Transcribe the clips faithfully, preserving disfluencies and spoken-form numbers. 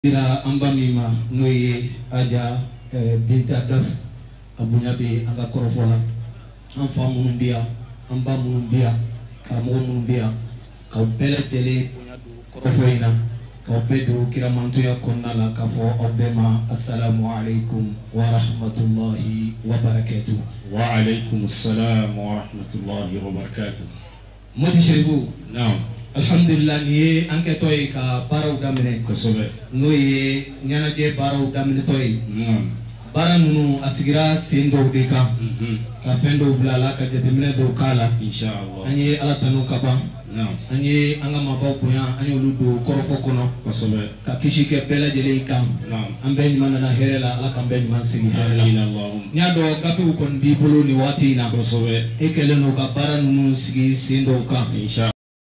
Ira amba mima noye aja binta daf abunya be anga korofola anfa munun biya amba munun biya karamo munun biya ka bele tele bunya du korofoina ka bedo kiramanto ya konnala ka fo obema assalamu alaikum wa rahmatullahi wa barakatuh. Wa alaikum assalam wa rahmatullahi wa barakatuh. Moti sherifu naam alhamdulillah ni anke toy ka baraw damene ko sobe no ye nyana je baraw damene toy naam bara nunu asigira sendo de ka mhm ka fendo blala ka jetemene do kala inshallah anye ala tanu ka ba naam anye anga mabaw bunya anye ludo korofo kono ko sobe ka kishi ke bela jele kam naam ambe ni manana herela ala kam ben man sigi herela amin allahum nya do gafi ukon bi bolo ni wati na ko sobe ekele no ka bara nunu sigi sendo ka inshallah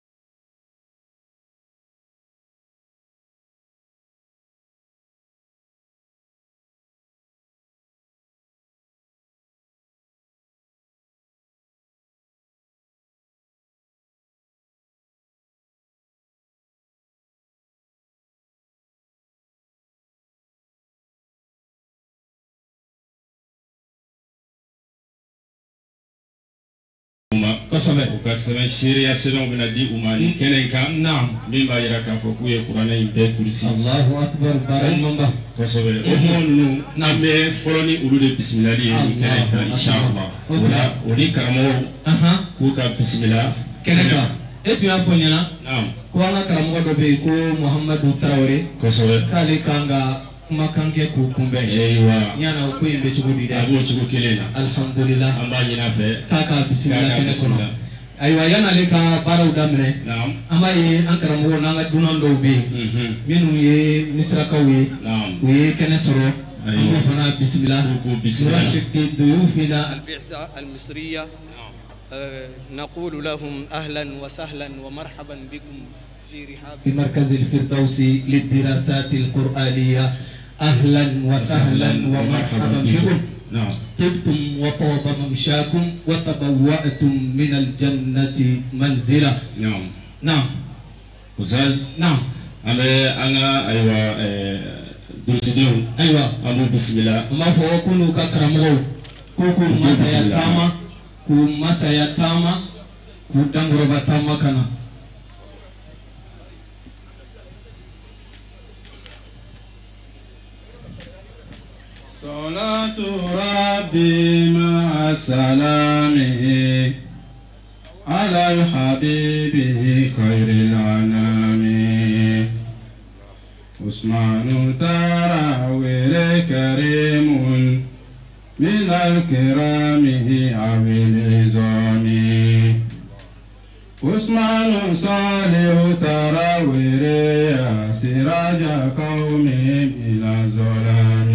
kosobe ukasema sheria sema binadi umani kenen kam naam mimba yira ka fo kuye qur'ana imbe tursi Allahu akbar baran mamba kosobe o monu nambe foloni ulude bismillah ni kenen ka inshallah wala odi karamo aha ku ka bismillah kenen ka etu ya fonyana naam ko anga karamo do be ko Muhammadu Traore kosobe kale kanga makange ku kumbe eywa nyana ko imbe chugudi da abo chugo kelena alhamdulillah amba nyina fe kaka bismillah kenen kono bismillah aywa yana le ka baraw damne naam ama ye an karamo nanga dunan do be mhm minu ye misra kawe naam we kenen soro أيوة. فنا بسم الله بسم الله نرحب بضيوفنا البعثة المصرية أه نقول لهم أهلا وسهلا ومرحبا بكم في رحاب مركز الفردوس للدراسات القرآنية أهلا وسهلا ومرحبا بكم نعم طبتم وطاب ممشاكم وتبوأتم من الجنة منزلا نعم نعم أستاذ نعم أنا أنا أيوة درسيديو أيوة أبو بسم الله ما فوقكم كرمو كوكو مسايا تاما كو مسايا تاما كو دنغربا تاما كنا صلاة ربي مع سلامه على الحبيب خير الأنام عثمان تراوير كريم من الكرام أو العظام عثمان صالح تراوير يا سراج قوم من الظلام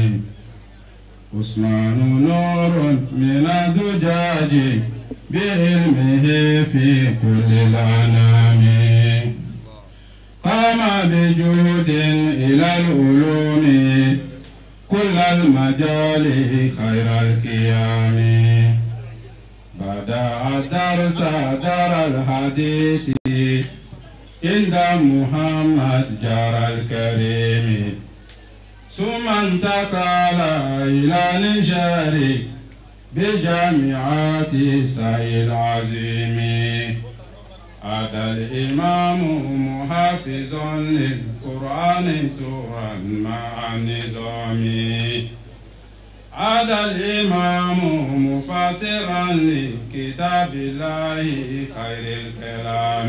عثمان نور من الزجاج بعلمه في كل الأنام قام بجهد إلى العلوم كل المجال خير القيام بدأ الدرس دار الحديث عند محمد جار الكريم ثم انتقل إلى نشر بجامعات سعي العظيم عاد الإمام محافظا للقرآن تورا مع النظام عاد الإمام مفسرا لكتاب الله خير الكلام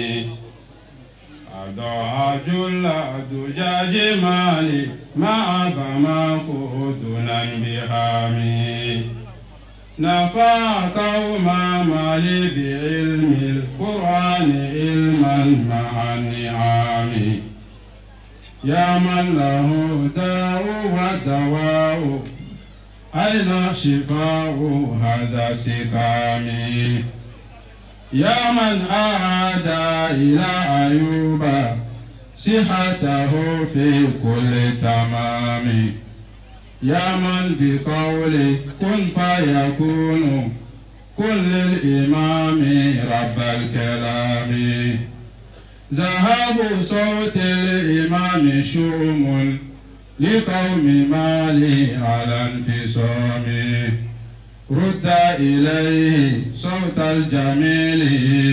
أضاع جل دجاج مالي مع بماكو دنا بهامي نفع قوم مالي بعلم القرآن علما مع النعام يا من له داء ودواء أين شفاء هذا سقامي يا من أعاد إلى أيوب صحته في كل تمام يا من بقول كن فيكون كل الإمام رب الكلام ذهاب صوت الإمام شؤم لقوم مالي على انفصام رد إليه صوت الجميل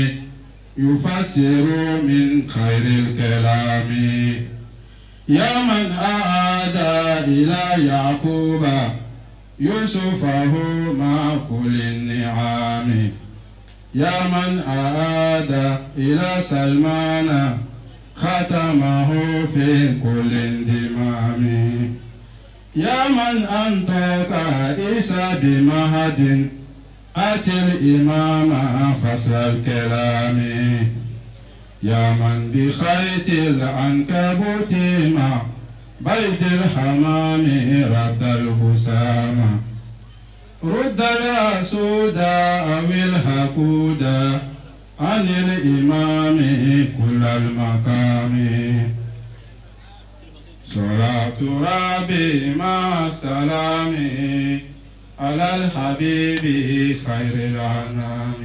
يفسر من خير الكلام يا من أعاد إلى يعقوب يوسفه مع كل النعام يا من أعاد إلى سلمان ختمه في كل اندمام يا من أنطق عيسى بمهد أتي الإمام فصل الكلام يا من بخيط العنكبوت مع بيت الحمام رد الهسام رد الأسود أو الحقود عن الإمام كل المقام صلاة ربي مع السلام على الحبيب خير الأنام.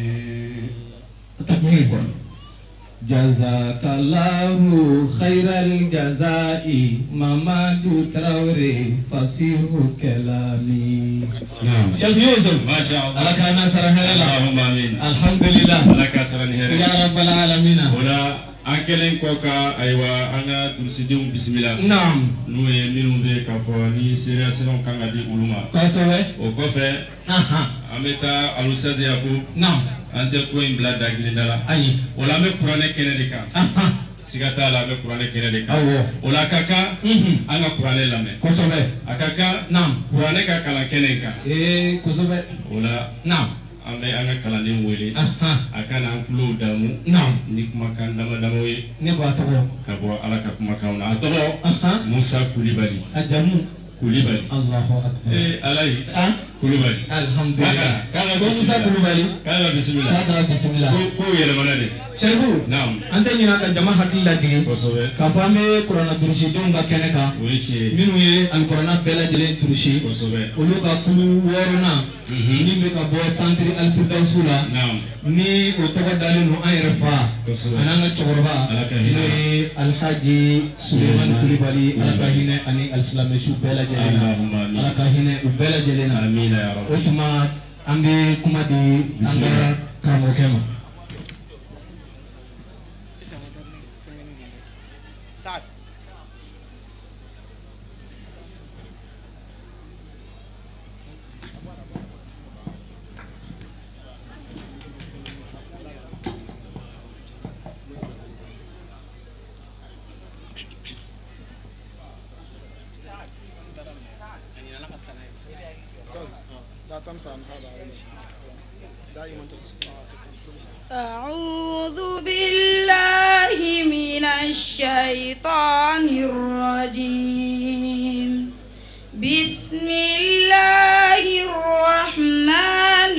تكبير. جزاك الله خير الجزاء مامادو تراوري فصيح كلامي. نعم. شيخ يوسف ما شاء الله. لك نصر هلا. اللهم آمين. الحمد لله. لك نصر هلا. يا رب العالمين. ولا أكلن كوكا أيوة أنا ترسيدهم بسم الله. نعم. نوي منو بي كفواني سيريا سنون كان غادي علوما. كوسوي. وكوفي. أها. أمتا ألوساد يعقوب. نعم. أنت كوين بلا داغلي دالا. أي. ولا مي قرآن كنديكا. أها. sigata la me Qur'an kene de ka awo ola kaka anga Qur'an la me kosobe akaka nam Qur'an ka kala kene ka eh kosobe ola nam ambe anga kala ni wele aha akana ampulo damu nam ni kuma kan dama dama we ne ba to ka bo ala ka kuma kauna to aha Musa Kulibali ajamu Kulibali Allahu akbar eh alai ah Kulibali alhamdulillah kala Musa Kulibali kala bismillah kala bismillah ko ko yele manade Sheikhu naam ante nyina ka jama hakilla tigi kosobe ka fame Qur'ana durushi don ga kene ka wichi minu ye al-Qur'ana bela jele durushi kosobe olu ka kulu worona ni be ka bo santri al-Firdawsula naam ni o togo dalinu an yɛrɛ fa ananga cɛkɔrɔba n'o ye Alhaji Suleiman Kulibali ala ka hinɛ ani alisilamɛ su bɛɛ lajɛlen na ala ka hinɛ u bɛɛ lajɛlen na o tuma an bɛ kuma di an ka karamɔgɔkɛ ma. أعوذ بالله من الشيطان الرجيم بسم الله الرحمن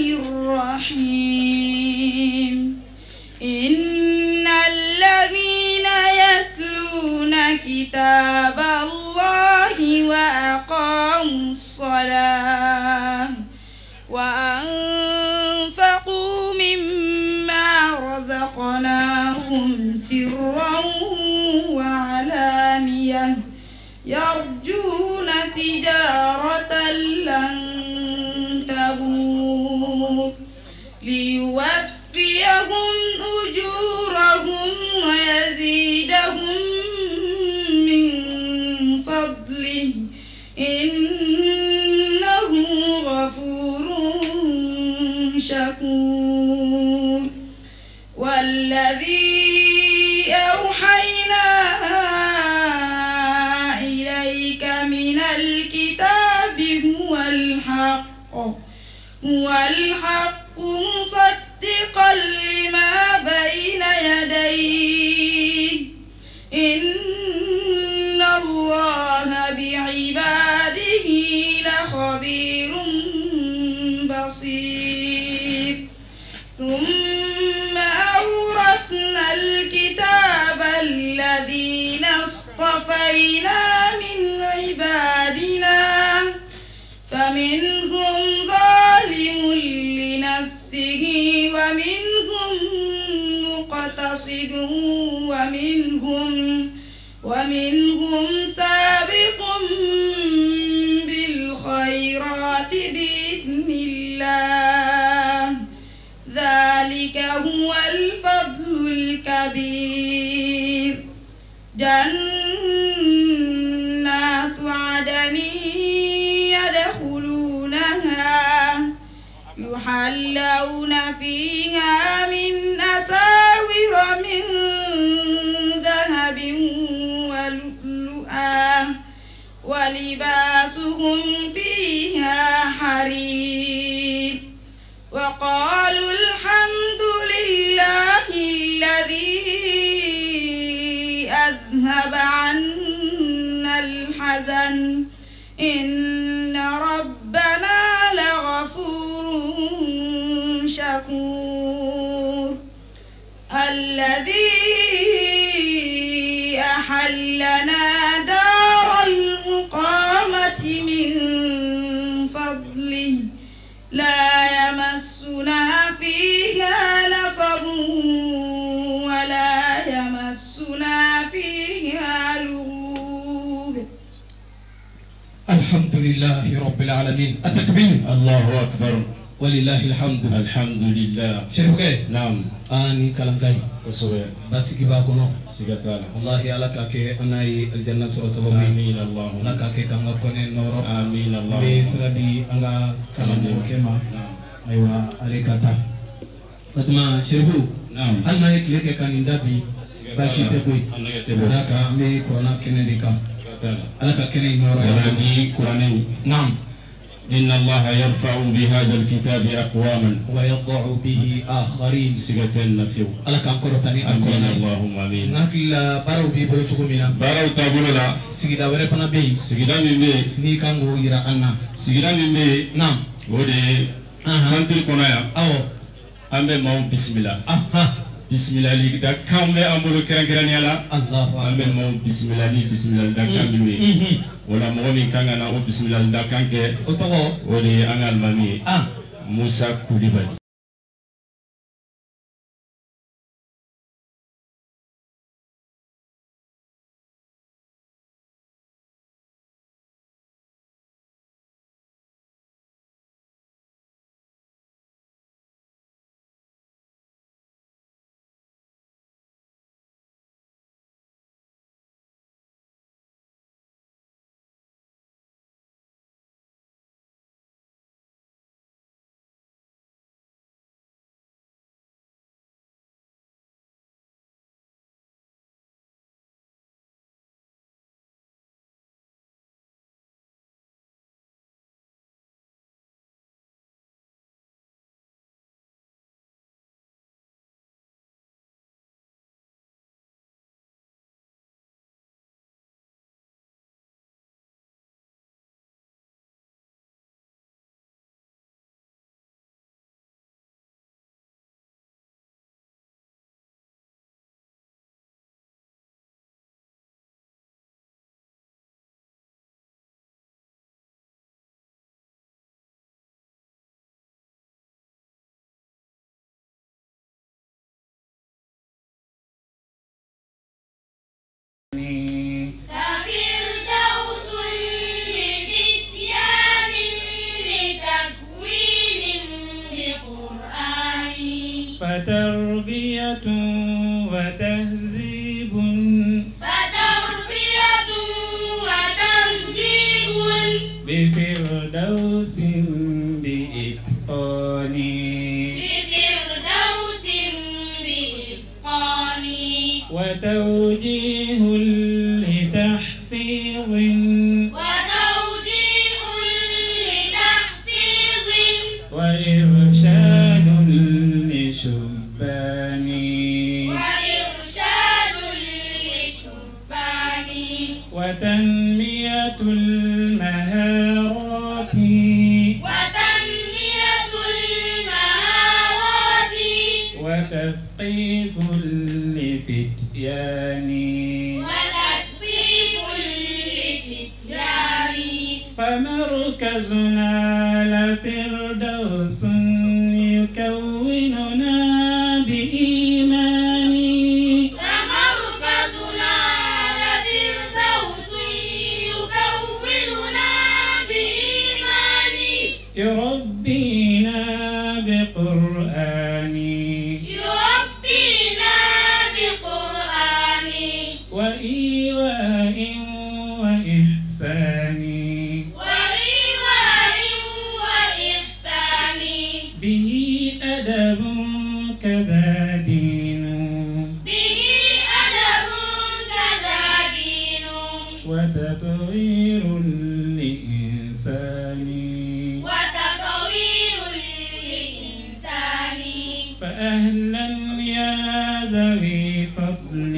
الرحيم إن الذين يتلون كتاب الله وأقاموا الصلاة وأنفقوا مما رزقناهم سرا وعلانية يرجون تجارة لن تبور ليوفيهم أجورهم ويزيدهم من فضله إنه غفور شكور والذي أوحينا إليك من الكتاب هو الحق هو الحق مصدقا لما بين يديه إن الله بعباده لخبير بصير ثم أورثنا الكتاب الذين اصطفينا من عبادنا فمنهم ظالم لنفسه ومنهم مقتصد ومنهم ومنهم سابق بالخيرات بإذن الله ذلك هو الفضل الكبير جنات عدن يدخلونها يحلون فيها من أساور من ذهب ولؤلؤا ولباسهم فيها حرير وقالوا الحمد لله الذي أذهب عنا الحزن إن ربنا لغفور شكور الذي أحلنا دار المقامة من فضله لا يمسنا فيها نصب ولا يمسنا فيها لغوب. الحمد لله رب العالمين. التكبير. الله أكبر ولله الحمد. الحمد لله. شريفك. نعم. أني كلامي. وسوي. بس كيف أكونه؟ سيجتالا. الله على كأك أنا الجنة سورة سبب. آمين الله. لا كأك كأنغ كونه نور. آمين الله. بسربي أنغ كلام كما. نعم. أيوة عليك تا. فتما شريفو. نعم. هل ما يكلك كان يندبي؟ بس يتبوي. لا كأمي كونا كنديكا. على كأك نور. ولدي قراني. نعم. إن الله يرفع بهذا الكتاب أقواما ويضع به آخرين. سيجتنا فيه. على كأم كرتاني آمين اللهم آمين. نقل بارو بي بلو تقومينا. بارو تقولنا. سيدا ورفنا بي. سيدا مبي. ني كانغو يرا أنا. سيدا مبي. نعم. ودي. سنتر كونايا. أو. أمبي ماو بسم الله. أها. بسم الله لي دا كامل أمبولو كران كران يلا. الله أكبر. أمبي ماو بسم الله لي بسم الله دا كامل. ولا مغني كان أنا أو بسم الله دا كان كه. أتوه. ودي أنا المامي. آه. موسى كوليبالي. فتربية وتهذيب فتربية وتهذيب بفردوس بإتقان بفردوس بإتقان وتوجيه لتحفيظ وتوجيه لتحفيظ وإرشاد لشبان وإرشاد لشبان وتنمية المهارات وتنمية المهارات وتثقيف لفتيان وتثقيف للفتيان فمركزنا لفردوس يكوننا بإيمان فمركزنا وإحسان ورضوان وإحسان به أدب كذا دين به أدب كذا دين وتطوير الإنسان وتطوير الإنسان فأهلا يا ذوي فضل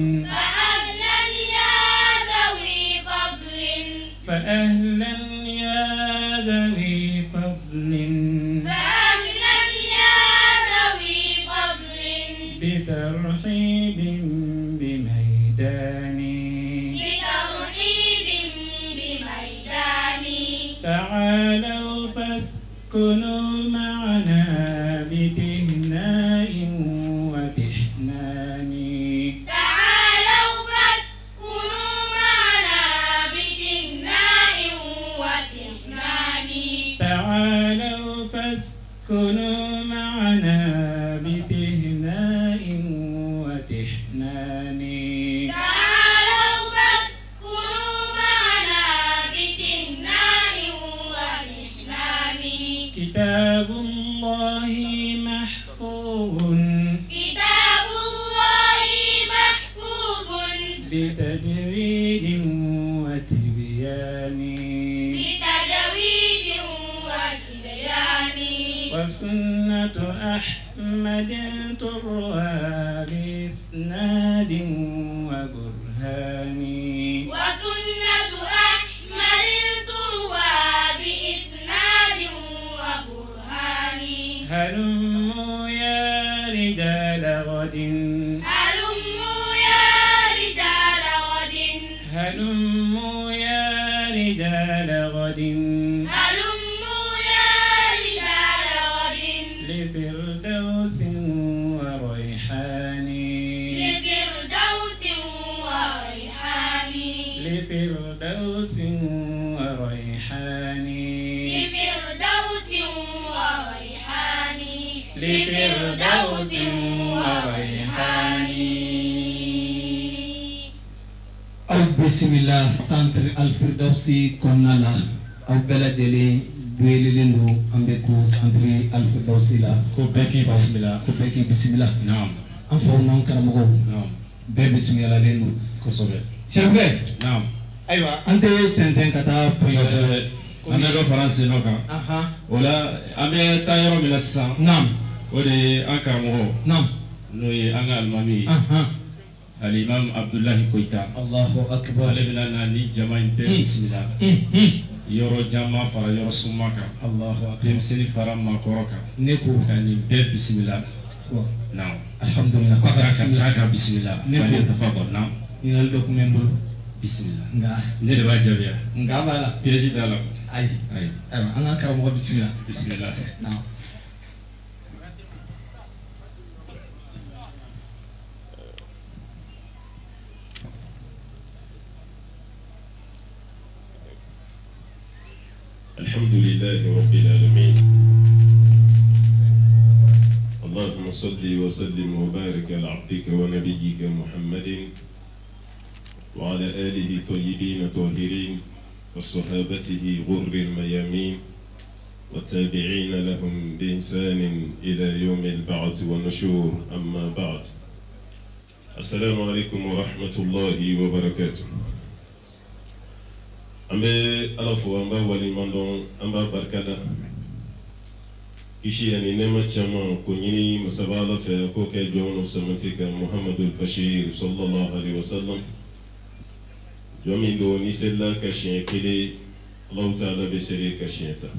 فأهلا يا ذوي فضل فأهلا يا ذوي فضل فأهلا يا ذوي فضل بترحيب بميدان بترحيب بميدان تعالوا فاسكنوا معنا بتهناء وتحنان تعالوا فاسكنوا معنا بتهناء وتحنان تعالوا فاسكنوا معنا بتهناء وتحنان تعالوا فاسكنوا معنا بتهناء وتحنان كتاب الله محفوظ كتاب الله محفوظ بتجويد وتبيان بتجويد وتبيان وسنة أحمد تروى بإسناد وبرهان وسنة أحمد تروى بإسناد وبرهان هلموا يا رجال غد هلموا يا رجال غد هلموا يا رجال غد هلموا يا رجال غد لفردوس وريحان لفردوس وريحان لفردوس وريحان لفردوس وريحان لفردوس وريحان أو بسم الله سانتر الفردوسي كونالا أو بلا جلي دويلي لندو أمبكو سانتر الفردوسي لا كوبيكي بسم الله كوبيكي بسم الله نعم أنفو نام كرامغو نعم بي بسم الله لندو كوسوبي شرفه نعم أيوة أنت سنسن كتا كوسوبي أنا لو فرنسي نوكا أها ولا أمي تايرو من السان نعم ودي أنكرمو نعم نوي أنا المامي أها الإمام عبد الله كويتا الله أكبر علمنا ناني جماعة بسم الله يورو جامع فرا يورو سماكا الله أكبر تمسيني فرا ما كوروكا نيكو يعني بسم الله نعم الحمد لله بسم الله بسم الله فليتفضل نعم ينال دوكمين بول بسم الله nga ندبا جابيا nga bala بيجي دالك ay أي aywa ana karamogo bismillah بسم الله نعم الحمد لله رب العالمين اللهم صل وسلم وبارك على عبدك ونبيك محمد وعلى آله طيبين طاهرين وصحابته غر الميامين والتابعين لهم بإحسان إلى يوم البعث والنشور أما بعد السلام عليكم ورحمة الله وبركاته ambe alafu amba wali mandon amba barkada kishi yani nema chama kunyini masabala fe ko ke jono samatika Muhammadul Bashir sallallahu alaihi wasallam jomi do ni sella ka shekile Allah ta'ala be sere ka sheta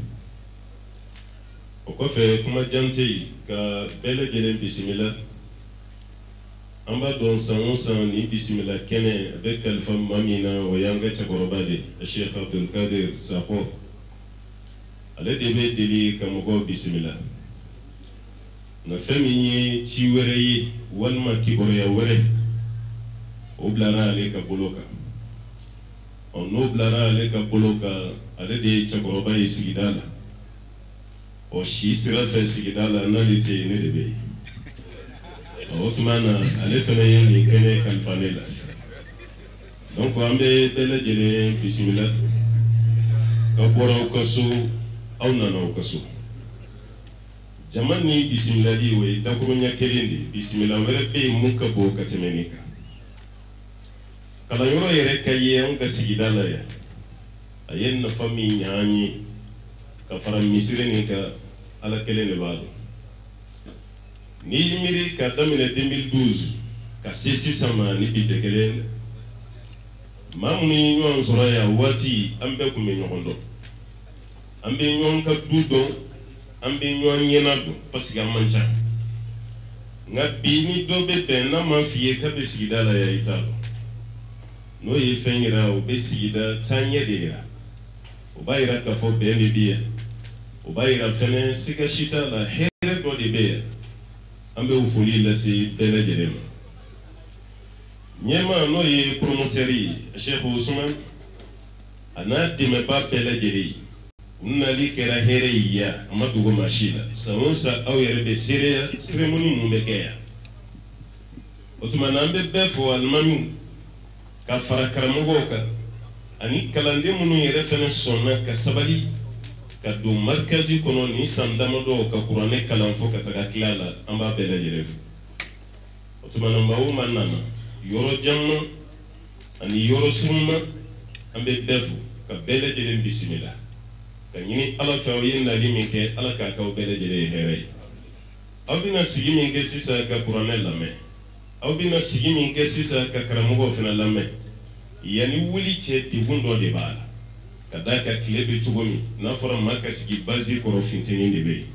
o ko fe kuma jante ka bele gele bismillah amba don san san ni bismillah kene avec alfa mamina wa yanga chakorobade Sheikh Abdul Qadir Sakho ale debe deli kamugo bismillah na feminye ci were yi walma kibore ya were oblara ale ka boloka on oblara ale ka boloka ale de chakoroba yi sigidala o shi sira fe sigidala na lite ne debe Othmana ale fana ye nin kɛnɛ kalifa ne la donc an bɛ bɛɛ lajɛlen bisimila ka bɔra aw ka so aw nana aw ka so jama ni bisimilali o ye dakuruɲa kelen de bisimila wɛrɛ bɛ yen mun ka bon ka tɛmɛ nin kan kalanyɔrɔ yɛrɛ ka ye an ka sigida la yan a ye nafa min ɲa an ye ka fara misiri nin kan ala kelen de b'a dɔn n'i y'i miiri ka daminɛ deux mille douze ka se sisan ma ni bi tɛ kelen dɛ maa minnu ye ɲɔgɔn sɔrɔ yan waati an bɛɛ tun bɛ ɲɔgɔn dɔn an bɛ ɲɔgɔn ka du dɔn an bɛ ɲɔgɔn ɲɛna dɔn parce que an man ca nka bi ni dɔ bɛ bɛn n'a ma f'i ye k'a bɛ sigida la yan i t'a dɔn n'o ye fɛn yira o bɛ sigida taaɲɛ de yira o b'a yira k'a fɔ bɛn de bɛ yan o b'a yira fɛnɛ siga si t'a la hɛrɛ dɔ de bɛ yan an bɛ o foli lase bɛɛ lajɛlen ma ɲɛma n'o ye promoteur ye Cheikh Ousmane a n'a dɛmɛba bɛɛ lajɛlen ye u nali kɛra hɛrɛ ye yan a ma dogo maa si la san o san aw yɛrɛ bɛ seereya cérémonie mun bɛ kɛ yan o tuma na an bɛ bɛɛ fɔ alimamiw ka fara karamɔgɔw kan ani kalanden minnu yɛrɛ fɛnɛ sɔnna ka sabali ka don markazi kɔnɔ ni san damadɔ ka kuranɛ kalan fɔ ka taga tila la an b'a bɛɛ lajɛlen fo o tuma na maa o maa nana yɔrɔ jan ma ani yɔrɔ surun ma an bɛ bɛɛ fo ka bɛɛ lajɛlen bisimila ka ɲini ala fɛ aw ye nali min kɛ ala k'a k'aw bɛɛ lajɛlen ye hɛrɛ ye aw bɛna sigi min kɛ sisan ka kuranɛ lamɛn aw bɛna sigi min kɛ sisan ka karamɔgɔw fana lamɛn yanni wuli cɛ degun dɔ de b'a la ka d'a ka tile bɛ cogo min n'a fɔra maa ka sigi bazi kɔrɔ fintinin de bɛ yen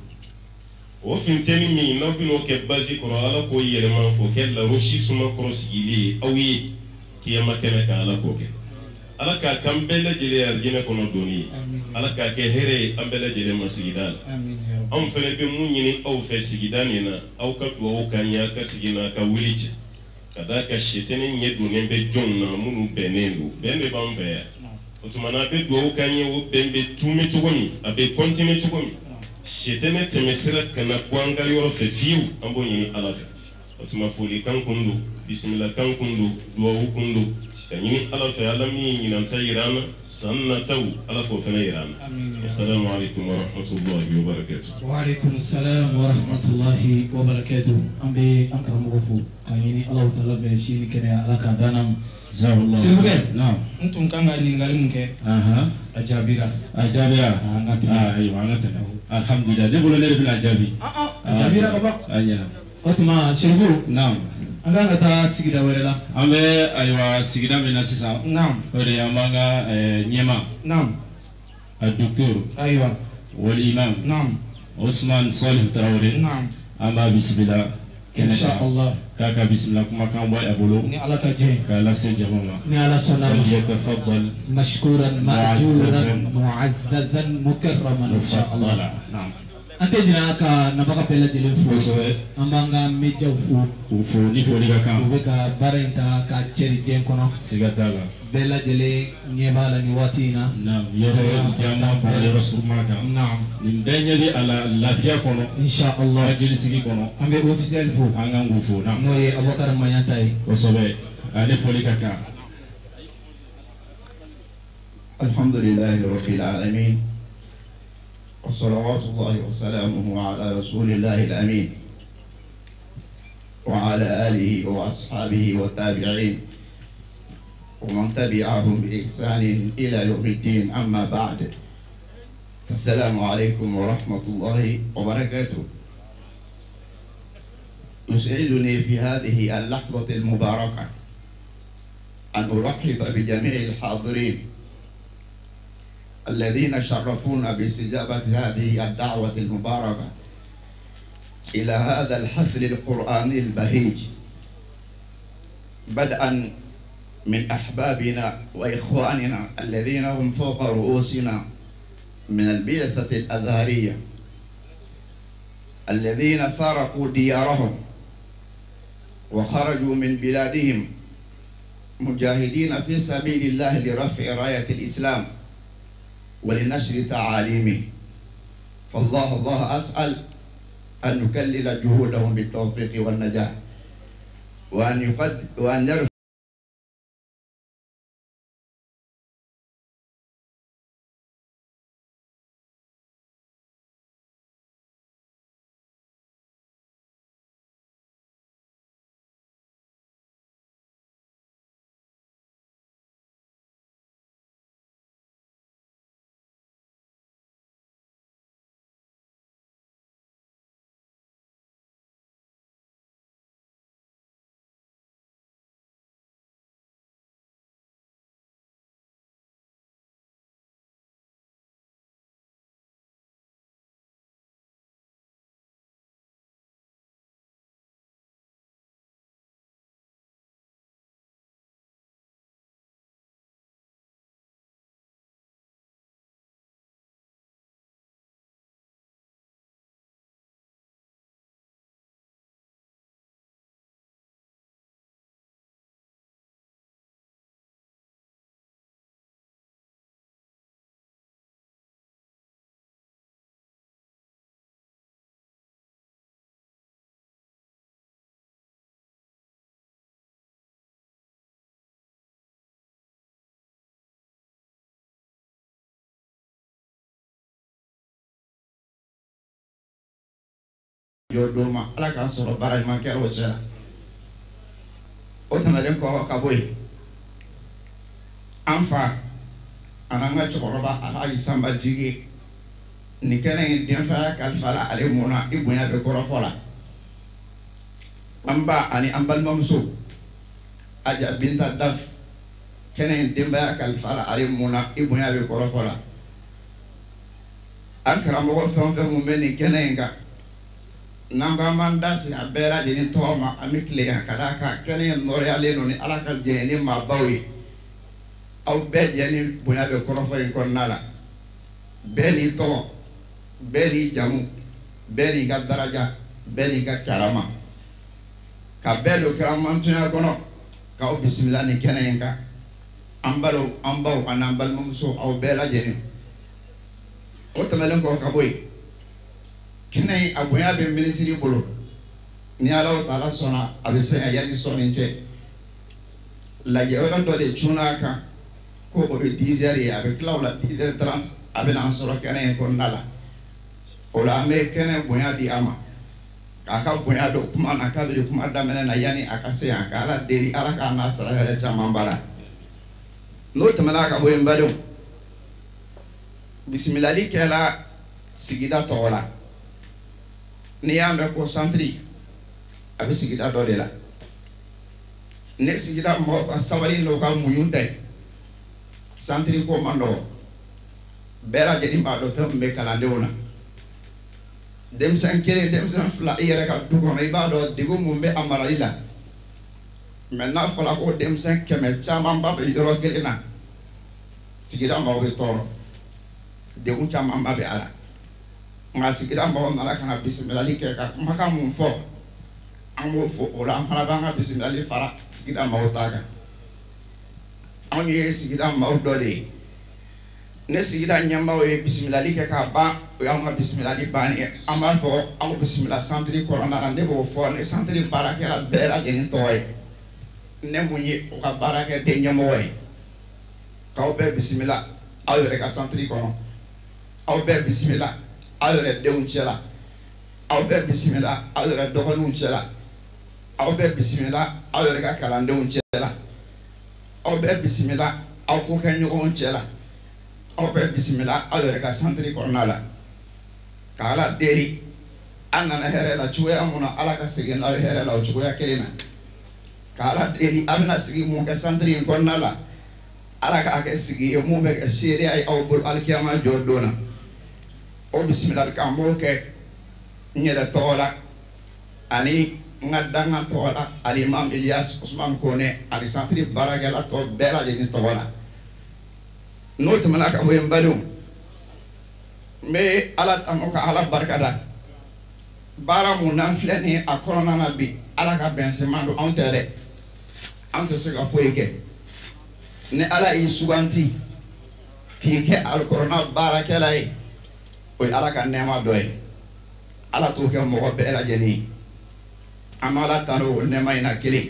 o fintinin min n'aw bɛn'o kɛ bazi kɔrɔ ala k'o yɛlɛma k'o kɛ larosi suma kɔrɔ sigili ye aw ye kiyama kɛnɛ kan ala k'o kɛ ala k'a k'an bɛɛ lajɛlen ye alijinɛ kɔnɔ donni ye ala k'a kɛ hɛrɛ ye an bɛɛ lajɛlen ma sigida la anw fɛnɛ bɛ mun ɲini aw fɛ sigida nin na aw ka dugawu k'an ye a ka sigi n'a ka wuli cɛ ka d'a ka sitani ɲɛ donnen bɛ jɔnw na minnu bɛnnen don bɛn de b'an fɛ yan o tuma na a bɛ dugawu k'an ye o bɛn bɛ tunmɛ cogo min a bɛ kɔntine cogo min sitani tɛmɛsira kana bɔ an ka yɔrɔ fɛ fiyewu an b'o ɲini ala fɛ o tuma folikan kun don bisimilakan kun don dugawu kun don ka ɲini ala fɛ ala min ye ɲinanta yira an na san nataw ala k'o fana yira an na assalamu alaikum wa rahmatullahi wa barakatuh wa alaikum salam wa rahmatullahi wa barakatuh an bɛ an karamɔgɔ fo ka ɲini ala ta'ala fɛ sini kɛnɛya ala k'a d'an ma Silibukɛ naam n tun kan ka ɲininkali mun kɛ a jaabira a jaabira an ka tɛmɛ ayiwa an ka tɛmɛ alhamdulillah ne bolo ne de bɛna jaabi a jaabira ka ban a ɲɛna o tuma Sirifu naam an kan ka taa sigida wɛrɛ la an bɛ ayiwa sigida min na sisan naam o de an b'an ka ɲɛma naam a docteur ayiwa wali imam naam Ousmane Salif Traoré naam an b'a bisimila kɛnɛ insha kan Allah k'a ka bisimila kumakan bɔ a bolo ni ala ka jɛ k'a lase jama ma ni ala sɔnna ma falyatafaddal mashkuran ma'juran mu'azzazan mukarraman insha Allah naam an tɛ jira ka nabaga bɛɛ lajɛlen fo kosɛbɛ an b'an ka médiaw fo k'u fo ni foli ka kan u bɛ ka baara in ta ka cɛri diɲɛ kɔnɔ siga t'a la bɛɛ lajɛlen ɲɛ b'a la nin waati in na naam yɔrɔ jama fara yɔrɔ suruma kan naam nin bɛɛ ɲɛ bɛ a la lafiya kɔnɔ insha Allah hakili sigi kɔnɔ an bɛ officiel fo an kan k'u fo naam n'o ye Abubakar Maɲanta ye kosɛbɛ ale foli ka kan alhamdulillahi rabbil alamin وصلوات الله وسلامه على رسول الله الأمين وعلى آله وأصحابه والتابعين ومن تبعهم بإحسان إلى يوم الدين أما بعد السلام عليكم ورحمة الله وبركاته يسعدني في هذه اللحظة المباركة أن أرحب بجميع الحاضرين الذين شرفونا باستجابة هذه الدعوة المباركة إلى هذا الحفل القرآني البهيج بدءا من أحبابنا وإخواننا الذين هم فوق رؤوسنا من البعثة الأزهرية الذين فارقوا ديارهم وخرجوا من بلادهم مجاهدين في سبيل الله لرفع راية الإسلام ولنشر تعاليمه فالله الله أسأل أن يكلل جهودهم بالتوفيق والنجاح وأن يقد وأن يرفع jɔ d'o ma ala k'an sɔrɔ baara ɲuman kɛ o cɛ la o tɛmɛnen kɔ ka bɔ yen an fa an'an ka cɛkɔrɔba Alhaji Sanba Jigi nin kɛnɛ in denfaya kalifa la ale mun na i bonya bɛ kɔrɔfɔ la an ba ani an balimamuso Aja Binta Daf kɛnɛ in denbaya kalifa la ale mun na i bonya bɛ kɔrɔfɔ la an karamɔgɔ fɛn o fɛn mun bɛ nin kɛnɛ in kan n'an k'an b'an da sigi a bɛɛ lajɛlen tɔgɔ ma an bɛ tile kan ka d'a kan kɛnɛ in nɔrɔyalen don ni ala ka jɛn ni maabaw ye aw bɛɛ jɛ ni bonya bɛ kɔrɔfɔ in kɔnɔna la bɛɛ n'i tɔgɔ bɛɛ n'i jamu bɛɛ n'i ka daraja bɛɛ n'i ka karama ka bɛɛ don karamantonya kɔnɔ k'aw bisimila nin kɛnɛ in kan an balo an baw an'an balimamuso aw bɛɛ lajɛlen o tɛmɛnen kɔ ka bɔ yen kɛnɛ in a bonya bɛ minisiri bolo ni Ala Taala sɔnna a bɛ se ka yanni sɔnni cɛ lajɛ wɛrɛ dɔ de cunna a kan ko o bɛ dix heures ye a bɛ tila o la dix heures trente a bɛ n'an sɔrɔ kɛnɛ in kɔnɔna la o la an bɛ kɛnɛ bonya di a ma k'a ka bonya don kuma na kabiri kuma daminɛ na yanni a ka se yan ka Ala deli Ala k'a n'a sara hɛrɛ caman b'a la n'o tɛmɛna ka bɔ yen badenw bisimilali kɛla sigida tɔgɔ la n'i y'a mɛn ko santiri a bɛ sigida dɔ de la ne sigida mɔgɔ ka sabali n'o ka muɲu tɛ santiri ko man nɔgɔ bɛɛ lajɛlen b'a dɔn fɛn min bɛ kalandenw na denmisɛn kelen denmisɛn fila i yɛrɛ ka du kɔnɔ i b'a dɔn degun mun bɛ a marali la mɛ n'a fɔra ko denmisɛn kɛmɛ camanba bɛ yɔrɔ kelen na sigida mɔgɔw bɛ tɔɔrɔ degun camanba bɛ a la nka sigida mɔgɔw nana ka na bisimilali kɛ ka kumakan mun fɔ an b'o fɔ o la an fana b'an ka bisimilali fara sigida mɔgɔw ta kan anw ye sigida mɔgɔw dɔ de ye ne sigida ɲɛmaaw ye bisimilali kɛ k'a ban o y'anw ka bisimilali bannen ye an b'a fɔ aw bisimila santiri kɔnɔna na ne b'o fɔ ne santiri baarakɛla bɛɛ lajɛlen tɔgɔ ye ne mun ye o ka baarakɛden ɲɛmɔgɔ ye k'aw bɛɛ bisimila aw yɛrɛ ka santiri kɔnɔ aw bɛɛ bisimila aw yɛrɛ denw cɛla aw bɛɛ bisimila aw yɛrɛ dɔgɔninw cɛla aw bɛɛ bisimila aw yɛrɛ ka kalandenw cɛla aw bɛɛ bisimila aw ko kɛ ɲɔgɔnw cɛla aw bɛɛ bisimila aw yɛrɛ ka santiri kɔnɔna la ka Ala deli an nana hɛrɛ la cogoya mun na Ala ka segin n'aw ye hɛrɛ la o cogoya kelen na ka Ala deli a bɛna sigi mun kɛ santiri in kɔnɔna la Ala k'a kɛ sigi ye mun bɛ kɛ seereya ye aw bolo alikiyama jɔ don na o bisimilali kan b'o kɛ n yɛrɛ tɔgɔ la ani n ka dangan tɔgɔ la Alimam Ilyas Usman Kone ani santiri baarakɛla tɔ bɛɛ lajɛlen tɔgɔ la n'o tɛmɛna ka bɔ yen badenw n bɛ Ala tanu ka Ala barikada baara mun n'an filɛ nin ye a kɔnɔna na bi Ala ka bɛnsɛman don anw tɛ dɛ an tɛ se ka foyi kɛ ni Ala y'i suganti k'i kɛ alikɔrɔna baarakɛla ye o ye Ala ka nɛɛma dɔ ye Ala t'o kɛ mɔgɔ bɛɛ lajɛlen ye an bɛ Ala tanu o nɛɛma in na kelen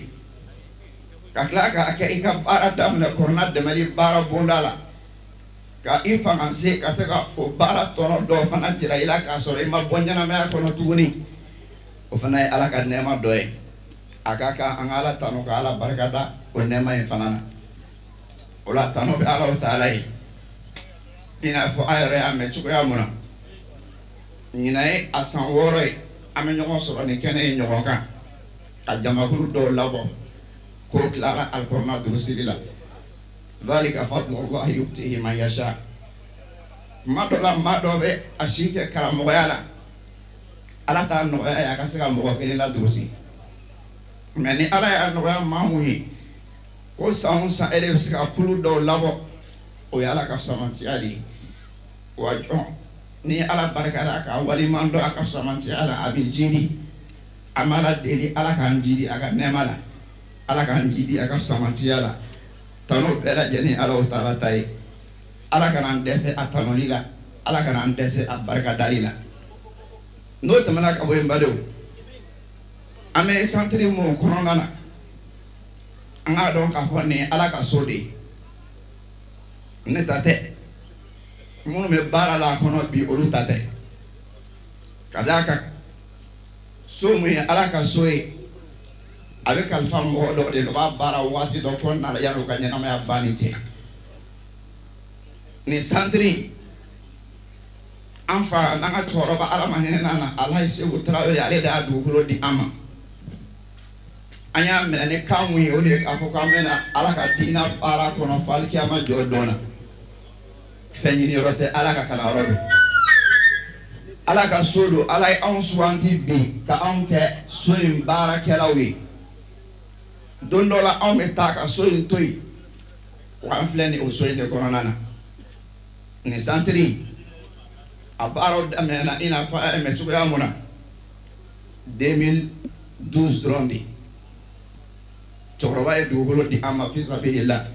ka tila k'a kɛ i ka baara daminɛ kɔrɔna dɛmɛli baara bonda la ka i fanga se ka tɛ ka o baara tɔnɔ dɔw fana jira i la k'a sɔrɔ i ma bɔ ɲɛnamaya kɔnɔ tuguni o fana ye Ala ka nɛɛma dɔ ye a ka kan an ka Ala tanu ka Ala barikada o nɛɛma in fana na o la tanu bɛ Ala Taala ye i n'a fɔ a yɛrɛ y'a mɛn cogoya mun na ɲinan ye a san wɔɔrɔ ye an bɛ ɲɔgɔn sɔrɔ nin kɛnɛ ye ɲɔgɔn kan ka jamakulu dɔw labɔ k'o tilara alikɔrɔna durusili la dhalika fadlullahi yutihi man yasha maa dɔ la maa dɔ bɛ a si kɛ karamɔgɔya la Ala t'a nɔgɔya ye a ka se ka mɔgɔ kelen la durusi mɛ ni Ala y'a nɔgɔya maa mun ye ko san o san e de bɛ se ka kulu dɔw labɔ o ye Ala ka samantiya de ye wa jɔn ni Ala barikada a ka waliman dɔ a ka samantiya la a bɛ jiri an b'a la deli Ala k'an jiri a ka nɛɛma la Ala k'an jiri a ka samantiya la tanu bɛɛ lajɛlen Ala Taala ta ye Ala kana an dɛsɛ a tanuli la Ala kana an dɛsɛ a barikadali la n'o tɛmɛna ka bɔ yen badenw an bɛ santiri mun kɔnɔna na an k'a dɔn k'a fɔ nin ye Ala ka so de ye ne ta tɛ minnu bɛ baara la a kɔnɔ bi olu ta tɛ ka d'a kan so mu ala ka so ye a bɛ kalifa mɔgɔ dɔ de la o b'a baara waati dɔ kɔnɔna la yanni o ka ɲɛnamaya banni tɛ nin santiri an fa n'an ka cɛkɔrɔba ala ma hinɛ na ala ye Seku Tarawele ale de y'a dugukolo di an ma an y'a minɛ ni kan mun ye o de ye k'a fɔ k'an bɛna ala ka diinɛ baara kɔnɔ fo alikiyama jɔ don na fɛn ɲini yɔrɔ tɛ ala ka kalanyɔrɔ don ala ka so don ala ye anw suganti bi ka anw kɛ so in baarakɛlaw ye don dɔ la anw bɛ taa ka so in to yen wa an filɛ ni o so in de kɔnɔna na nin santiri a baaraw daminɛna i n'a fɔ a ye mɛn cogoya mun na deux mille douze dɔrɔn de cɛkɔrɔba ye dugukolo di an ma fi sabilillah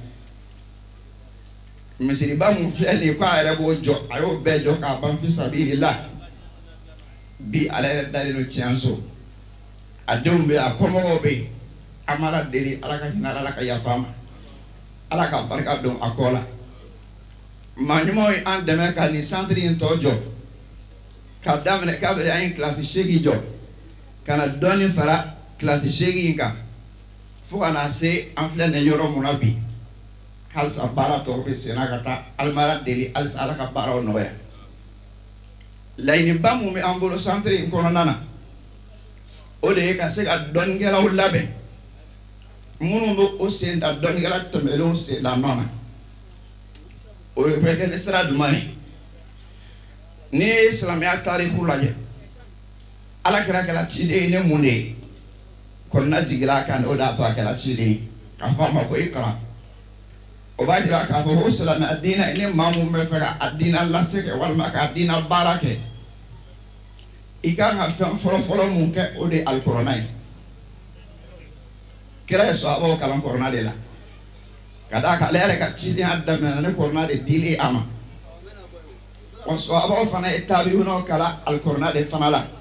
misiriba mun filɛ nin ye ko a yɛrɛ b'o jɔ a y'o bɛɛ jɔ k'a ban fi sabilillah bi ala yɛrɛ dalen don tiɲɛso a denw bɛ yen a kɔmɔgɔw bɛ yen an m'a deli ala ka hinɛ ala ka yafa ma ala ka barika don a kɔ la maa ɲumanw ye an dɛmɛ ka nin santiri in tɔ jɔ ka daminɛ kabini an ye kilasi seegin jɔ ka na dɔɔnin fara kilasi seegin in kan fo ka na se an filɛ nin yɔrɔ mun na bi halisa baara tɔw bɛ sen na ka taa alimara deli halisa ala ka baaraw nɔgɔya laɲiniba mun bɛ an bolo santiri in kɔnɔna na o de ye ka se ka dɔnnikɛlaw labɛn minnu bɛ o sen da dɔnnikɛla tɛmɛlenw sen da nɔ na o ye bɛ kɛ ni sira duman ye n'i ye silamɛya taariku lajɛ ala kɛra kɛra ciden ye ne mun de ye kɔnɔna jiginra a kan o de y'a to a kɛra ciden ye k'a fɔ a ma ko ikra o b'a jira k'a fɔ ko silamɛya diinɛ ni maa mun bɛ fɛ ka a diinɛ lase kɛ walima k'a diinɛ baara kɛ i kan ka fɛn fɔlɔ-fɔlɔ mun kɛ o de ye alikɔrɔna ye kira ye sahabaw kalan kɔrɔna de la ka d'a kan ale yɛrɛ ka cidenya daminɛna ni kɔrɔna de dili a ma wa sahabaw fana ye taabiyunaw kalan alikɔrɔna de fana la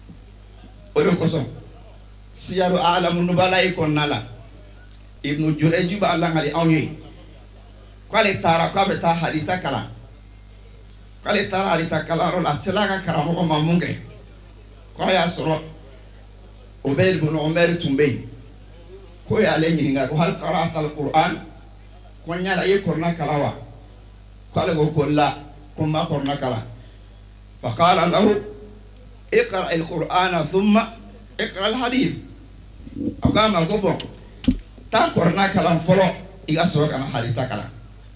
o de kosɔn siyaru alamu nubala yi kɔnɔna la ibnu Jurayj b'a langali anw ye k'ale taara k'a bɛ taa hadisa kalan k'ale taara hadisa kalanyɔrɔ la a sela a ka karamɔgɔ ma mun kɛ k'a y'a sɔrɔ Ubayr ibn Umayr tun bɛ yen ko y'ale ɲininka ko hal qara'ta al-Qur'an ko n yala i ye kɔrɔna kalan wa k'ale ko ko la ko n ma kɔrɔna kalan fa qala lahu iqra al-Qur'ana thumma iqra al-hadith a k'a ma ko bɔn taa kɔrɔna kalan fɔlɔ i ka sɔrɔ ka na hadisa kalan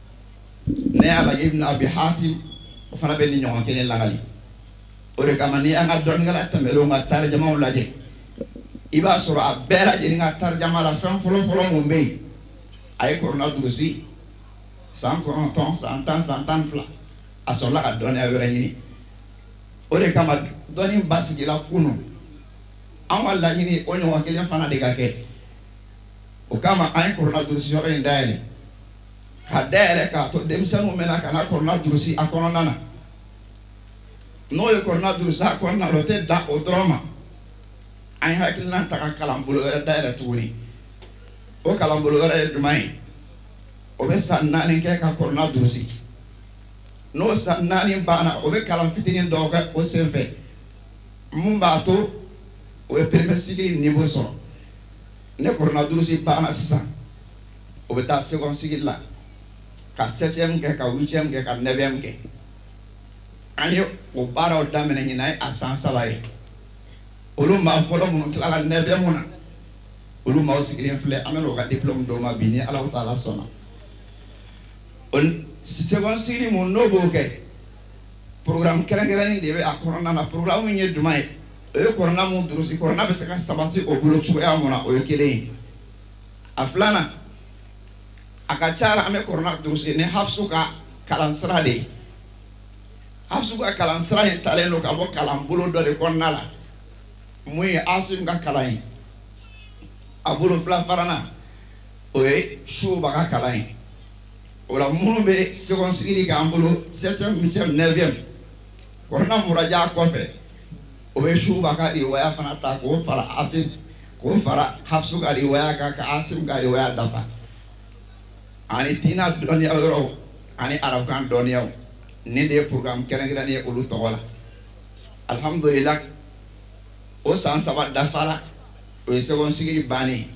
ne y'a lajɛ Ibn Abi Hatim o fana bɛ ni ɲɔgɔn kelen lagali o de kama ni an ka dɔnnikɛla tɛmɛlenw ka tarijamaw lajɛ i b'a sɔrɔ a bɛɛ lajɛlen ka tarijama la fɛn fɔlɔ-fɔlɔ mun bɛ yen a ye kɔrɔna durusi san kɔnɔntɔn san tan san tan fila a sɔrɔla ka dɔnniya wɛrɛ ɲini o de kama dɔnni basigila kunun an ka laɲini o ɲɔgɔn kelen fana de ka kɛ o kama an ye kɔrɔna durusi yɔrɔ in dayɛlɛ ka dayɛlɛ k'a to denmisɛnninw bɛna ka na kɔrɔna durusi a kɔnɔna na n'o ye kɔrɔna durusi a kɔnɔna la o tɛ dan o dɔrɔn ma an ye hakilina ta ka kalanbolo wɛrɛ dayɛlɛ tuguni o kalanbolo wɛrɛ ye jumɛn ye o bɛ san naani kɛ ka kɔrɔna durusi n'o san naani banna o bɛ kalan fitinin dɔw kɛ o senfɛ mun b'a to o ye premier cycle niveau sɔrɔ ne kɔrɔna durusi banna sisan o bɛ taa second cycle la ka septième kɛ ka huitième kɛ ka neuvième kɛ an ye o baaraw daminɛ ɲinan ye a san saba ye olu maa fɔlɔ minnu tilala neuvième na olu maaw sigilen filɛ an bɛna o ka diplôme d'o ma bi ni Alahu Taala sɔnna o second cycle mun n'o b'o kɛ programme kɛrɛnkɛrɛnnen de bɛ a kɔnɔna na programme min ye jumɛn ye o ye kɔrɔna mun durusi kɔrɔna bɛ se ka sabati o bolo cogoya mun na o ye kelen ye a filanan a ka ca la an bɛ kɔrɔna durusi ni Hafsu ka kalansira de ye Hafsu ka kalansira in talen don ka bɔ kalanbolo dɔ de kɔnɔna la mun ye Asim ka kalan ye a bolo fila farana o ye Shuba ka kalan ye o la minnu bɛ second cycle k'an bolo septième huitième neuvième kɔrɔna muraja kɔfɛ o bɛ Shuba ka riwaya fana ta k'o fara Asim k'o fara Hafsu ka riwaya kan ka Asim ka riwaya dafa ani diinɛ dɔnniya yɔrɔw ani arabukan dɔnniyaw ne de ye programme kɛrɛnkɛrɛnnen ye olu tɔgɔ la alhamdulillah o san saba dafara o ye seconde sigili bannen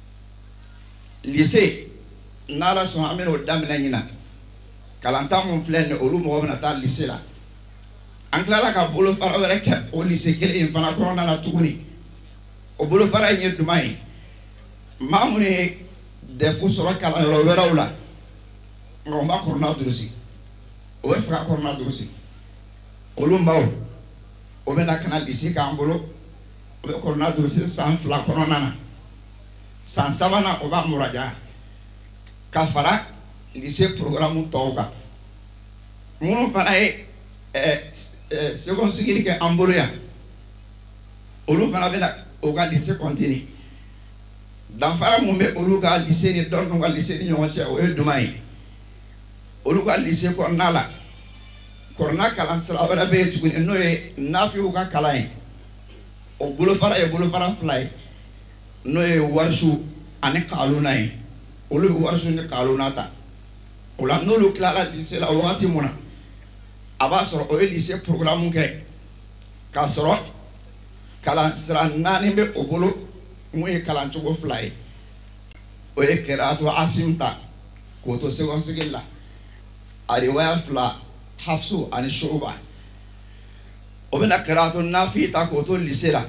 lycée n'ala sɔnna an bɛna o daminɛ ɲina kalanta mun filɛ nin ye olu mɔgɔ bɛna taa lycée la an tilala ka bolofara wɛrɛ kɛ o lycée kelen in fana kɔnɔna na tuguni o bolofara in ye duman ye maa minnu ye dɛfu sɔrɔ kalanyɔrɔ wɛrɛw la nka o ma kɔrɔna durusi o bɛ fɛ ka kɔrɔna durusi olu maaw o bɛna ka na lycée k'an bolo o bɛ kɔrɔna durusi san fila kɔnɔna na san sabanan o b'a muraja ka fara lycée programme tɔw kan minnu fana ye ɛɛ seconde sigili kɛ an bolo yan olu fana bɛna o ka lycée continue danfara mun bɛ olu ka lycée ni dɔw ka lycée ni ɲɔgɔn cɛ o ye jumɛn ye olu ka lycée kɔnɔna la kɔrɔna kalan sira wɛrɛ bɛ yen tuguni n'o ye nafiw ka kalan ye o bolofara ye bolofara fila ye n'o ye warisu ani kaaluna ye olu bɛ warisu ni kaaluna ta o la n'olu tilara lycée la wagati mun na a b'a sɔrɔ o ye lycée programme kɛ k'a sɔrɔ kalan sira naani bɛ o bolo mun ye kalan cogo fila ye o ye kɛraatu asim ta k'o to seconde sigili la a riwaya fila hafsu ani shuba o bɛna kɛraatu nafi ta k'o to lycée la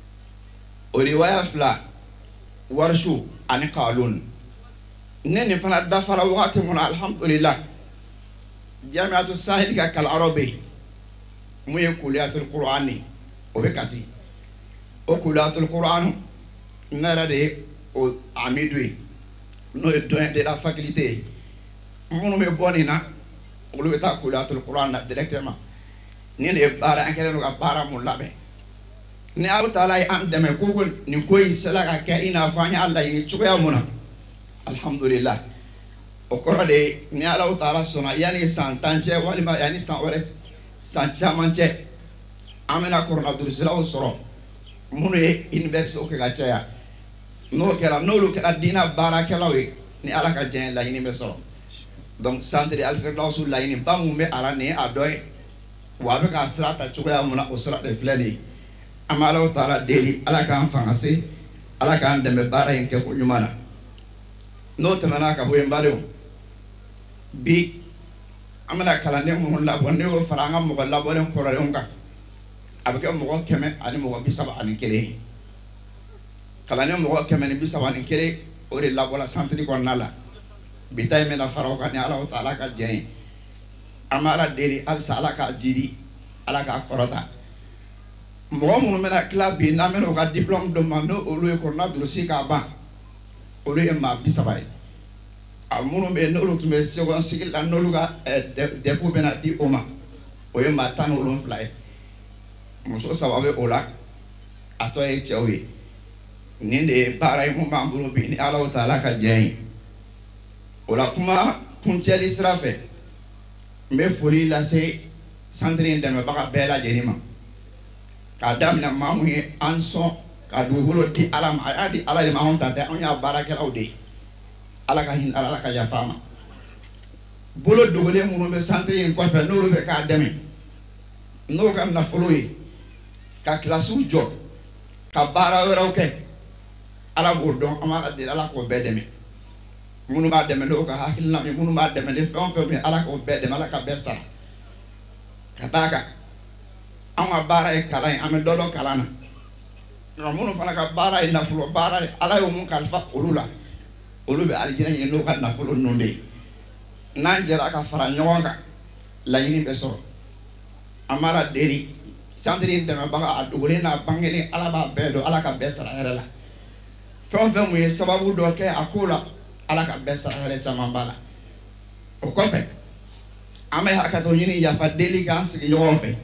o riwaya fila warshu ani kaalun ne nin fana dafara wagati mun na alhamdulillah jamiatu sahel ka kalanyɔrɔ bɛ yen mun ye kuliyatul qur'ani o bɛ Kati o kuliyatul qur'ani ne yɛrɛ de ye o amidu ye n'o ye doyen de la faculté ye minnu bɛ bɔ nin na olu bɛ taa kuliyatul qur'ani na directement ni de ye baara an kɛlen don ka baara mun labɛn ni Alahu Taala ye an dɛmɛ ko ko nin ko in sera ka kɛ i n'a fɔ an y'a laɲini cogoya mun na alhamdulillah o kɔrɔ de ye ni Alahu Taala sɔnna yanni san tan cɛ walima yanni san wɛrɛ san caman cɛ an bɛna kɔrɔna durusilaw sɔrɔ minnu ye université kɛ ka caya n'o kɛra n'olu kɛra diinɛ baarakɛlaw ye ni Ala ka diɲɛ laɲini bɛ sɔrɔ donc centre Al Firdawsi laɲini ba mun bɛ a la nin ye a dɔ ye wa a bɛ ka sira ta cogoya mun na o sira de filɛ nin ye an bɛ Alahu Taala deli Ala k'an fanga se Ala k'an dɛmɛ baara in kɛ ko ɲuman na n'o tɛmɛna ka bɔ yen badenw bi an bɛna kalanden minnu labɔ ne y'o fara an ka mɔgɔ labɔlen kɔrɔlenw kan a bɛ kɛ mɔgɔ kɛmɛ ani mɔgɔ bi saba ani kelen kalanden mɔgɔ kɛmɛ ni bi saba ani kelen o de labɔla centre kɔnɔna la bi ta in bɛna fara o kan ni Alahu Taala ka diɲɛ ye an bɛ Ala deli halisa Ala k'a jidi Ala k'a kɔrɔta mɔgɔ minnu bɛna tila bi n'an bɛna o ka diplôme d'o ma n'olu ye kɔrɔna durusi k'a ban olu ye maa bi saba ye a minnu bɛ yen n'olu tun bɛ seconde sigili la n'olu ka defu bɛna di o ma o ye maa tan ni wolonfila ye muso saba bɛ o la a tɔ ye cɛw ye nin de ye baara ye mun b'an bolo bi ni Alahu Taala ka diɲɛ ye o la kuma kuncɛli sira fɛ n bɛ foli lase centre in dɛmɛbaga bɛɛ lajɛlen ma k'a daminɛ maa mun ye an sɔn ka dugukolo di Ala ma a y'a di Ala de ma anw ta tɛ anw y'a baarakɛlaw de ye Ala ka hinɛ Ala ka yafa a ma bolo dogolen minnu bɛ centre in kɔfɛ n'olu bɛ k'a dɛmɛ n'o ka nafolo ye ka kilasiw jɔ ka baara wɛrɛw kɛ Ala b'o dɔn an b'a deli Ala k'o bɛɛ dɛmɛ minnu b'a dɛmɛ n'o ka hakilina min minnu b'a dɛmɛ ni fɛn o fɛn min Ala k'o bɛɛ dɛmɛ Ala ka bɛɛ sara ka d'a kan an ka baara ye kalan ye an bɛ dɔ dɔn kalan na nka minnu fana ka baara ye nafolo baara ye Ala y'o mun kalifa olu la olu bɛ alijinɛ ɲini n'o ka nafolo ninnu de ye n'an jɛra ka fara ɲɔgɔn kan laɲini bɛ sɔrɔ an b'a la deli centre in dɛmɛbaga a dogolen n'a bangelen Ala b'a bɛɛ dɔn Ala ka bɛɛ sara hɛrɛ la fɛn o fɛn mun ye sababu dɔ kɛ a ko la Ala ka bɛɛ sara hɛrɛ caman b'a la o kɔfɛ an bɛ hakɛto ɲini yafa deli k'an sigi ɲɔgɔn fɛ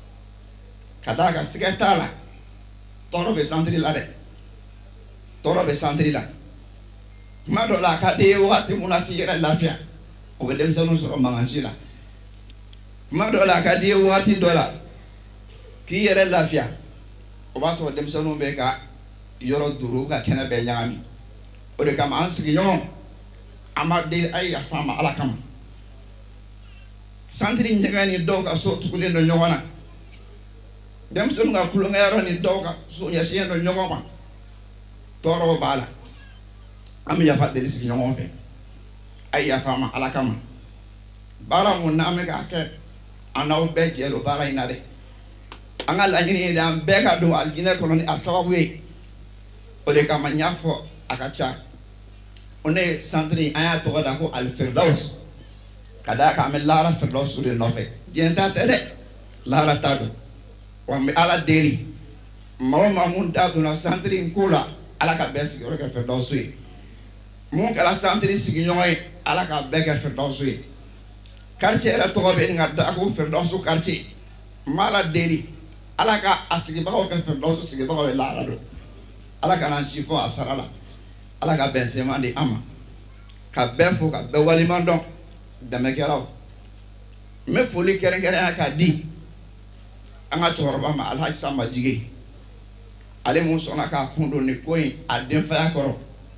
ka d'a kan siga t'a la tɔɔrɔ bɛ centre la dɛ tɔɔrɔ bɛ centre la kuma dɔ la a ka di ye wagati mun na k'i yɛrɛ lafiya o bɛ denmisɛnninw sɔrɔ mankan ci la kuma dɔ la a ka di ye wagati dɔ la k'i yɛrɛ lafiya o b'a sɔrɔ denmisɛnninw bɛ ka yɔrɔ duuru ka kɛnɛ bɛɛ ɲagami o de kama an sigiɲɔgɔn an b'a deli a ye yafa ma Ala kama centre ɲɛgɛn ni dɔw ka so tugulen don ɲɔgɔn na denmisɛnninw ka kulonkɛyɔrɔ ni dɔw ka so ɲɛsinnen don ɲɔgɔn ma tɔɔrɔw b'a la an bɛ yafa deli sigi ɲɔgɔn fɛ a ye yafa ma Ala kama baara mun n'an bɛ k'a kɛ an n'aw bɛɛ jɛ don baara in na dɛ an ka laɲini ye de an bɛɛ ka don alijinɛ kɔnɔ ni a sababu ye o de kama n y'a fɔ a ka ca o ne ye santiri an y'a tɔgɔ da ko Alifirdaus ka d'a kan an bɛ lahara Firdausu de nɔfɛ diɲɛ ta tɛ dɛ lahara ta don wa n bɛ Ala deli maa o maa mun da donna santiri in ko la Ala ka bɛɛ sigiyɔrɔ kɛ Firdausu ye mun kɛra santiri sigiɲɔgɔn ye Ala ka bɛɛ kɛ Firdausu ye quartier yɛrɛ tɔgɔ bɛ nin ka da ko Firdausu quartier n b'a la deli Ala ka a sigibagaw kɛ Firdausu sigibagaw ye lahara don Ala ka n'an si fɔ a sara la Ala ka bɛn seman di an ma ka bɛɛ fo ka bɛɛ waliman dɔn dɛmɛkɛlaw n bɛ foli kɛrɛnkɛrɛnya k'a di an ka cɛkɔrɔba ma Alhaji Samba Jige ale mun sɔnna k'a kun don nin ko in a denfaya kɔrɔ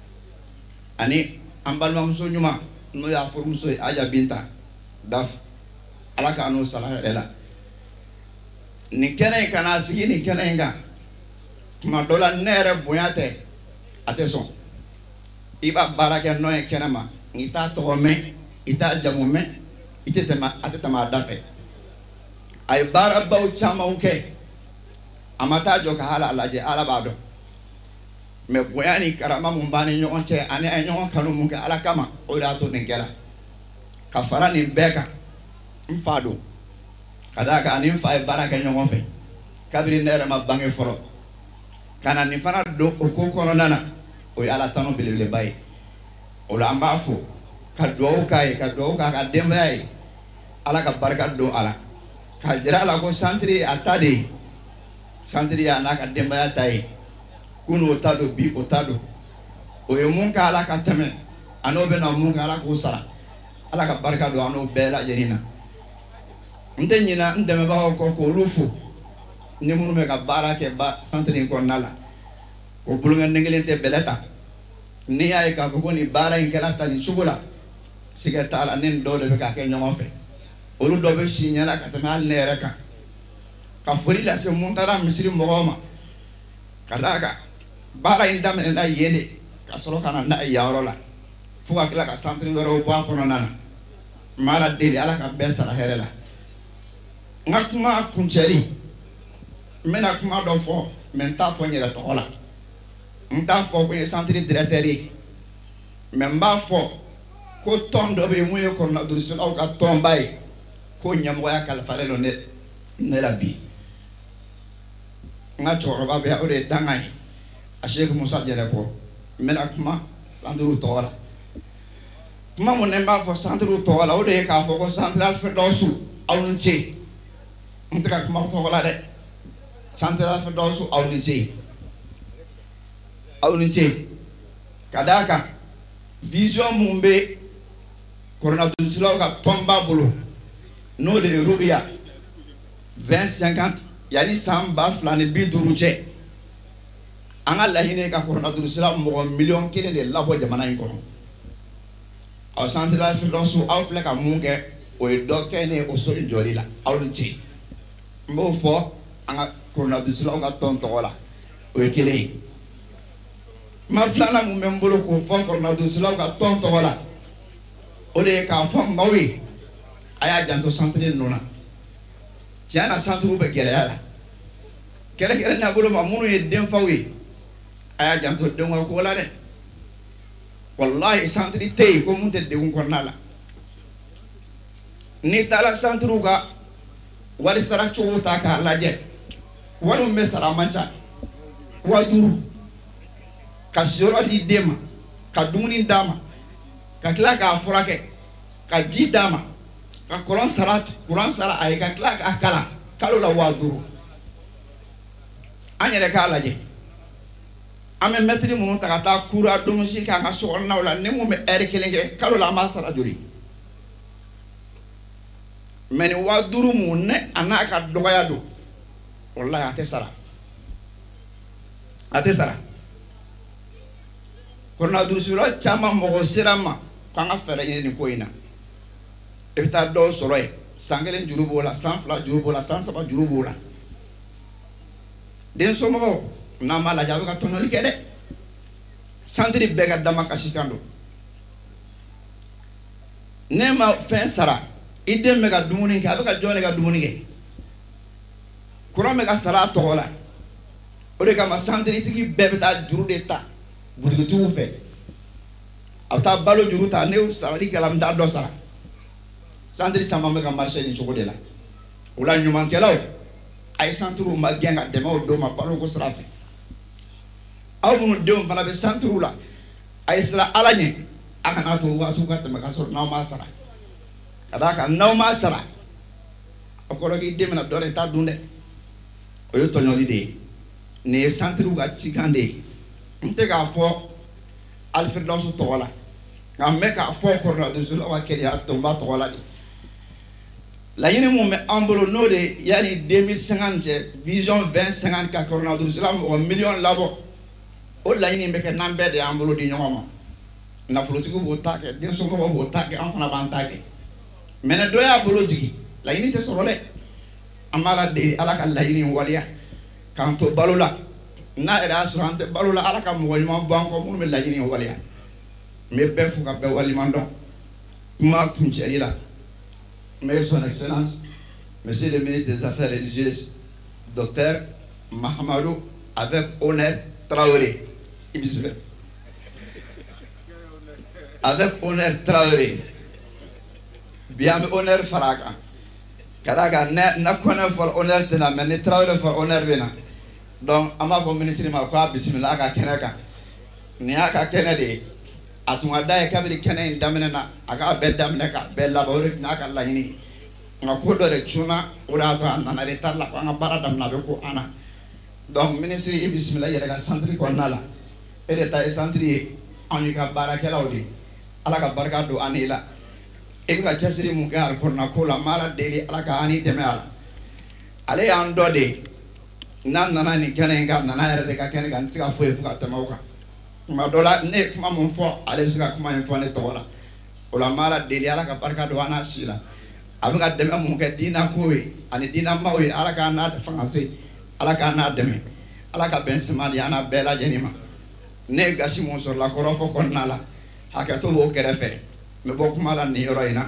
ani an balimamuso ɲuman n'o y'a furumuso ye Aja Binta Daf Ala k'a n'o sala yɛrɛ la nin kɛnɛ in ka n'a sigi nin kɛnɛ in kan tuma dɔ la ne yɛrɛ bonya tɛ a tɛ sɔn i b'a baara kɛ n'o ye kɛnɛ ma i t'a tɔgɔ mɛn i t'a jamu mɛn i tɛ tɛmɛ a tɛ tɛmɛ a da fɛ a ye baarabaw camanw kɛ a ma taa jɔ ka hala lajɛ Ala b'a dɔn mɛ bonya ni karama mun b'an ni ɲɔgɔn cɛ ani a ye ɲɔgɔn kanu mun kɛ Ala kama o de y'a to nin kɛra ka fara nin bɛɛ kan n fa don ka d'a kan ani n fa ye baara kɛ ɲɔgɔn fɛ kabini ne yɛrɛ ma bange fɔlɔ ka na nin fana don o ko kɔnɔna na o ye Ala tanu belebeleba ye o la an b'a fo ka duwawu k'a ye ka duwawu k'a ka denbaya ye Ala ka barika don a la ka jira a la ko santiri a ta de ye santiri a n'a ka denbaya ta ye kunu o ta don bi o ta don o ye mun kɛ Ala ka tɛmɛ a n'o bɛ na mun kɛ Ala k'o sara Ala ka barika don a n'o bɛɛ lajɛlen na n tɛ ɲina n dɛmɛbagaw kɔ k'olu fo ni minnu bɛ ka baara kɛ ba santiri in kɔnɔna la o boloŋɛden kelen tɛ bɛlɛ ta n'i y'a ye k'a fɔ ko nin baara in kɛra ta nin cogo la siga t'a la ne ni dɔw de bɛ k'a kɛ ɲɔgɔn fɛ olu dɔw bɛ si ɲɛ la ka tɛmɛ hali ne yɛrɛ kan ka foli lase Muntara misiri mɔgɔw ma ka d'a kan baara in daminɛna yen de ka sɔrɔ ka na n'a ye yan yɔrɔ la fo ka tila ka santiri wɛrɛw bɔ a kɔnɔna na n b'a la deli Ala ka bɛɛ sara hɛrɛ la n ka kuma kuncɛli n bɛna kuma dɔ fɔ mɛ n t'a fɔ n yɛrɛ tɔgɔ la n t'a fɔ ko n ye santiri directeur ye mɛ n b'a fɔ ko tɔn dɔ bɛ yen mun ye kɔrɔnadurusilaw ka tɔnba ye ko ɲɛmɔgɔya kalifalen don ne ne la bi n ka cɛkɔrɔba bɛ yan o de ye dangan ye a Sheikh Musa Jɛnɛkɔ n bɛna kuma santiriw tɔgɔ la kuma mun ne n b'a fɔ santiriw tɔgɔ la o de ye k'a fɔ ko santiri Alifirdausu aw ni ce n tɛ ka kuma tɔgɔ la dɛ santiri Alifirdausu aw ni ce aw ni ce ka d'a kan vision mun bɛ kɔrɔnadurusilaw ka tɔnba bolo n'o de ye Rubiya vingt cinquante yanni san ba fila ni bi duuru cɛ an ka laɲini ye ka kɔrɔnadurusilaw mɔgɔ miliyɔn kelen de labɔ jamana in kɔnɔ aw santiri Alifirdausu aw filɛ ka mun kɛ o ye dɔ kɛ ne o so in jɔli la aw ni ce n b'o fɔ an ka kɔrɔnadurusilaw ka tɔn tɔgɔ la o ye kelen ye ma filanan mun bɛ n bolo k'o fɔ kɔrɔnadurusilaw ka tɔn tɔgɔ la o de ye k'a fɔ maaw ye a y'a janto santiri ninnu na tiɲɛ na santiriw bɛ gɛlɛya la kɛrɛnkɛrɛnnenya bolo ma minnu ye denfaw ye a y'a janto denw ka ko la dɛ walahi santiri tɛ yen ko mun tɛ degun kɔnɔna la n'i taara santiriw ka wari sara cogo ta k'a lajɛ wari min bɛ sara a man ca wa duuru ka siyɔrɔ di den ma ka dumuni d'a ma ka tila k'a furakɛ ka ji d'a ma ka kɔlɔn sara kuran sara a ye ka tila k'a kalan kalo la wa duuru an yɛrɛ k'a lajɛ an bɛ mɛtiri minnu ta ka taa kura domisi k'an ka sokɔnɔnaw la ni mun bɛ ɛri kelen kɛ kalo la an b'a sara joli mɛ nin wa duuru mun ne a n'a ka dɔgɔya don walahi a tɛ sara a tɛ sara kɔrɔnadurusilaw caman mɔgɔ sera ma k'an ka fɛɛrɛ ɲini nin ko in na i bɛ taa dɔw sɔrɔ yen san kelen juru b'o la san fila juru b'o la san saba juru b'o la den somɔgɔw n'a ma lajɛ a bɛ ka tɔɲɔli kɛ dɛ santiri bɛɛ ka dama kasi kan don ne ma fɛn sara i den bɛ ka dumuni kɛ a bɛ ka jɔn de ka dumuni kɛ kuran bɛ ka sara a tɔgɔ la o de kama santiritigi bɛɛ bɛ taa juru de ta butigitigiw fɛ a bɛ taa balo juru ta ne sarali kɛla n bɛ taa dɔ sara santiri caman bɛ ka marché nin cogo de la o la ɲumankɛlaw a ye santiriw ma gɛn ka dɛmɛ o don ma baloko sira fɛ aw minnu denw fana bɛ santiriw la a ye sira ala ɲɛ a kana to waatiw ka tɛmɛ ka sɔrɔ n'aw ma sara ka d'a kan n'aw ma sara o kɔrɔ k'i den bɛna dɔ de ta dun dɛ o ye tɔɲɔli de ye nin ye santiriw ka cikan de ye n tɛ k'a fɔ alifiridaso tɔgɔ la nka n bɛ k'a fɔ kɔrɔladosolaw ka kɛnɛya tɔnba tɔgɔ la de laɲini mun bɛ an bolo n'o de yanni deux mille cinquante cɛ vision vingt cinquante ka kɔrɔladosola mɔgɔ miliyɔn labɔ o laɲini bɛ kɛ n'an bɛɛ de y'an bolo di ɲɔgɔn ma nafolotigiw b'o ta kɛ densɔrɔbagaw b'o ta kɛ an fana b'an ta kɛ mɛ ne dɔ y'a bolo jigin laɲini tɛ sɔrɔ dɛ an b'a la deli ala ka laɲini waliya k'an to balo la n'a yɛrɛ y'a sɔrɔ an tɛ balo la ala ka mɔgɔ ɲuman bɔ an kɔ minnu bɛ laɲini waliya n bɛ bɛɛ fo ka bɛɛ waliman dɔn kuma kuncɛli la n bɛ son excellence monsieur le ministre des affaires religieuses docteur Mahamadou avec honneur Traoré i bisimila avec honneur Traoré bi an bɛ honneur fara a kan ka d'a kan ne na kɔnɛ fɔlɔ honneur tɛ na mɛ ni Traoré fɔlɔ honneur bɛ na donc an b'a fɔ ministre ma k'a bisimila a ka kɛnɛ kan nin y'a ka kɛnɛ de ye a tun ka d'a ye kabini kɛnɛ in daminɛ na a k'a bɛɛ daminɛ k'a bɛɛ laban o de tun y'a ka laɲini nka ko dɔ de cunna o de y'a to a nana retard la ko an ka baara daminɛ a bɛ ko an na donc ministre i bisimila i yɛrɛ ka centre kɔnɔna la e de ta ye centre ye anw y'i ka baarakɛlaw de ye ala ka barika don an n'i la e bɛ ka cɛsiri mun kɛ alikɔrɔna ko la n b'a la deli ala ka an ni dɛmɛ a la ale y'an dɔ de ye n'a nana nin kɛnɛ in kan a nana yɛrɛ de ka kɛnɛ kan n tɛ se ka foyi fo ka tɛmɛ o kan tuma dɔ la ne ye kuma mun fɔ ale bɛ se ka kuma in fɔ ne tɔgɔ la o la n b'a la deli ala ka barika don an n'a si la a bɛ ka dɛmɛ mun kɛ diinɛ ko ye ani diinɛ maaw ye ala k'an n'a fanga se ala k'an n'a dɛmɛ ala ka bɛn sima di an n'a bɛɛ lajɛlen ma ne ye gasi mun sɔrɔla kɔrɔfɔ kɔnɔna la hakɛto b'o kɛrɛfɛ n bɛ bɔ kuma la nin yɔrɔ in na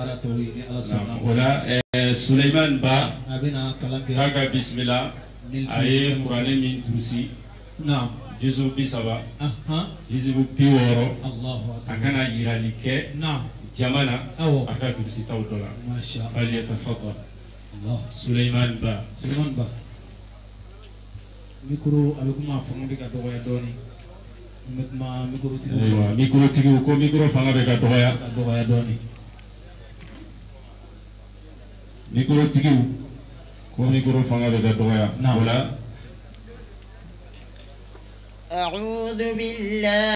baara tɔw ye ni Ala sɔnna. O la Suleiman Ba a bɛna kalan kɛ. k'a ka bisimila a ye kuranɛ min durusi. Naam. Juzu bi saba. Ahan. Hizibu bi wɔɔrɔ. Allahu akbar. A kana yirali kɛ. Naam. Jama na. Awɔ. A ka durusitaw dɔ la. Masha Allah. Falyatafaddal. Allah. Suleiman Ba. Suleiman Ba. Micro a bɛ kuma fanga bɛ ka dɔgɔya dɔɔnin. N bɛ kuma micro tigiw fɛ. Ayiwa micro tigiw ko micro fanga bɛ ka dɔgɔya. Ka dɔgɔya dɔɔnin. Micro tigiw ko micro fanga bɛ ka dɔgɔya. O la. أعوذ بالله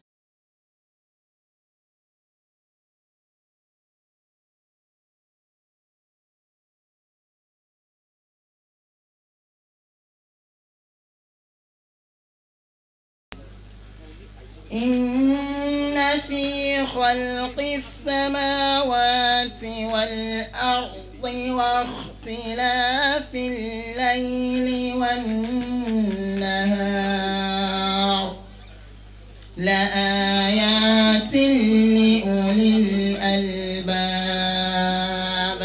إن في خلق السماوات والأرض واختلاف الليل والنهار لآيات لأولي الألباب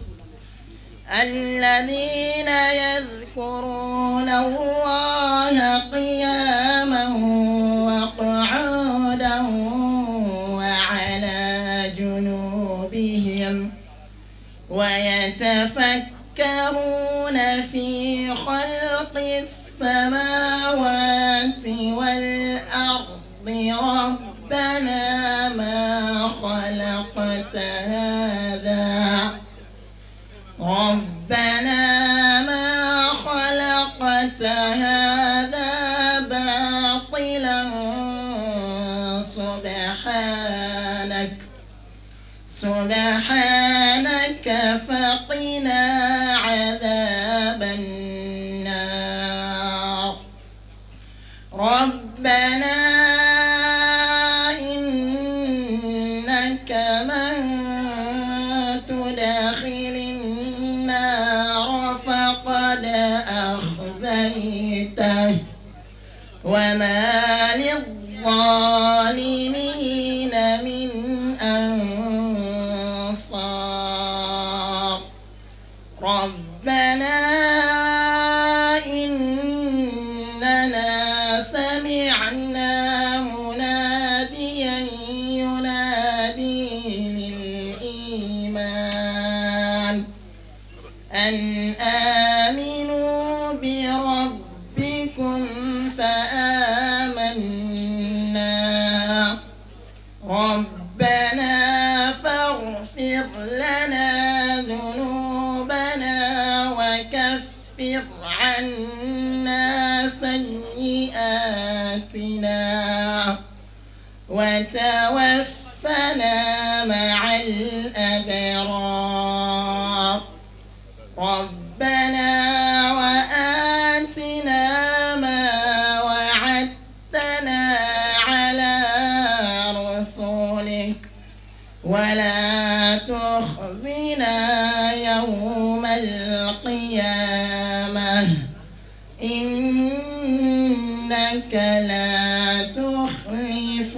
الذين يذكرون الله قياما وقعودا وعلى جنوبهم ويتفكرون في خلق السماوات والأرض ربنا ما خلقت هذا ربنا ما خلقت هذا باطلا سبحانك سبحانك فقنا عذاب النار ربنا إنك من تدخل النار فقد أخزيته وما للظالمين من أنصار ربنا إننا سمعنا مناديا ينادي للإيمان أن آمنوا بربكم فآمنا ربنا فاغفر لنا ذنوبنا وكفر عنا سيئاتنا وتوفنا مع الأبرار ربنا وآتنا ما وعدتنا على رسولك ولا تخزنا يوم القيامة إنك لا تخلف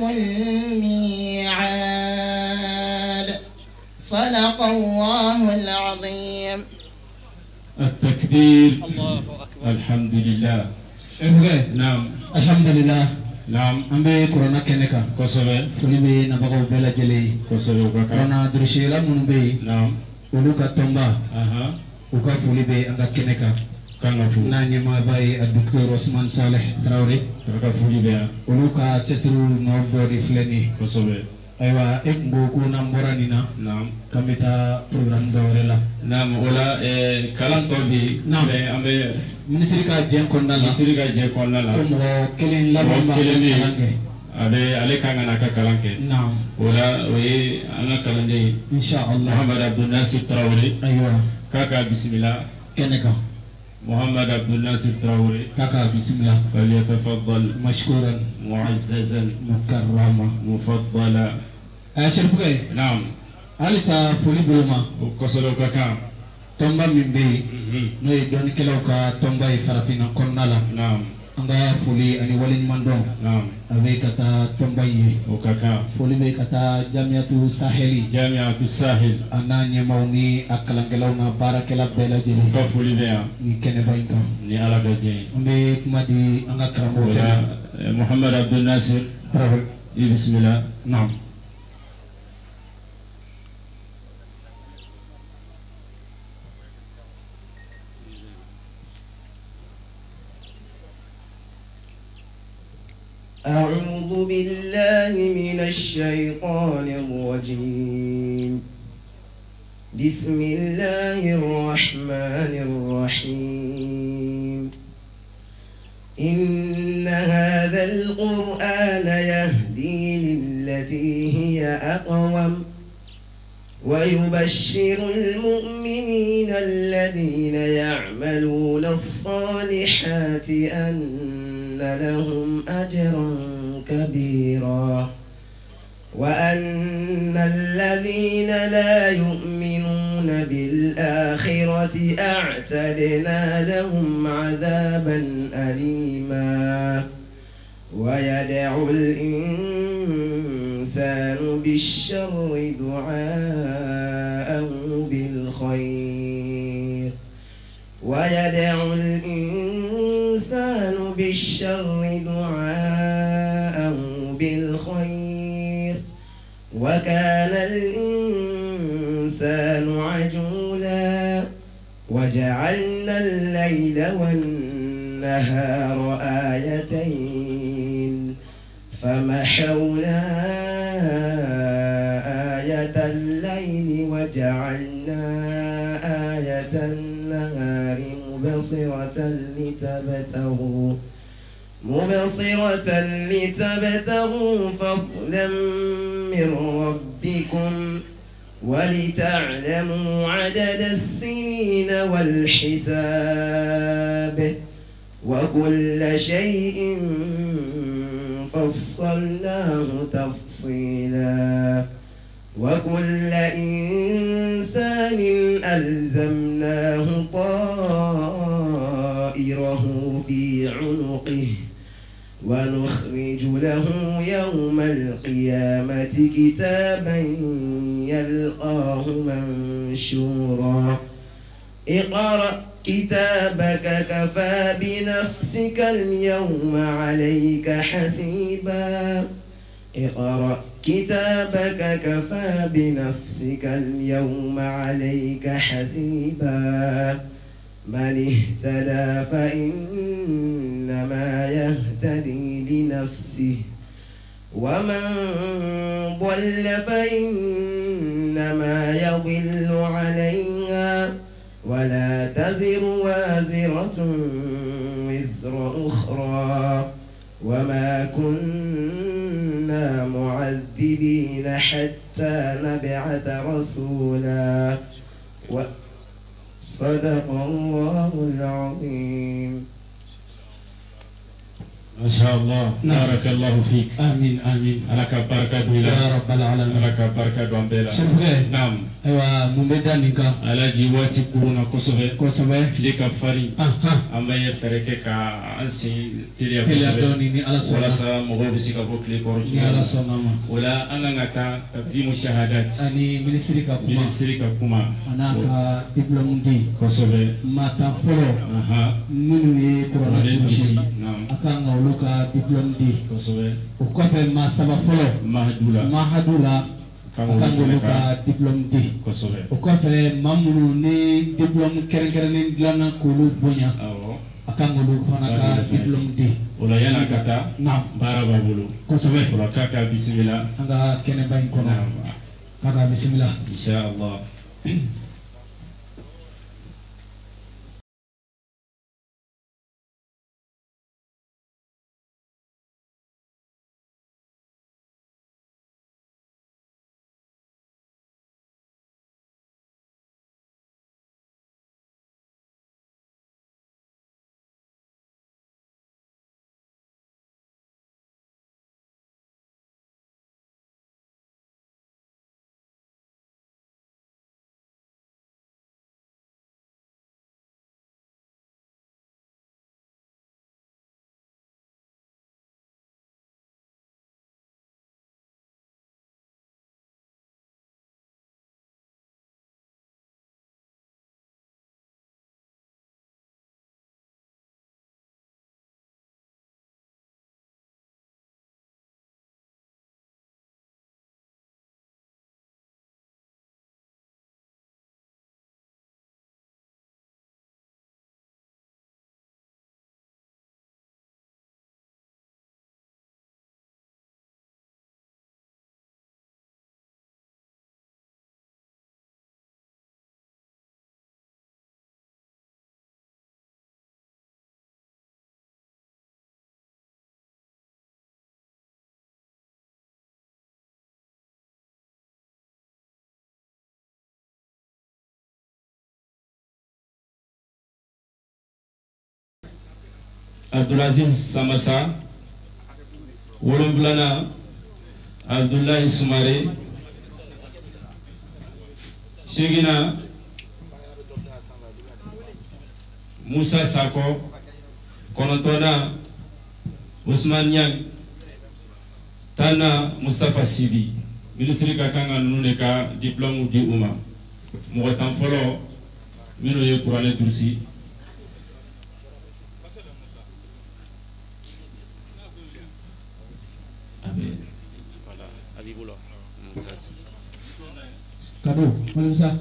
الميعاد صدق الله العظيم. التكبير. الله أكبر. الحمد لله. نعم. الحمد لله. نعم. أمبي كورونا كنكا. كسبة. فلبي نبغى بلا جلي. كسبة وكذا. كورونا درشيلا منبي. نعم. ولوكا تومبا. أها. وكا فلبي أنغا كنكا. كان فو. ناني ما باي الدكتور عثمان صالح تراوري. كذا فلبي. ولوكا تسرو نوربوري فلني. كسبة. أيوة إك بوكو نامبورانينا. نعم. كميتا program دورلا. نعم ولا كلام توبي. نعم. أمبي. Ministry ka jeng konna la. Ministry ka jeng konna la. Ko mo kelen la ba ma kalanke. Ale ale kan na ka kalanke. Naam. Wala we ana kalande. Insha Allah. Muhammad Abdul Nasir Traore. Aywa. Kaka bismillah. Keneka. محمد عبد الناصر تراوري. كاكا بسم الله. فليتفضل مشكورا معززا مكرما مفضلا. أشرف كاي. نعم. أليسا فولي بروما. وكسلو كاكا. تومبا من بي. نوي دوني كيلو كا تومبا يفرافينا كونالا. نعم. anga foli ani walin mando naam abe kata tombaye o kaka foli be kata jamiatu saheli jamiatu sahel ana nyamauni akalangelaw na barakela bela jeli ka foli be yan ni kene bayinka ni ala ka jeng ambe kuma di anga karamo wala Muhammad Abdul Nasir bismillah naam أعوذ بالله من الشيطان الرجيم بسم الله الرحمن الرحيم إن هذا القرآن يهدي للتي هي أقوم ويبشر المؤمنين الذين يعملون الصالحات أن لهم أجرا كبيرا وأن الذين لا يؤمنون بالآخرة أعتدنا لهم عذابا أليما ويدعو الإنسان بالشر دعاءه بالخير ويدعو الإنسان بالشر دعاءه بالخير وكان الإنسان عجولا وجعلنا الليل والنهار آيتين فمحونا آية الليل وجعلنا آية النهار مبصرة لتبتغوا مبصرة لتبتغوا فضلا من ربكم ولتعلموا عدد السنين والحساب وكل شيء فصلناه تفصيلا وكل إنسان ألزمناه طائره في عنقه ونخرج له يوم القيامة كتابا يلقاه منشورا اقرأ كتابك كفى بنفسك اليوم عليك حسيبا اقرأ كتابك كفى بنفسك اليوم عليك حسيبا من اهتدى فإنما يهتدي لنفسه ومن ضل فإنما يضل عليها ولا تزر وازرة وزر أخرى وما كنا معذبين حتى نبعث رسولا صدق الله العظيم. ما شاء الله بارك الله فيك. آمين آمين. لك بركة يا رب العالمين. لك بركة دوامبلا. شكرا. نعم. أيوة ممدان نيكا. على جواتي كورونا كوسوفي. كوسوفي. لك فاري. آه آه. أما يفرق كا أنسي تليا كوسوفي. تليا دوني ني على سونا. ولا سا مغوبسي كفوكلي كورجي. ني على سونا ما. ولا أنا نتا تبدي مشاهدات. أني مينستري كوما. مينستري كوما. أنا كا دبلوم دي. كوسوفي. ما تفلو. أها. منو كورونا كوسي. نعم. أكان غولوكا دبلوم دي. كوسوفي. وكفى ما سبب فلو. mahadula mahadula akan ka diplôme di kosove o ko fe mamunu ni diplôme kere kere ni dilana kulu bonya awo akan ngolu fana ka diplôme di wala yana kata na bara babulu kosove wala kaka bismillah anga kene bayin kono kaka bismillah insha Allah Abdulaziz Samassa wolonfilana Abdullahi Sumare segina Musa Sako kɔnɔntɔnna Ousmane Niang tanna Mustafa Sibi ministre ka kan ka ninnu de ka diplôme di u ma mɔgɔ tan fɔlɔ minnu ye kuranɛ durusi cadeau wala sa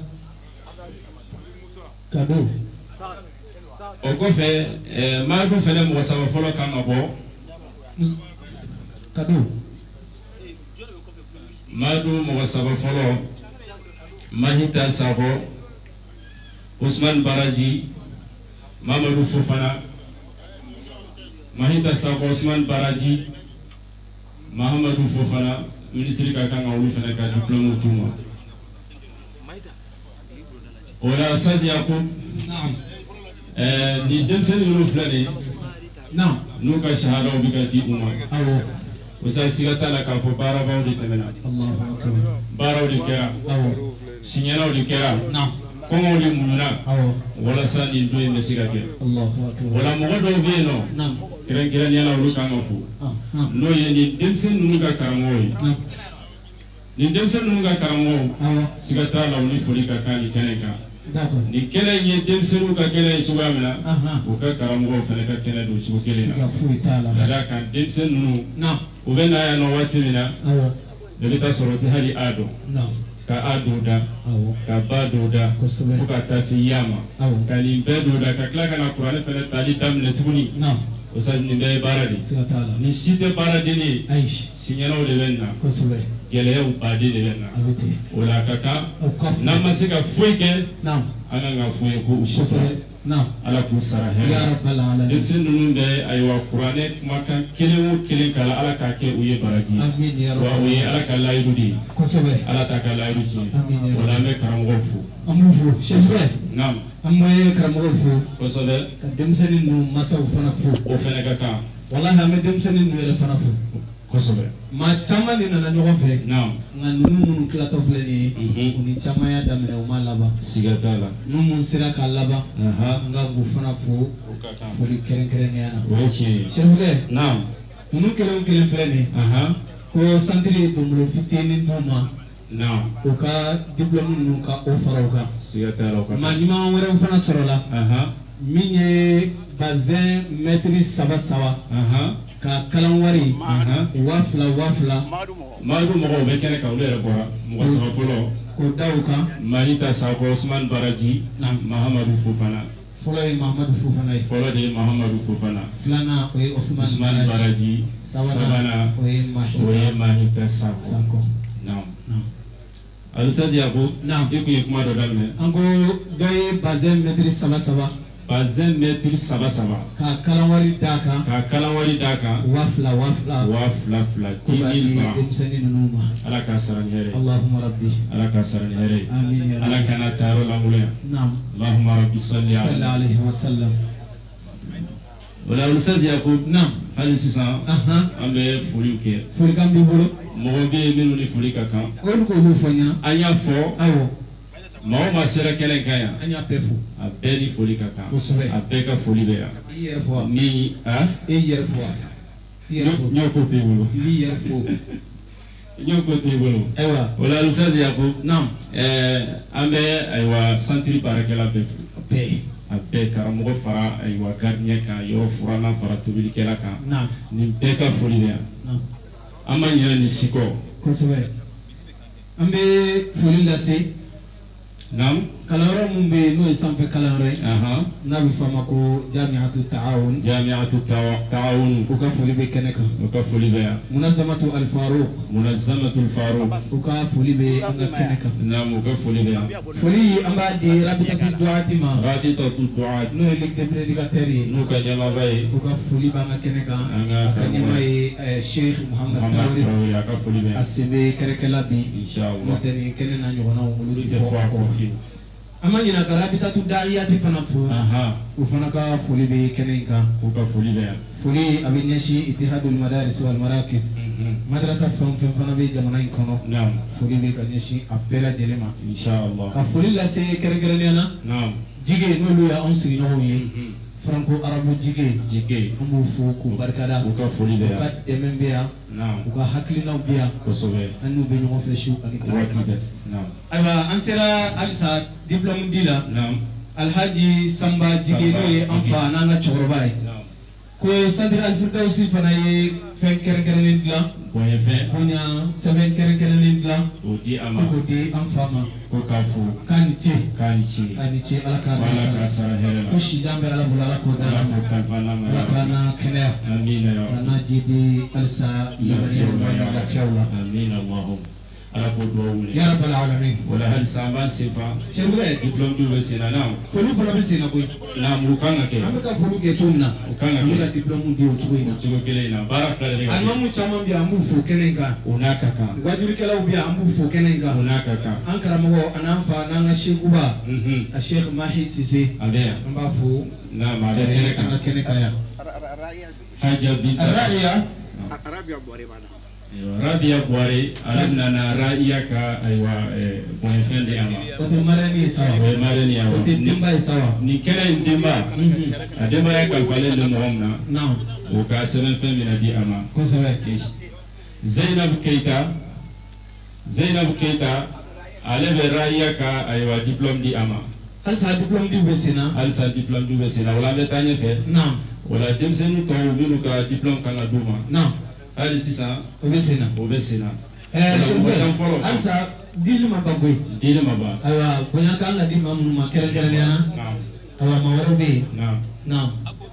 cadeau o kɔfɛ ɛɛ Madu fɛnɛ mɔgɔ saba fɔlɔ kan ka bɔ cadeau Madu mɔgɔ saba fɔlɔ Mahita Sako Ousmane Baraji Mamadou Fofana Mahita Sako Ousmane Baraji Mahamadou Fofana ministre ka kan ka olu fɛnɛ ka diplôme d'u ma o la Sazi Yakub ɛɛ ni denmisɛnnin minnu filɛ nin ye n'u ka sahadaw bɛ ka di u ma o sa siga t'a la k'a fɔ baarabaw de tɛmɛna baaraw de kɛra siɲɛnaw de kɛra kɔngɔw de muɲuna walasa nin don in bɛ se ka kɛ o la mɔgɔ dɔw bɛ yen nɔ kɛrɛnkɛrɛnnenya la olu kan ka fo n'o ye nin denmisɛnnin ninnu ka karamɔgɔw ye nin denmisɛnnin ninnu ka karamɔgɔw siga t'a la olu foli ka kan nin kɛnɛ kan ni kɛnɛ in ye denmisɛnninw ka kɛnɛ ye cogoya min na u ka karamɔgɔw fana ka kɛnɛ don cogo kelen na ka d'a kan denmisɛnnin ninnu u bɛ na yan nɔ waati min na i bɛ taa sɔrɔ o tɛ hali a dɔn ka a dɔw da ka ba dɔw da fo ka taa se ya ma ka nin bɛɛ dɔw da ka tila ka na kuranɛ fana tali daminɛ tuguni o sa nin bɛɛ ye baara de ni si tɛ baaraden ye siɲɛnaw de bɛ na gɛlɛyaw baden de bɛ na o la a ka kan n'an ma se ka foyi kɛ an kan ka fɔ ye ko u sɔsɔ ala k'u sara hɛrɛ denmisɛnnin ninnu bɛ ayiwa kuranɛ kumakan kelen o kelen kala ala k'a kɛ u ye baraji wa o ye ala ka layidu de ye ala t'a ka layidu tiɲɛ o la an bɛ karamɔgɔw fo an b'u fo sɛsɛ naam an bɛ karamɔgɔw fo kosɛbɛ ka denmisɛnnin ninnu masaw fana fo o fana ka kan walahi an bɛ denmisɛnnin ninnu yɛrɛ fana fo kosɛbɛ maa caman de nana ɲɔgɔn fɛ naam nka ninnu minnu tilatɔ filɛ nin ye u ni caman y'a daminɛ u ma laban siga t'a la ninnu minnu sera k'a laban an ka k'u fana fo foli kɛrɛnkɛrɛnnenya na o ye tiɲɛ ye sɛfukɛ naam ninnu kelen o kelen filɛ nin ye ko santiri ye donbolo fitinin d'u ma naam u ka diplôme ninnu ka o fara u kan siga t'a la o ka maa ɲuman wɛrɛw fana sɔrɔla min ye bazin mètre saba saba ka kalan wari waa fila waa fila Madu mɔgɔw bɛ kɛnɛ kan olu yɛrɛ bɔra mɔgɔ saba fɔlɔ k'o da u kan Mahita Sako Ousmane Baraji Mahamadou Fofana fɔlɔ ye Mahamadou Fofana ye fɔlɔ de ye Mahamadou Fofana filanan o ye Ousmane Baraji sabanan o ye Mahita Sako naam Alisadi Yako i kun ye kuma dɔ daminɛ an ko dɔ ye bazin mètre saba saba bazin mètre saba saba ka kalan wari d'a kan ka kalan wari d'a kan waa fila waa fila waa fila fila ko ka di denmisɛnnin ninnu ma ala ka sara ni hɛrɛ Allahumma rabbi ala ka sara ni hɛrɛ amin ala kana taa yɔrɔ langolo yan naam Allahumma rabbi salli alayhi wa sallam o la Alisadi Yako naam hali sisan an bɛ foliw kɛ folikan b'i bolo mɔgɔ bɛ yen minnu ni foli ka kan olu k'olu fɔ n ɲɛna an y'a fɔ awɔ maa o maa sera kɛnɛ kan yan an y'a bɛɛ fo a bɛɛ ni foli ka kan kosɛbɛ a bɛɛ ka foli bɛ yan i yɛrɛ fɔ wa ni a e yɛrɛ fɔ wa i yɛrɛ fo n y'o ko t'e bolo i b'i yɛrɛ fo n y'o ko t'e bolo ayiwa o la Alisadi Yako naam ɛɛ an bɛ ayiwa santiri baarakɛla bɛɛ fo bɛɛ a bɛɛ karamɔgɔ fara ayiwa gardien kan yɔrɔ furannan fara tobilikɛla kan naam nin bɛɛ ka foli bɛ yan naam an ma ɲinɛ nin si kɔ kosɛbɛ an bɛ foli lase naam kalanyɔrɔ min bɛ yen n'o ye sanfɛ kalanyɔrɔ ye n'a bɛ fɔ a ma ko Jamiatu Taawun Jamiatu Taawun u ka foli bɛ kɛnɛ kan u ka foli bɛ yan Munazamatu Al Farouq Munazamatu Farouq u ka foli bɛ an ka kɛnɛ kan naam u ka foli bɛ yan foli an b'a di Rabitatu Duati ma Rabitatu Duati n'o ye ligue des prédicateurs ye n'u ka ɲɛmaaba ye u ka foli b'an ka kɛnɛ kan an a ka ɲɛmaa ye Sheikh Muhamad Traoré a ka foli bɛ yan a se bɛ kɛrɛkɛla bi inshallah n'o tɛ nin kɛnɛ n'a ɲɔgɔnnaw olu olu tɛ tɛ fɔ a kɔ fiyewu amani na garabita tu da'iyati fana fu aha ufana ka fuli be kenenka uka fuli be fuli abinyashi itihadul madaris wal marakis madrasa fam fam fana be jamana kono naam fuli be kanyashi appela jelema inshallah ka fuli la se keregerena naam jige no lu ya on sigi no yi franco arabu jige jige ambu fu ku barkada uka fuli be ka demembe ya naam uka haklina biya kosobe anu be no fe shu ani wati naam aywa ansera alisa diplôme dila naam alhaji samba jige no ye anfa nanga chorobai naam ko sadira alfirdausi fana ye fen kere kere ni dila boye fe bonya seven kere kere ni dila o di ama ko di anfa ma ko ka fu kani che kani chi ani che ala ka wala ka sara hele ko shi jambe ala bulala ko wala dana mo ka fana ma ala kana kene amin ya kana jidi alsa yabani la fiawla amin allahum ala ko do wule ya rabbal alamin wala hal sama sifa shirwe diplôme du wesina naam fulu fulu bisina ko naam ukanga ke amaka fulu ke tunna ukanga amaka ke diplôme di otuina chigo kele na bara fla de almamu chama bi ambu fu kenenga unaka ka wajuri kala ubi ambu fu kenenga unaka ka an karamago anamfa nanga shekuba mhm a sheikh mahi sise abea amba fu na ma de kele kana ka keneka ya haja bint araya Arabia bore bana. rabia boare alamna na raia ka aywa bon fin de ama kote marani sawa we marani ya kote dimba sawa ni kala dimba adema ya kalfale le muhamna naam o ka senen fin min adi ama ko sawa Zainab Keita Zainab Keita ale be raia ka aywa diplôme di ama hal sa diplôme di besina al sa diplôme du besina wala be tanye fe naam wala demsenu to binu ka diplôme kana duma naam ali sisa o besina o besina eh shirwe folo hal sa dili mabagoy dile maba awa bonya ka nga di mamu ma kere kere yana naam awa mawarobe naam naam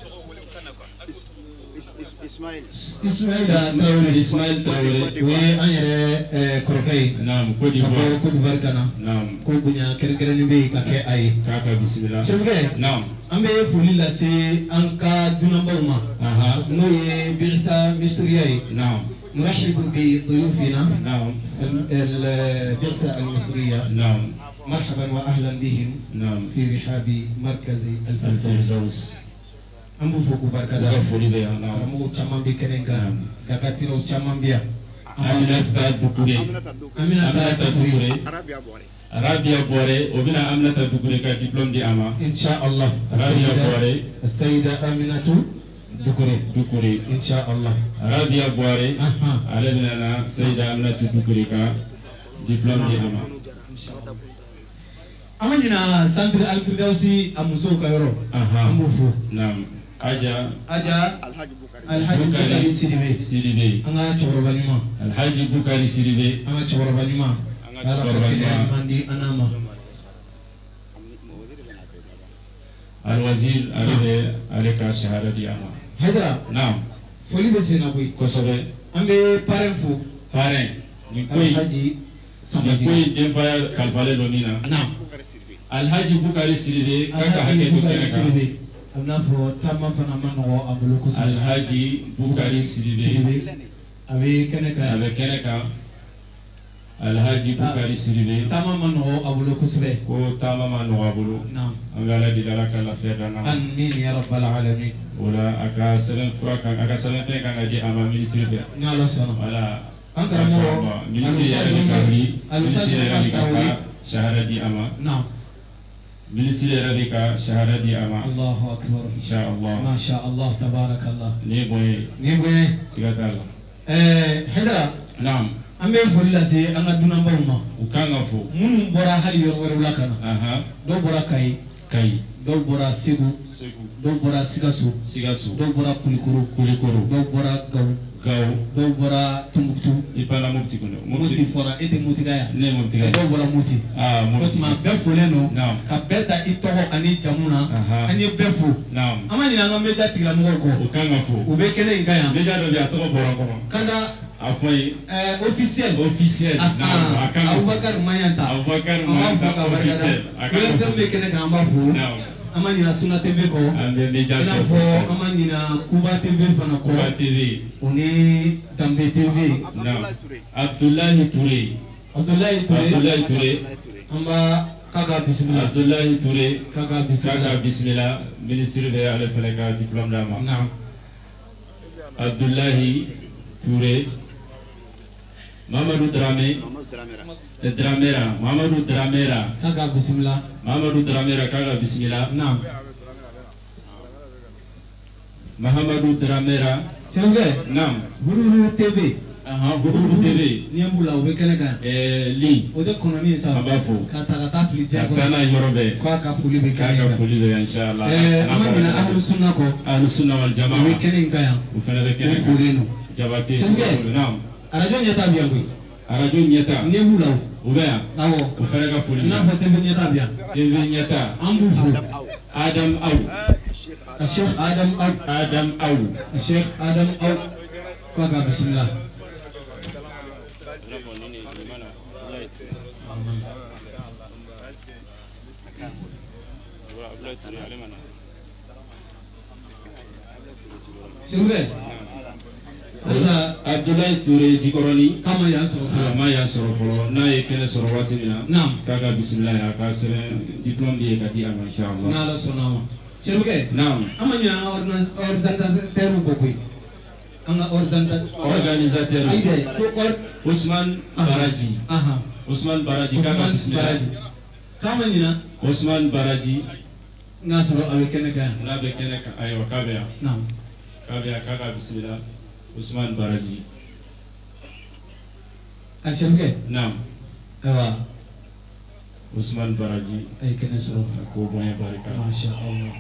Ismail. Ismail Traoré Ismail Traoré we an yɛrɛ kɔrɔkɛ naam Côte ye ka d'Ivoire bɔ Côte d'Ivoire kana naam ko bonya kɛrɛnkɛrɛnnen bɛ yen ka kɛ a ye kaka bismillah sɛbɛkɛ naam an bɛ foli lase an ka dunanbaw ma aha n'o ye Birisa Misiriya ye naam نرحب بضيوفنا نعم البعثة المصرية نعم مرحبا وأهلا بهم نعم في رحاب مركز الفردوس الفردوس an b'u fo k'u barika da karamɔgɔw caman bɛ kɛnɛ kan dagatiraw caman bɛ yan Aminata Dukure Aminata Dukure Rabia Bore o bɛna Aminata Dukure ka diplôme di a ma inshallah Rabia Bore Sayida Aminatu Dukure Dukure inshallah Rabia Bore ale bɛna na Sayida Aminatu Dukure ka diplôme di a ma an ma ɲina centre Alfirdausi a musow ka yɔrɔ an b'u fo naam Aja Aja Alhaji Bukari Sidibe Sidibe an ka cɛkɔrɔba ɲuman Alhaji Bukari Sidibe an ka cɛkɔrɔba ɲuman an ka Ala ka cɛkɔrɔba kɛnɛya ɲuman ɲuman di an n'a ma Alwazir ale bɛ ale ka shahada di a ma Haidara naam foli bɛ sen na koyi kosɛbɛ an bɛ parrain fo parrain ni koyi Alhaji ni koyi denfaya kalifalen don min na naam Alhaji Bukari Sidibe k'a ka hakɛ Alhaji to Bukari kɛnɛ kan Sidibe a bɛna fɔ taama fana ma nɔgɔ a bolo kosɛbɛ Alhaji Bukari Sidibe Sidibe a bɛ kɛnɛ a kan bɛ kɛnɛ kan Alhaji Bukari Sidibe taama ma nɔgɔ a bolo kosɛbɛ ko taama ma nɔgɔ a bolo naam an bɛ Ala deli Ala ka lafiya d'an ma amin ya rabbal alamin o la a ka sɛbɛn fura kan a ka sɛbɛnfɛn kan ka di a ma minisiri fɛ ni Ala sɔnna voilà an karamɔgɔ minisiri yɛrɛ de ka wuli minisiri yɛrɛ de ka Traoré ka shahada di a ma naam minisiri yɛrɛ de ka shahada di a ma Allahu akbar inshallah masha Allah tabarakallah ni bon ye ni bonya siga t'a la ɛɛ Haidara naam an bɛ foli lase an ka dunanbaw ma u kan ka fɔ minnu bɔra hali yɔrɔ wɛrɛw la ka na aha dɔw bɔra Kayi Kayi dɔw bɔra Segu Segu dɔw bɔra Sikaso Sikaso dɔw bɔra Kulikoro Kulikoro dɔw bɔra Gawo Gawo dɔw bɔra Tumbuktu i panna Mopti kɔnɔ Moti fɔra e tɛ Motiga yan ne ye Mopti ka dɔw bɔra Moti ah o Mopti tuma bɛɛ folen don naam ka bɛɛ ta i tɔgɔ ani jamu na aha an ye bɛɛ fo naam an ma ɲinɛ an ka média tigilamɔgɔw kɔ o kan ka fɔ u bɛ kɛnɛ in kan yan média dɔ bɛ yen a tɔgɔ bɔra kɔnɔ kanda a fɔ ye ɛɛ officiel officiel naam a kan ka fɔ Abubakar Mayanta Abubakar an b'a fɔ Mayanta ka barika officiel da a kan ka yɔrɔtɛw bɛ fɔ kɛnɛ kan an b'a fo naam an ma ɲinɛ Suna T V kɔ an bɛ média i n'a dɔ fɔ an ma ɲinɛ Kuba T V fana kɔ Kuba T V o ni Danbe T V naam Abdoulaye Touré Abdoulaye Touré Abdoulaye Touré an b'a Kaka bismillah. Abdoulaye Touré. Kaka bismillah. Kaka bismillah. Ministre de Ale Feleka diplôme d'ama. Naam. Abdoulaye Touré. Mamadou Dramé. Dramera. Mamadou Dramera. Kaka bismillah. Mamadou Dramera. Kaka bismillah. Naam. Mahamadou Dramera. C'est vrai. Naam. Hururu T V. Aha, Hururu T V. Ni ambula ube keneka. Eh, li. O de kononi sa. Abafo. Kata kata fili jago. Kana yorobe. Kwa ka fuli be keneka. Kaka fuli be inshallah. Eh, amana ahlus sunna ko. Ahlus sunna wal jamaa. Ube keneka ya. Ufana be keneka. Ufureno. Jabate. Senge. Naam. Arajo nyata biya boy. Arajo nyata. Ni ambula. Ubea. Awo. Ufana ka fuli. Na fote be nyata biya. Eve nyata. Ambu fu. Adam Aw. Sheikh Adam Aw. Adam Aw. Sheikh Adam Aw. Kaka bismillah. S'il vous plaît. Abdoulaye Touré Jikoroni. Kama ya soro folo. Ma ya soro folo. Na ye kene soro wati mina. Naam. Kaka bismillah ya ka sere diplôme bi ka di ama inshallah. Na la sonama. S'il vous plaît. Naam. Amanya organisateur ko koy. Anga organisateur. Aide. Ousmane Baraji. Aha. Ousmane Baraji kaka bismillah. Kama nyina. Ousmane Baraji. Na soro avec keneka. Na be keneka ayo kabea. Naam. Kabea kaka bismillah. Ousmane Baraji. Alshamke. Naam. Ewa. Ousmane Baraji. Ay kene soro. Ko boye barika. Masha Allah.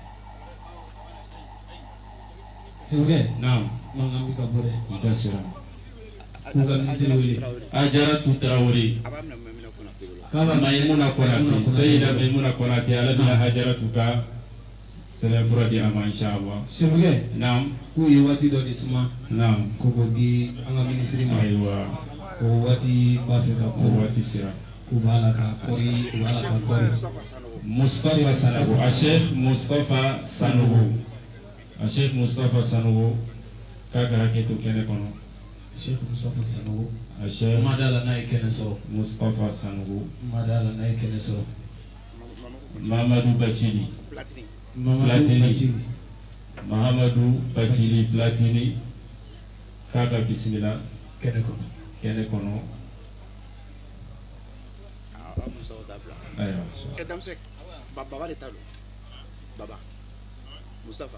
S'il vous plaît. Naam. Mangambi ka bore. Itasira. Kuga misiri wili. Ajara Traoré. Kaba Maimuna Konate. Sayyida Maimuna Konate ala bila Hajara tuka. Sele furadi ama inshallah. S'il vous plaît. Naam. Ku ye wati do di suma. Naam. Ko ko di anga ministri ma. Aywa. Ko wati ba fe ka Ko wati sira. Ku bala ka kori, ku bala ka kori. Mustafa Sanogo. A Sheikh Mustafa Sanogo. A Sheikh Mustafa Sanogo. Kaka haketu kene kono. Sheikh Mustafa Sanogo. A Sheikh Madala na ikene soro. Mustafa Sanogo. Madala na ikene soro. Mamadou Bachili. Mamadou Bachili. Mahamadou Bachili Platini. Kaka bismillah. Kene kono. Kene kono. Aywa. Kedam sek. Baba de talo. Baba. Mustafa.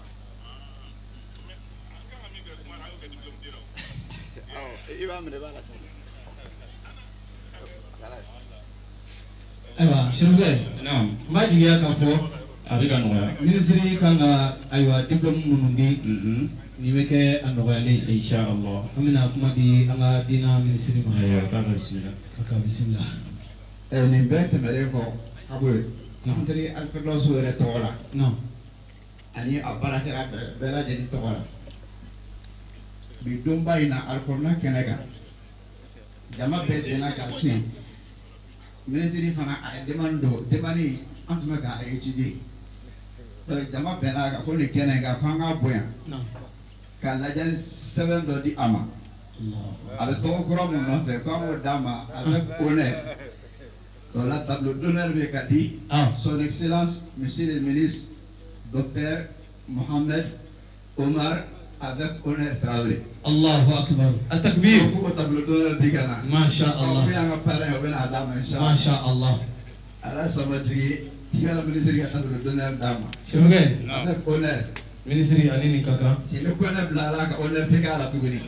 Aywa, s'il vous plaît. Naam. Mba jigiya ka fɔ A bɛ ka nɔgɔya. ministre kan ka ayiwa diplôme minnu di Mhm. nin bɛ kɛ a nɔgɔyalen ye. Inshallah. An bɛna kuma di an ka diina ministre ma. Aywa, kaka bismillah. Kaka bisimila. nin bɛɛ tɛmɛlen kɔ ka bɔ yen santiri alifɛdɔso yɛrɛ tɔgɔ la Non. ani a baarakɛla bɛɛ lajɛlen tɔgɔ la bi donba in na alikɔrɔna kɛnɛ kan jama bɛɛ dɛnna k'a se minisiri fana a ye demande dɔ demande an tun bɛ k'a étudier donc jama bɛnna kan ko nin kɛnɛ in kan ko an k'a bonya Non. ka lajɛli sɛbɛn dɔ di a ma a bɛ tɔgɔ kura mun nɔfɛ ko an k'o d'a ma avec honneur donc la table d'honneur bɛ ka di son excellence monsieur le ministre docteur Mohamed Omar avec honneur Traoré. Allahu akbar. At-takbir. Ko table d'honneur di kana. Masha Allah. Ko yang parents o bɛna d'a ma inshallah. Masha Allah. Ala sabatigi k'i ka ministre ka table d'honneur d'a ma. Sɛbɛkɛ. Avec honneur. Ministre ani nin ka kan. Si ne ko ne bila ala ka honneur tɛ k'a la tuguni.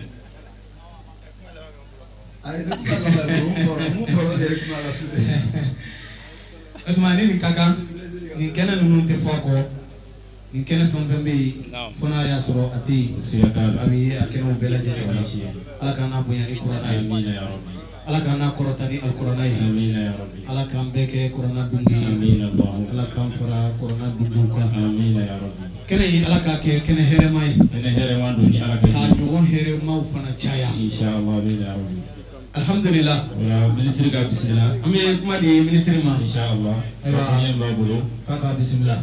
Ayi ne kuma la mun kɔrɔ mun kɔrɔ de ye kuma la sube. O tuma ani nin ka kan nin kɛnɛ ninnu tɛ fɔ a kɔ nin kɛnɛ fɛn fɛn bɛ yen fo n'a y'a sɔrɔ a tɛ yen Siga t'a la. a bɛ a kɛnɛw bɛɛ lajɛlen Ala kan. tiɲɛ. Ala k'an n'a bonya ni kuranna ye. Amina ya Rabbi. Ala k'an n'a kɔrɔta ni alikuranna ye. Amina ya Rabbi. Ala k'an bɛɛ kɛ kuranna dundu ye. Amina Allahu. Ala k'an fara kuranna dundu kan. Amina ya Rabbi. Kɛnɛ in Ala k'a kɛ kɛnɛ hɛrɛma ye. Kɛnɛ hɛrɛma don ni Ala ka K'a jɛ. ɲɔgɔn hɛrɛmaw fana caya. Inshallah amina ya Rabbi. Alhamdulillah. Ola ministre ka bismillah. An bɛ kuma di ministre ma. Inshallah. Ayiwa. Ka ɲɛ b'a bolo. K'a ka bisimila.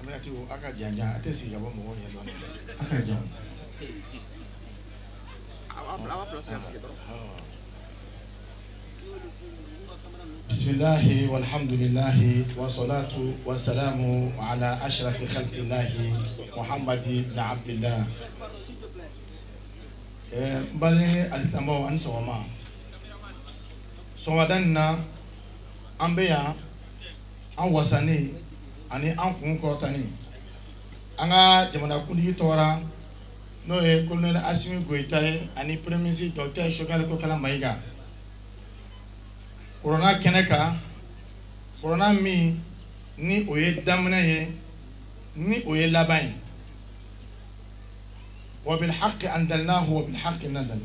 Aminati o aka janja ate si gabo mo woni do ne aka jam بسم الله والحمد لله والصلاة والسلام على أشرف خلق الله محمد بن عبد الله بني الإسلام وأن سوما سوادنا أمبيا أن وساني أني أن كونكوتاني أنا جمانا كندي تورا نوي كولونيل أسيمي غويتاي أني بريميسي دكتور شوكالي كوكالا مايغا Corona Keneka, Corona mi ni oye damne ni oye labay. وبالحق أنزلناه وبالحق نزل.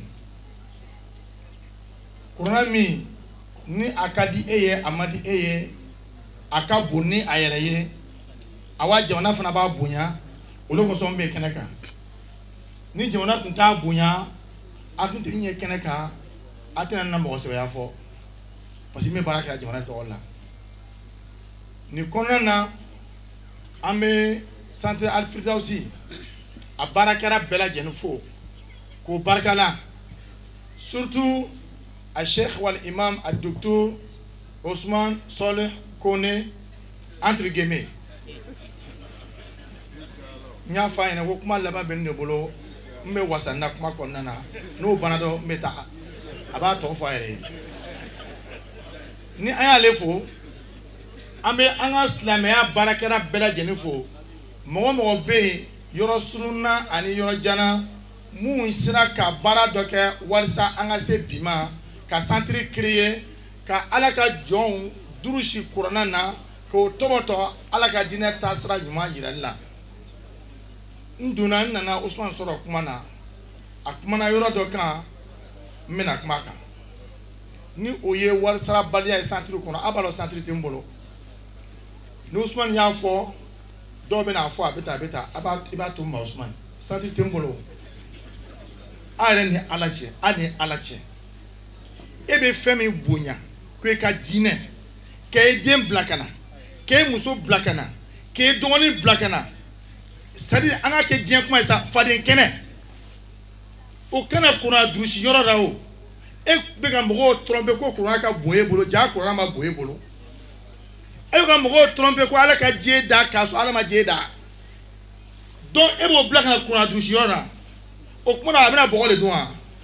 Corona mi ni akadi eye amadi eye akabuni ayereye awa jamana fana ba bunya oloko so mbe keneka ni jamana kunta bunya atunte nye keneka atena na mo se ya fo parce que me baraka jamana to wala ni konana ame santé alfrida aussi a barakara bela jenfo ko barkala surtout a cheikh wal imam al docteur Ousmane Soleh Kone entre guillemets nya fa ina wo kuma laba ben ne bolo me wasana kuma konnana no banado meta aba to fa ere ni aya lefo ambe anga islamia barakara bela jenfo mo mo be yoro sunna ani yoro jana mu sira ka bara doke warsa anga se bima ka centre créer ka alaka jon durushi qur'ana na ko toboto alaka dina tasra yuma yiralla nduna nana Ousmane soro kuma na akuma na yoro doka mena kuma ka ni oye warsara balia centre ko na abalo centre timbolo ni Ousmane ya fo do be na fo abeta abeta aba iba to ma Ousmane centre timbolo are ni alache ani alache ebe femi bunya kwe ka dine ke dem blakana ke muso blakana ke doni blakana sadi anga ke dien kuma sa faden kene o kana kuna drushi yoro rawo e be ga mo trompe ko kuna ka boye bolo ja ko ma boye bolo e ga mo trompe ko ala ka je da ka so ala ma je da don e bo blakana kuna drushi yoro o kuma na abina bogole don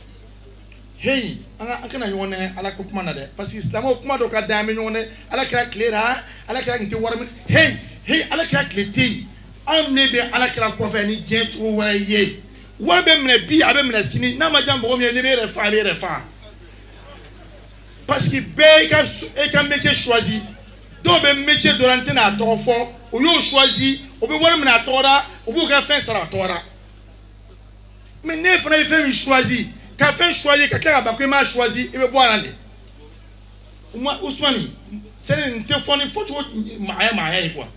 hey anga akana yone ala ko kuma na de parce que islam kuma do ka da me yone ala kra cleara ala kra nti warmi hey hey ala kra cleti am ne be ala kra ko fa ni jet o wara ye wa be mena bi abe mena sini na ma jambo mi ne be refa be refa parce que be ka e ka métier choisi do be métier de l'antenne à to fo o yo choisi o be wara mena tora o bu ka fin sara tora mais ne fana fait choisi qu'a fait choisir quelqu'un a pas choisi il veut boire aller moi Ousmane c'est une téléphone il faut tu maïa maïa quoi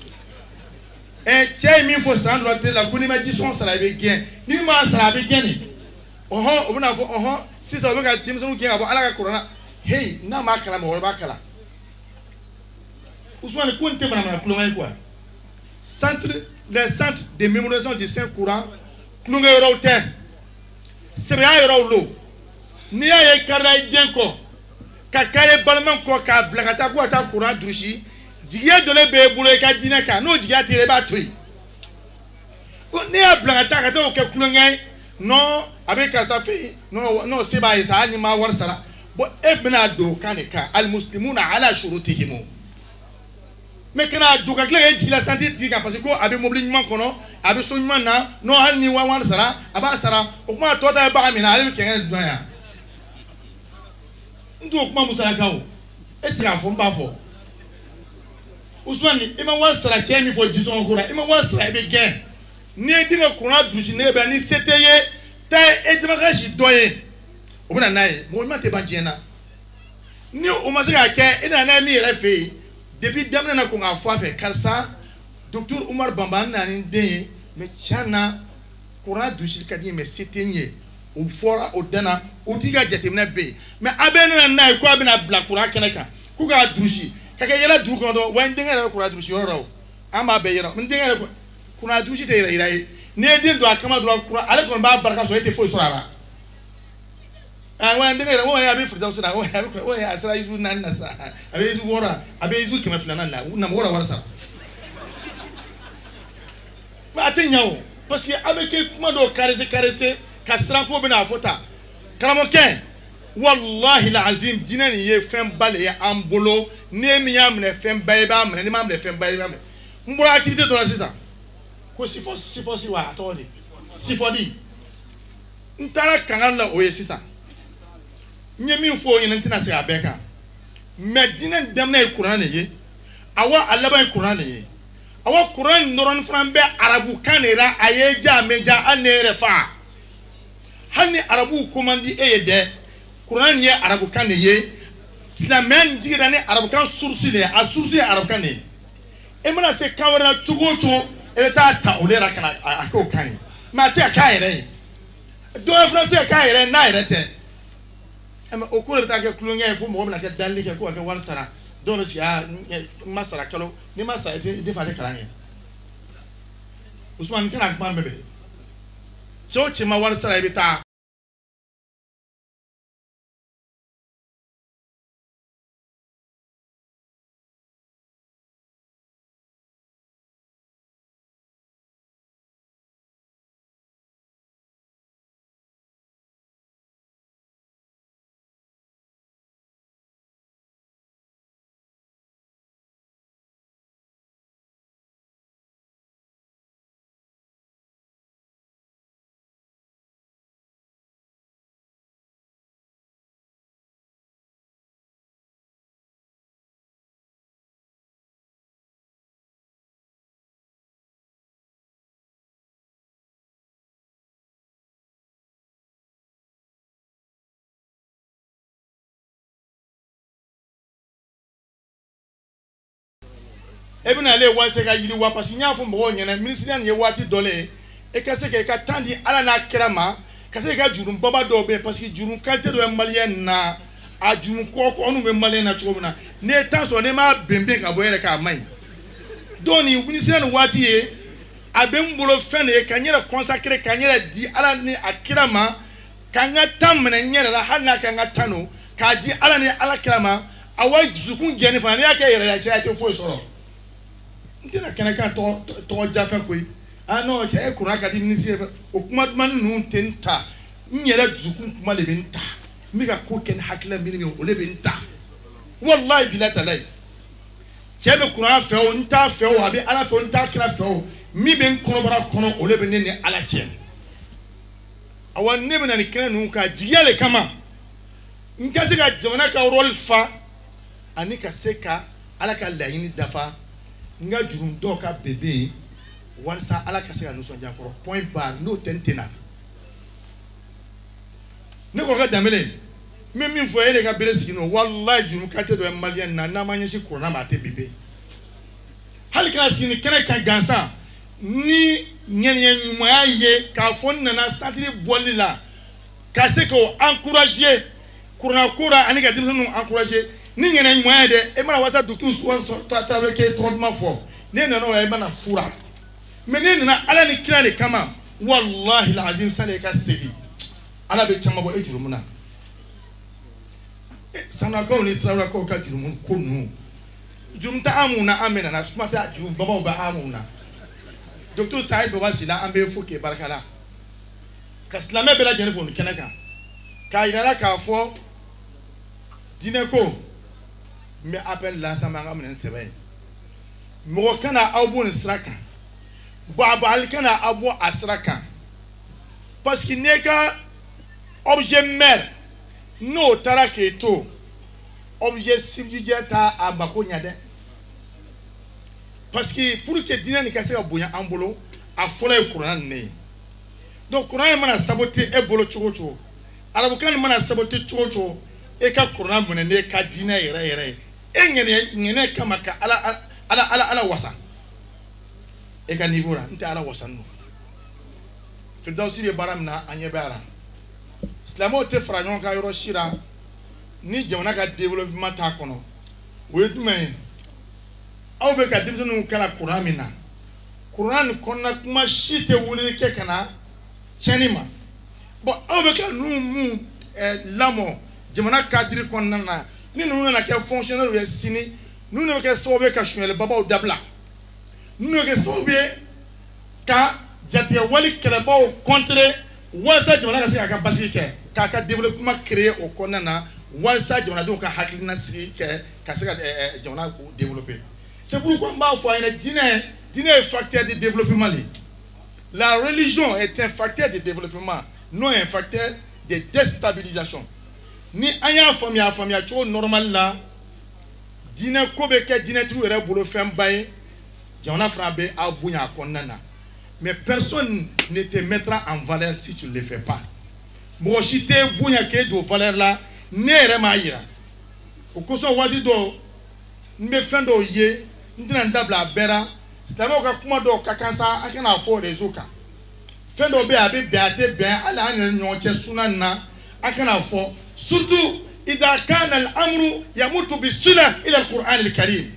et tiens il faut ça doit être la connaît ma dit son ça avait gain ni ma ça avait gagné oh oh on a oh oh si ça veut que tu me sens qui a bon ala corona hey na ma kala ma ba kala Ousmane ko nte bana ma quoi centre les centres de mémorisation du Saint Courant klunga yoro te sebe ayoro lo ni aye karay denko ka kare balman ko ka blakata ko ata Courant drushi jiya dole be bulo ka dina ka no jiya tire ba toyi ko ni a blakata ka to ke klunga no avec ça fait non non c'est ba isa ni ma war sara bo ebna do kanika al muslimuna ala shurutihim mais kana do ka kle jigila santé tika parce que abi mobilisement kono abi soñman na no hanni wa wan sara aba sara o kuma tota ba amina ale kengel doya ndo kuma musala kawo eti afo mba fo Ousmane ima wan sara chemi fo jison kura ima wan sara be gen ni dinga Courant dushi ne be ni seteye tay edma shi doye o bina nae mo ma te banjena ni o ma se ka ke ina na mi refe depuis damna na ko nga fo afa karsa docteur Oumar Bamba na ni den mais chana Courant dushi kadi mais setenye o fora o dana o diga jetemna be mais abena na ko abena bla Courant keneka ku ga dushi kake yela du ko do wan denga Courant dushi yoro an b'a bɛɛ yira n denkɛ yɛrɛ kunna dusi tɛ yɛrɛ yira ye n'i ye den don a kama dɔrɔn kunna ale kɔni b'a barika sɔrɔ e tɛ foyi sɔrɔ a la a wa n denkɛ yɛrɛ o ye a bɛ firida sɔrɔ o ye o ye a sera isu naani na sa a bɛ isu wɔɔrɔ a bɛ isu kɛmɛ filanan la na mɔgɔ la wari sara mais a tɛ ɲɛ o parce que a bɛ kɛ kuma dɔw karese karese ka siran ko bɛna a fɔ ta karamɔgɔkɛ wallahi la azim diinɛ nin ye fɛn ba de ye an bolo ne min y'a minɛ fɛn ba ye i b'a minɛ n'i m'a minɛ fɛn ba ye i b'a minɛ n bɔra activité dɔ la sisan ko sifɔ sifɔ si wa a tɔgɔ de sifɔdi n taara kankan la o ye sisan n ye min fɔ o ɲɛna n tɛna segin a bɛɛ kan mais diinɛ daminɛ ye kuran de ye awa a laban ye kuran de ye awa kuran dɔrɔn fana bɛ arabu kan de la a ye ja a mɛ ja hali ne yɛrɛ fa hali ni arabu ko man di e ye dɛ kuran ye arabu kan de ye silamɛ jigira ni arabu kan source de ye a source ye arabu kan de ye e mana se kan wɛrɛ la cogo o cogo e bɛ taa ta o de la ka na a k'o kan ye mais a tɛ se ka k'a yɛrɛ ye dɔw fana tɛ se ka k'a yɛrɛ ye n'a yɛrɛ tɛ mais o ko de bɛ taa kɛ tulonkɛ ye fo mɔgɔ bɛna kɛ dalili kɛ ko ka kɛ wari sara dɔw bɛ sigi a n ma sara kalo n'i ma sara i tɛ fa tɛ kalan kɛ Usman kana kuma mɛbɛ cɛ o cɛ ma wari sara i bɛ taa e bɛna ale waase ka yiriwa parce que n y'a fɔ mɔgɔw ɲɛna ministère nin ye waati dɔ le ye e ka se k'i ka temps di ala n'a kira ma ka se k'i ka jurun baba dɔw bɛ yen parce que jurun qualité dɔ bɛ maliyɛn na a jurun kɔkɔ ɔnu bɛ maliyɛn na cogo min na n'i ye temps sɔrɔ n'i m'a bɛnbɛn ka bɔ yɛrɛ k'a ma ɲi donc nin ministère nin waati ye a bɛ n bolo fɛn de ye ka n yɛrɛ consacrer ka n yɛrɛ di ala ni a kira ma ka n ka temps minɛ n yɛrɛ la hali n'a kɛ n ka temps don k'a di ala ni ala kira ma a wa dusukun jɛni fana n'i y'a kɛ yɛrɛ la cɛ a tɛ foyi sɔrɔ. n tɛna kɛnɛ kan tɔgɔ jafɛ koyi ah non cɛ e kuran ka di ministre ye o kuma duman ninnu tɛ n ta n yɛrɛ dusukun kuma de bɛ n ta n bɛ ka ko kɛ ni hakilina min ye o de bɛ n ta walayi bila tala ye cɛ bɛ kuran fɛ o n t'a fɛ o a bɛ ala fɛ o n t'a kira fɛ o min bɛ n kɔnɔbara kɔnɔ o de bɛ ne ni ala cɛ awa ne bɛ na nin kɛnɛ ninnu kan jigiya le kama n ka se ka jamana ka rôle fa ani ka se ka ala ka laɲini dafa n ka jurun dɔw ka bebe yen walasa ala ka se ka nisɔndiya kɔrɔ point barre n'o tɛ n tɛna ne kɔrɔ ka danbele n bɛ min fɔ e de ka bere sigi nɔ walayi jurun qualité dɔ ye maliyɛn na n'a ma ɲɛsin kuranna ma a tɛ bebe hali kana sigi ni kɛnɛ kan gansan ni ŋɛniɲɛ ɲumanya ye k'a fɔ n nana santiri bɔli la ka se k'o encourager kuranna ko la ani ka denmisɛnninw encourager ni ŋɛniɲɛ ɲumanya ye dɛ e mana wasa docteur Soumaoro Traoré k'e tɔgɔ duman fɔ ne nana o la e mana fura mais ne nana ala ni kira de kama walahi lazim sani e ka segin ala bɛ caman bɔ e jurumu na sanakaw ni Traoré ka jurumu ko ninnu jurumu tɛ an mun na an bɛ nana kuma tɛ jurumu babaw bɛ an mun na docteur Saïd Baba Sila an bɛ fo k'e barika la ka silamɛ bɛɛ lajɛlen fɔ nin kɛnɛ kan k'a yira la k'a fɔ diinɛ ko n bɛ appel lancer an ka minɛ ni sɛbɛn ye mɔgɔ kana aw bɔ nin sira kan bɔnbɔnli kana aw bɔ a sira kan parce que n'e ka objet mère n'o taara k'e to objet subsidiaire t'a a mako ɲɛ dɛ parce que pour que diinɛ nin ka se ka bonya an bolo a fɔlɔ ye kuranna nin de ye donc kuranna mana saboter e bolo cogo o cogo arabukan nin mana saboter cogo o cogo e ka kuranna minɛ n'e ka diinɛ yɛrɛ yɛrɛ ye e ŋɛnɛ ŋɛnɛ kama ka ala ala ala ala wasa e ka niveau la n tɛ ala wasa ninnu Firdawsi bɛ baara min na an ɲɛ bɛ a la silamɛw tɛ fara ɲɔgɔn kan yɔrɔ si la ni jamana ka développement t'a kɔnɔ o ye jumɛn ye aw be ka denmisɛnninw kala kuran min na kuran kɔnɔna kuma si tɛ wulili kɛ ka na tiɲɛni ma bon aw be ka ninnu mun lamɔ jamana cadre kɔnɔna na ni ninnu nana kɛ fonctionnaire ye sini ninnu de bɛ kɛ sababu ye ka suɲɛlibabaw dabila ninnu bɛ kɛ sababu ye ka jatigɛ wali kɛlɛbaw contrer walasa jamana ka se k'a ka basigi kɛ k'a ka développement créer o kɔnɔna na walasa jamanadenw ka hakilina sigi kɛ ka se ka jamana développer c'est pourquoi n b'a fɔ a ɲɛna diinɛ diinɛ est facteur de développement le la religion est un facteur de développement non un facteur de déstabilisation ni an y'a faamuya faamuya cogo normal la diinɛ ko bɛ kɛ diinɛtigiw yɛrɛ bolo fɛnba ye jamana fana bɛ a bonya a kɔnɔna na mais personne ne te mettra en valeur si tu ne le fais pas mɔgɔ si tɛ bonya k'e don valeur la ne yɛrɛ m'a yira o kosɔn waati dɔw n bɛ fɛn dɔw ye n tɛna n dabila a bɛɛ la silamɛw ka kuma dɔw ka kan sa an kana fɔ réseau kan fɛn dɔw bɛ yen a bɛ bɛn a tɛ bɛn hali an yɛrɛ ni ɲɔgɔn cɛ sunan nin na an kana fɔ surtout إذا كان الأمر يموت بالصلة إلى القرآن الكريم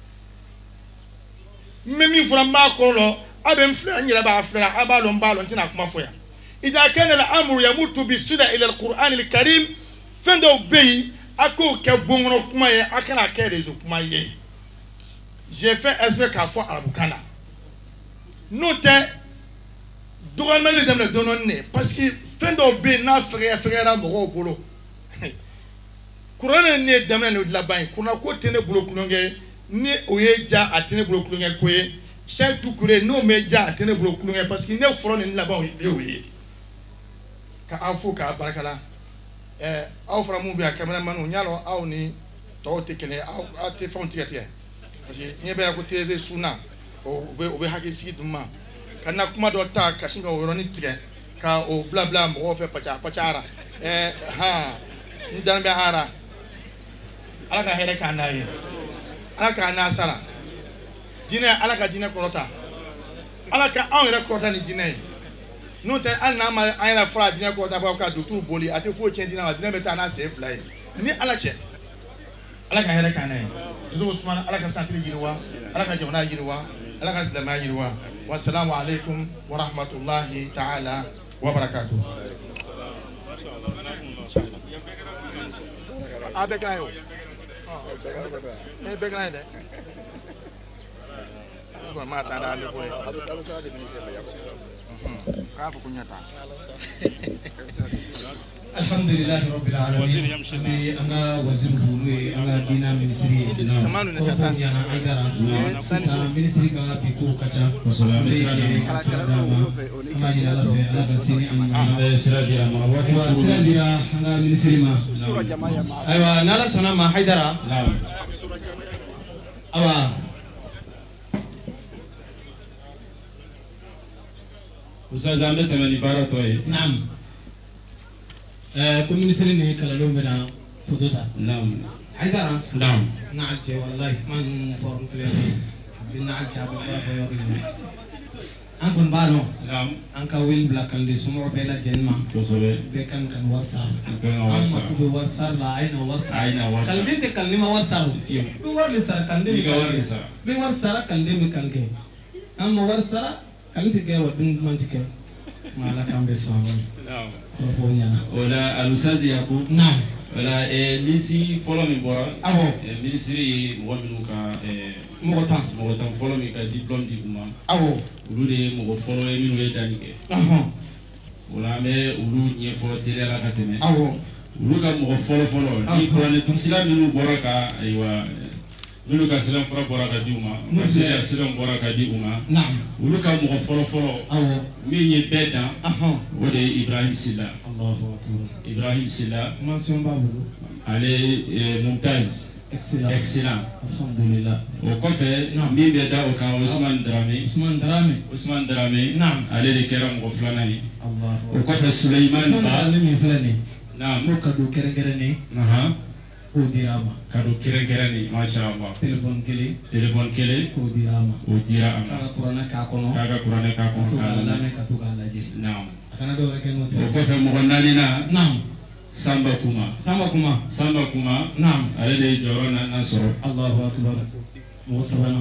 ممن فرما كله أبن فلان يلبا فلان أبالون بالون تنا كما فيا إذا كان الأمر يموت بالصلة إلى القرآن الكريم فندو بي أكو كبونو كما يه أكنا كيرزو كما يه j'ai fait esprit qu'à fois à Bukana note dogalement le dem le donner parce que fendo be na frère frère mo bolo Kurana ne damna ne laban kuna ko tene bolo kulonge ni oye ja atene bolo kulonge koye chaque du kure no me ja atene bolo kulonge parce que ne foro ne laban o oye ka afo ka barakala eh aw fara mu bi a cameraman o nyalo aw ni to te kene aw te fon tiete parce que ni be ko teze suna o be o be hakki sigi duma kana kuma do ta ka singa o roni tige ka o bla bla mo fe pacha pachara eh ha ndan be hara ala ka here ka naye ala ka nasara dine ala ka dine korota ala ka an yɛrɛ korota ni dine no te al na ma an yɛrɛ fara dine korota ba ka docteur boli ate fo cɛn dine ma dine bɛ taa na se fila ye ni ala cɛ ala ka here ka naye do Usman ala ka santiri yiriwa ala ka jamana yiriwa ala ka silamɛya yiriwa wassalamu alaikum wa rahmatullahi ta'ala wa barakatuh abe kan yo eh be kan de ko ma ta da le ko ka fu kunya ta alhamdulillah rabbil alamin bi anga wazir fulu anga dina ministry samanu ne shata yana aidara sana ministry ka bi ko kacha sallallahu alaihi wasallam ama ila la fe ala basini amma sira dira ma wa sira dira anga ministry ma aywa nala sona ma haidara na'am awa Ustaz Ahmed tamani bara toy na'am كل ministre ne kala do bena fotota نعم haidara نعم naaje wallahi man form fele bin naaje abu fara fo yori an kun balo نعم an ka wil black kan de sumo bela jenma tosobe be kan kan warsa kan warsa be warsa la aina warsa aina warsa kalde te kalima warsa fiyo be warli sar kalde be warli sar be warsa kalde me kalke amma warsa kalde ke wadun mantike mala kambe sawan نعم ولا الأستاذ يعقوب نعم ولا ليسي فولو من برا أهو ministry مؤمنو كا مغتان مغتان فولو من كا diplôme di kuma أهو ولودي مغ فولو يمين ويداني كه أهو ولا مه ولود نيفو تيري لا كتمه أهو ولود كا مغ فولو فولو دي كونه تمسلا منو برا كا أيوة منو كا سلام فرا برا كا ديوما مسلا سلام برا كا ديوما نعم ولود كا مغ فولو فولو أهو مين يبدا أهو ودي إبراهيم سلا الله أكبر إبراهيم سلا ما سيون بابلو عليه ممتاز excellent excellent alhamdulillah وكفى مين بدا وكان عثمان درامي عثمان درامي عثمان درامي نعم عليه الكرام غفلاني الله وكفى سليمان با درامي فلاني نعم مو كادو كرنكرني اها وديراما كادو كرنكرني ما شاء الله تليفون كلي تليفون كلي وديراما وديراما كاغا قرانا كاكونو كاغا قرانا كاكونو كاغا كاتوغا لاجي نعم kana do kenu وكفى مغنانينا نعم سامبا كوما سامبا كوما سامبا كوما نعم عليه جورانا نصر الله اكبر mɔgɔ sabanan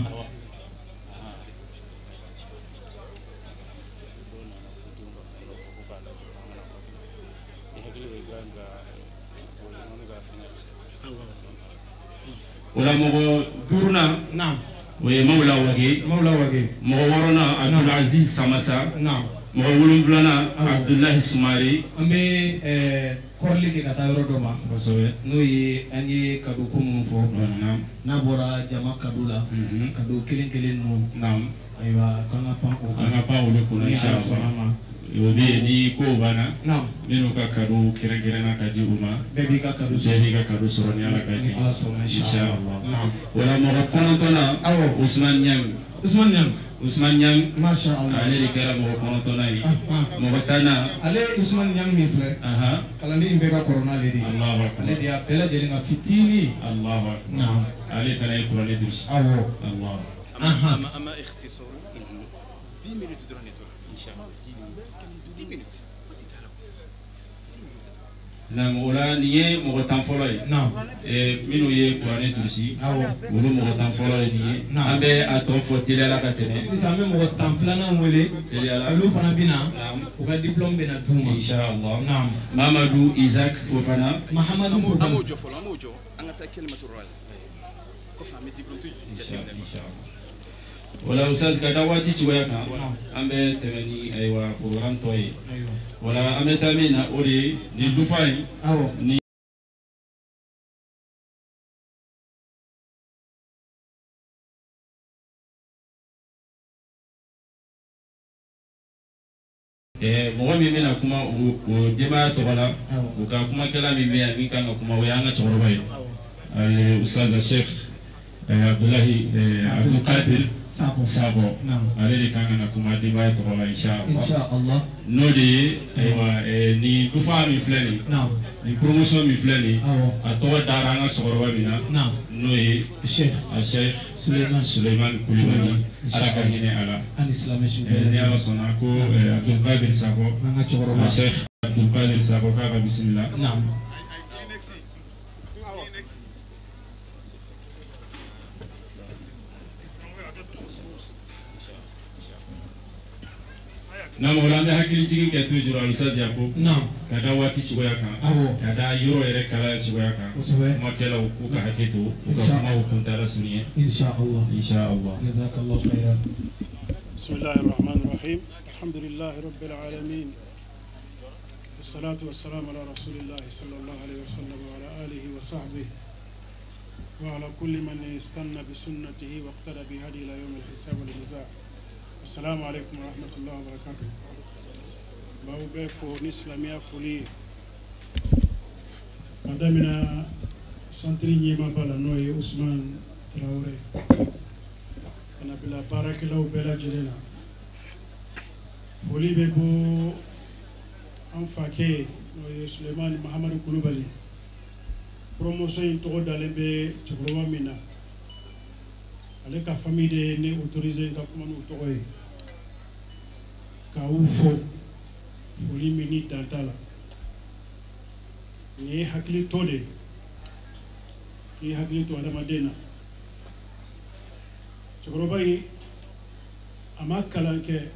wala mɔgɔ duurunan naam o ye Mawula Wage Mawula Wage mɔgɔ wɔɔrɔnan Abdulaziz Samasa naam mɔgɔ wolonfilanan Abdulahi Sumare an bɛ ɛɛ kɔrɔli kɛ ka taa yɔrɔ dɔ ma kosɛbɛ n'o ye an ye kado ko minnu fɔ naam n'a bɔra jama kado la kado kelen kelen ninnu naam ayiwa k'an ka pan o an ka pan olu kunna inshallah o bɛ yen ni ko banna naam minnu ka kado kɛrɛnkɛrɛnna ka di u ma bɛɛ b'i ka kado sɔrɔ bɛɛ b'i ka kado sɔrɔ ni Ala ka ni Ala sɔnna inshallah naam wala mɔgɔ kɔnɔntɔnnan awɔ Usman Niang Usman Niang Usman Niang masha Allah ale de kɛra mɔgɔ kɔnɔntɔnnan ye ah ah mɔgɔ tannan ale Usman Niang min filɛ aha kalanden in bɛɛ ka kɔrɔ n'ale de ye Allahu akbar ale de y'a bɛɛ lajɛlen ka fitinin Allahu akbar naam ale fana ye kuranɛ durusi awɔ Allah aha أما اختصار dix minutes durant les tours Inch'Allah dix minutes naam o la nin ye mɔgɔ tan fɔlɔ ye naam minnu ye kuranɛ durusi awɔ olu mɔgɔ tan fɔlɔ ye nin ye naam an bɛ a tɔ fɔ teliyala ka tɛmɛ sisan an bɛ mɔgɔ tan filanan wele teliyala olu fana bɛ na u ka diplôme bɛ na d'u ma inshallah naam Mamadou Isaac Fofana Mahamadou Fofana amoo jɔ fɔlɔ amoo jɔ an ka taa kelimatu raja kɔfɛ an bɛ diplôme jateminɛ inshallah wala ustaz ka da waati cogoya kan an bɛ tɛmɛ ni ayiwa programme tɔ ye wala an bɛ taa min na o de ye nin dufa in awɔ ni mɔgɔ min bɛna kuma o denbaya tɔgɔ la u ka kumakɛla min bɛ yan min kan ka kuma o y'an ka cɛkɔrɔba ye ale ustaz Sheikh Abdulahi Abdulkadir Sabo ale de kan ka na kuma denbaya tɔgɔ la inshallah n'o de ye ayiwa nin dufa min filɛ nin nin promotion min filɛ nin a tɔgɔ dara an ka cɛkɔrɔba min na n'o ye Sheikh Suleiman Kulibali ala ka hinɛ a la ni ala sɔnna ko Abdulkadir Sabo Sheikh Abdulkadir Sabo k'a ka bisimila. naam o la an bɛ hakili jigin kɛ toujours Alustaz Yakubu ka da waati cogoya kan ka da yɔrɔ yɛrɛ kala cogoya kan kumakɛlaw k'u ka hakɛ to u ka kumaw kuntala surunya inshallah inshallah jazakallahu khairan bismillahir rahmanir rahim alhamdulillahi rabbil alamin wassalatu wassalamu ala rasulillahi sallallahu alaihi wasallam wa ala alihi wa sahbihi wa ala kulli man istanna bi sunnatihi wa iqtada bi hadi ila yawm al-hisab wal jazaa. Assalamu alaikum wa rahmatullahi wa barakatuh. Baube fo ni islamia foli. Madamina santri nyema bala noye Usman Traore. Kana bila barakela ubela jelena. Foli be bo amfake noye Suleiman Muhammad Kulubali. Promotion to dalembe chokrowa mina. Ale ka famille de ne autorisé ka kuma no tɔgɔ ye ka u fɔ foli min ni dan t'a la nin ye hakili to de k'i hakili to adamaden na cɛkɔrɔba in a ma kalan kɛ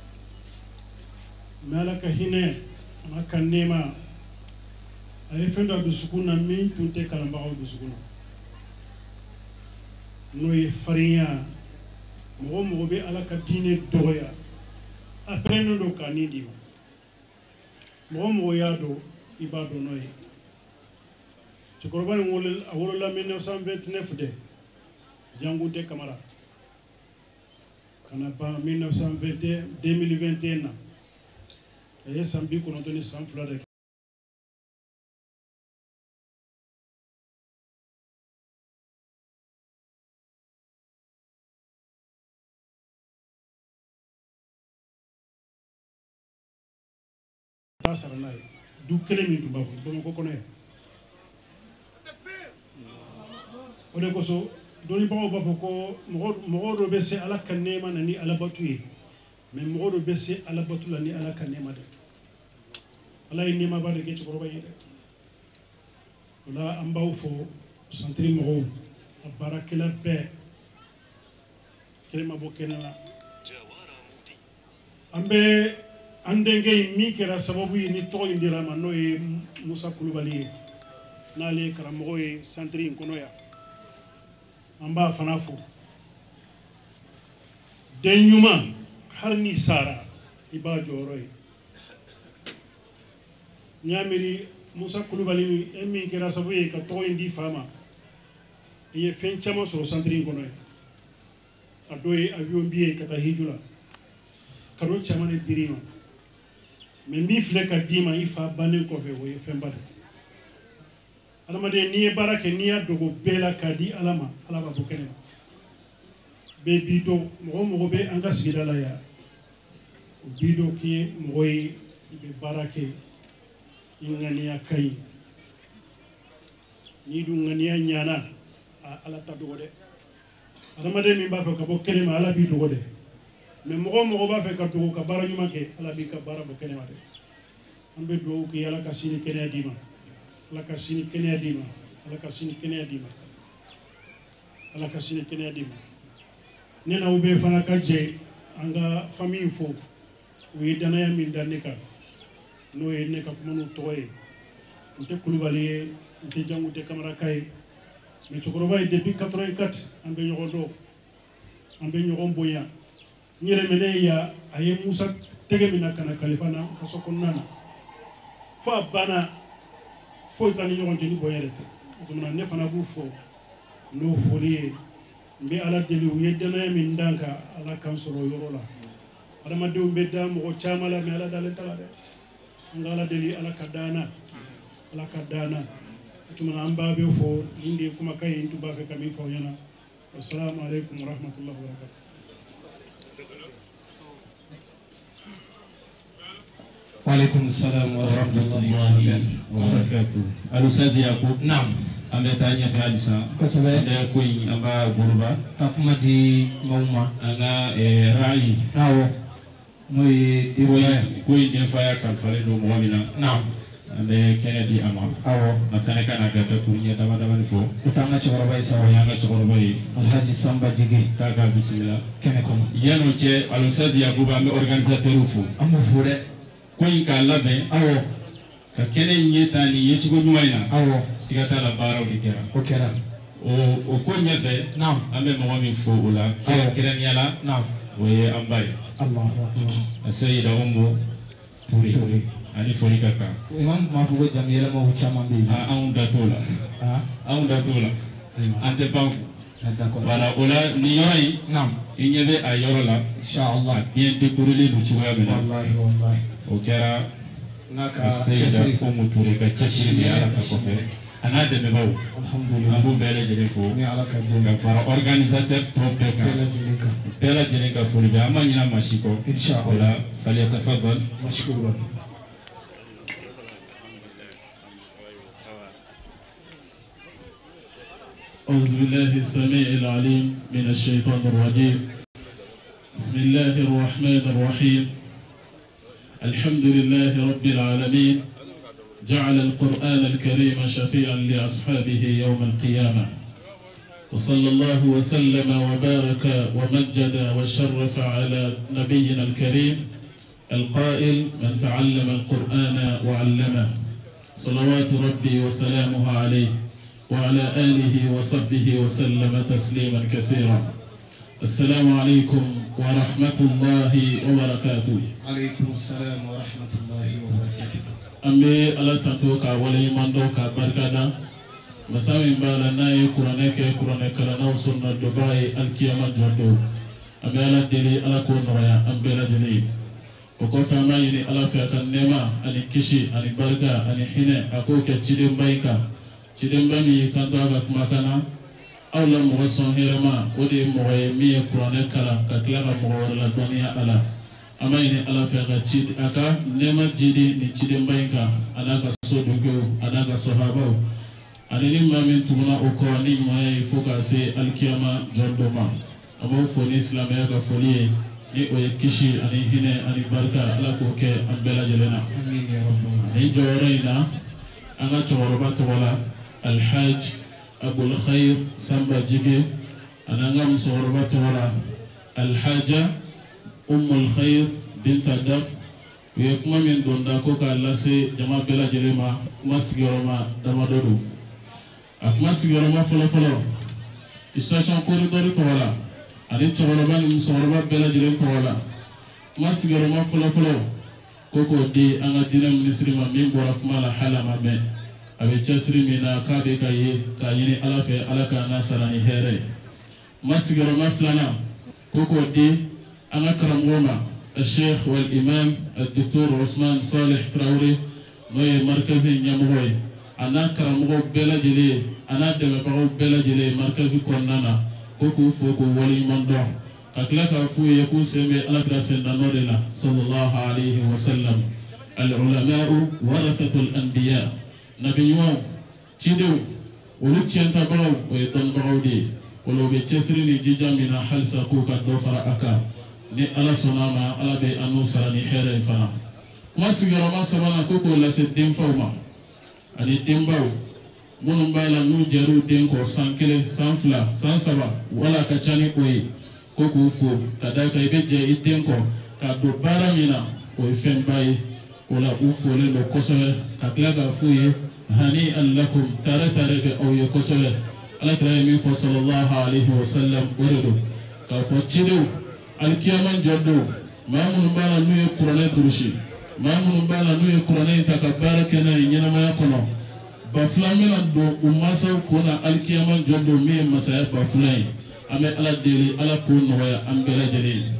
mais Ala ka hinɛ a ma ka nɛɛma a ye fɛn dɔ dusukun na min tun tɛ kalanbagaw dusukun na n'o ye farinya mɔgɔ mɔgɔ bɛ Ala ka diinɛ dɔgɔya a pɛrɛnnen don k'a ni di ma mɔgɔ mɔgɔ y'a dɔn i b'a dɔn n'o ye cɛkɔrɔba in wolo a wolola mille neuf cent vingt-neuf de Jangunte Kamara ka na ban mille neuf cent vingt et un deux mille vingt et un na a ye san bi kɔnɔntɔn ni san fila de kɛ taa sara n'a ye du kelen min tun b'a bolo Bamakɔ kɔnɔ yan o de kosɔn dɔnnibagaw b'a fɔ ko mɔgɔ dɔ bɛ se Ala ka nɛɛma na ni Alabato ye mais mɔgɔ dɔ bɛ se Alabato la ni Ala ka nɛɛma tɛ Ala ye nɛɛmaba de kɛ cɛkɔrɔba ye dɛ o la an b'aw fɔ santiri mɔgɔw a baarakɛla bɛɛ kelema bo kenena ambe andenge mi kera sababu ni to indira ma no e Musa Kulubali nale karamo e centre kono ya amba fanafu denyuma harni sara iba joroy nyamiri Musa Kulubali emi kera sababu e ka to indi fama ye fen chama so centre kono ya adoye avion biye kata hijula karo chama ne dirima mais mi fle ka dima ifa banen ko fe woye fembade alamade ni barake ni adogo bela kadi alama alaba bo kenen be bito mo mo be anga sigidala ya bido ki moy be barake ingani akai ni du ngani nyana ala tadogo de alamade mi ba fe ka bo kenen ala bi dogo de mais mogo mogo ba fe ka dogo ka bara nyuma ke ala bi ka bara bo kene wade ambe do ki ala ka sini kene adima ala ka sini kene adima ala ka sini kene adima ala ka sini kene adima nena ube fana ka je anga famille fo wi dana ya min danika no e ne ka kuma no toye nte Kulubali nte jangu te kamera kay mais chokoroba depuis quatre-vingt-quatre ambe nyogondo ambe nyogomboya nyere mele ya aye Musa tege mina kana kalifana kasokonnana fa bana fo tani nyogon tini boyerete tumna ne fana bu fo no foliye mbe ala deli yedana min danka ala kansoro yorola adama de mbe dam ko chamala me ala dale tala de ngala deli ala kadana ala kadana tumna amba be fo indi kuma kay intu ba fe kami fo yana assalamu alaikum wa rahmatullahi wa barakatuh. وعليكم السلام ورحمة الله وبركاته. الأستاذ يعقوب. نعم. أنا تاني في حادثة. كسبة. أنا كوي أما غربا. أكما دي موما. أنا رأي. نعم. نوي دفاع. كوي دفاع كالفريد ومؤمنا. نعم. أنا كندي أما. أو. مثلا كان أجد كوني دابا دابا نفو. وتانا شغرباي سوا. ويانا شغرباي. الحاج سامبا جيجي. كاكا بسم الله. كنكم. يانو تي الأستاذ يعقوب أنا أورغانيزاتور فو. أمو فورة. Koy ka labe awo ka kene nyeta ni yechi go nyumayna awo sigata la baraw di kera o kera o o ko nyefe naam ambe mo mi fo ula kera kera nyala naam woye ambay Allahu akbar asayida ummu turi ani fo kaka imam ma fu go jam yela mo chama bi a on datola ah on datola ante banku d'accord wala ula ni yoy naam inyebe a yorola inshallah bien décoré lu ci wabe wallahi wallahi o kera naka chesri ko muture ka chesri ni ala ka kofere ana de mebaw alhamdulillah abu bele jere fo ni ala ka jere ka fara organisateur top de ka bela jere ka bela jere ka fo bi amma nyina mashiko inshallah falyatafaddal mashkuran أعوذ بالله السميع العليم من الشيطان الرجيم بسم الله الرحمن الرحيم الحمد لله رب العالمين جعل القرآن الكريم شفيعا لأصحابه يوم القيامة وصلى الله وسلم وبارك ومجد وشرف على نبينا الكريم القائل من تعلم القرآن وعلمه صلوات ربي وسلامه عليه وعلى آله وصحبه وسلم تسليما كثيرا السلام عليكم ورحمة الله وبركاته. عليكم السلام ورحمة الله وبركاته. أمي على تنتوكا ولي مندوكا بركانا مساوي بالا ناي كورانيك كورانيك لنا وصلنا دبي الكيامة جردو أمي على دلي على كون ريا أمي على دلي وكوفا ما يني على فيك النما أني كشي أني بركا أني حين أكوك تشيدم بايكا تشيدم بامي كانتوا غفمكانا awla mɔgɔ sɔn hɛrɛma o de ye mɔgɔ ye min ye kuranɛ kalan ka tila ka mɔgɔ wɛrɛ la dɔnniya a la an b'a ɲini ala fɛ ka ci a ka nɛɛma jidi nin cidenba in kan a n'a ka sodogew a n'a ka sɔhabaw ani ni maa min tuguna o kɔ ni ɲumanya ye fo ka se alikiyama jɔn dɔ ma a b'o fɔ ni silamɛya ka foli ye ni o ye kisi ani hinɛ ani barika ala k'o kɛ an bɛɛ lajɛlen na nin jɔyɔrɔ in na an ka cɛkɔrɔba tɔgɔ la alhaji Abul Khair Samba Jige ananga musoroba tora Alhaja Ummul Khair Binta Daf u ye kuma min don da ko k'a lase jama bɛɛ lajɛlen ma kuma sigiyɔrɔma damadɔ don a kuma sigiyɔrɔma fɔlɔfɔlɔ station corridor tɔgɔ la ani cɛkɔrɔba ni musokɔrɔba bɛɛ lajɛlen tɔgɔ la kuma sigiyɔrɔma fɔlɔfɔlɔ ko k'o di an ka diinɛ minisiri ma min bɔra kuma la hali a ma mɛn a bɛ cɛsiri min na k'a bɛ ka ye k'a ɲini ala fɛ ala k'an ka sara ni hɛrɛ ye kuma sigiyɔrɔma filanan ko k'o di an ka karamɔgɔ ma الشيخ والإمام الدكتور عثمان صالح تراوري نوي مركزي نياموي أنا كرامغو بلا جلي أنا دمبغو بلا جلي مركزي كونانا كوكو فوكو ولي مندو أكلاك أفو يكون سيمي على كراسنا نورنا صلى الله عليه وسلم العلماء ورثة الأنبياء نبي يوم تيدو ولو تيانتا بغو ويطن بغو دي ولو بيتسري نجيجا من حلسا كوكا دوفر أكا ni ala sɔnna ma ala bɛ an n'u sara ni hɛrɛ ye fana kuma sigiyɔrɔma sabanan ko k'o lase denfaw ma ani denbaw minnu b'a la n'u jɛr'u den kɔ san kelen san fila san saba wala a ka ca ni o ye ko k'u fo ka da kan i bɛ jɛ i den kɔ k'a don baara min na o ye fɛnba ye o la u folen don kosɛbɛ ka tila k'a f'u ye hani alakum taare taare bɛ aw ye kosɛbɛ ala kira ye min fɔ sallallahu alaihi wa sallam o de don k'a fɔ cidenw alkiyaman jɔdon maa minnu b'a la n'u ye kuranɛ durusi maa minnu b'a la n'u ye kuranɛ ta ka baara kɛ n'a ye ɲɛnamaya kɔnɔ ba fila bɛna don u mansaw kun na alkiyaman jɔdon min ye masaya ba fila ye an bɛ ala deli ala k'o nɔgɔya an bɛɛ lajɛlen ye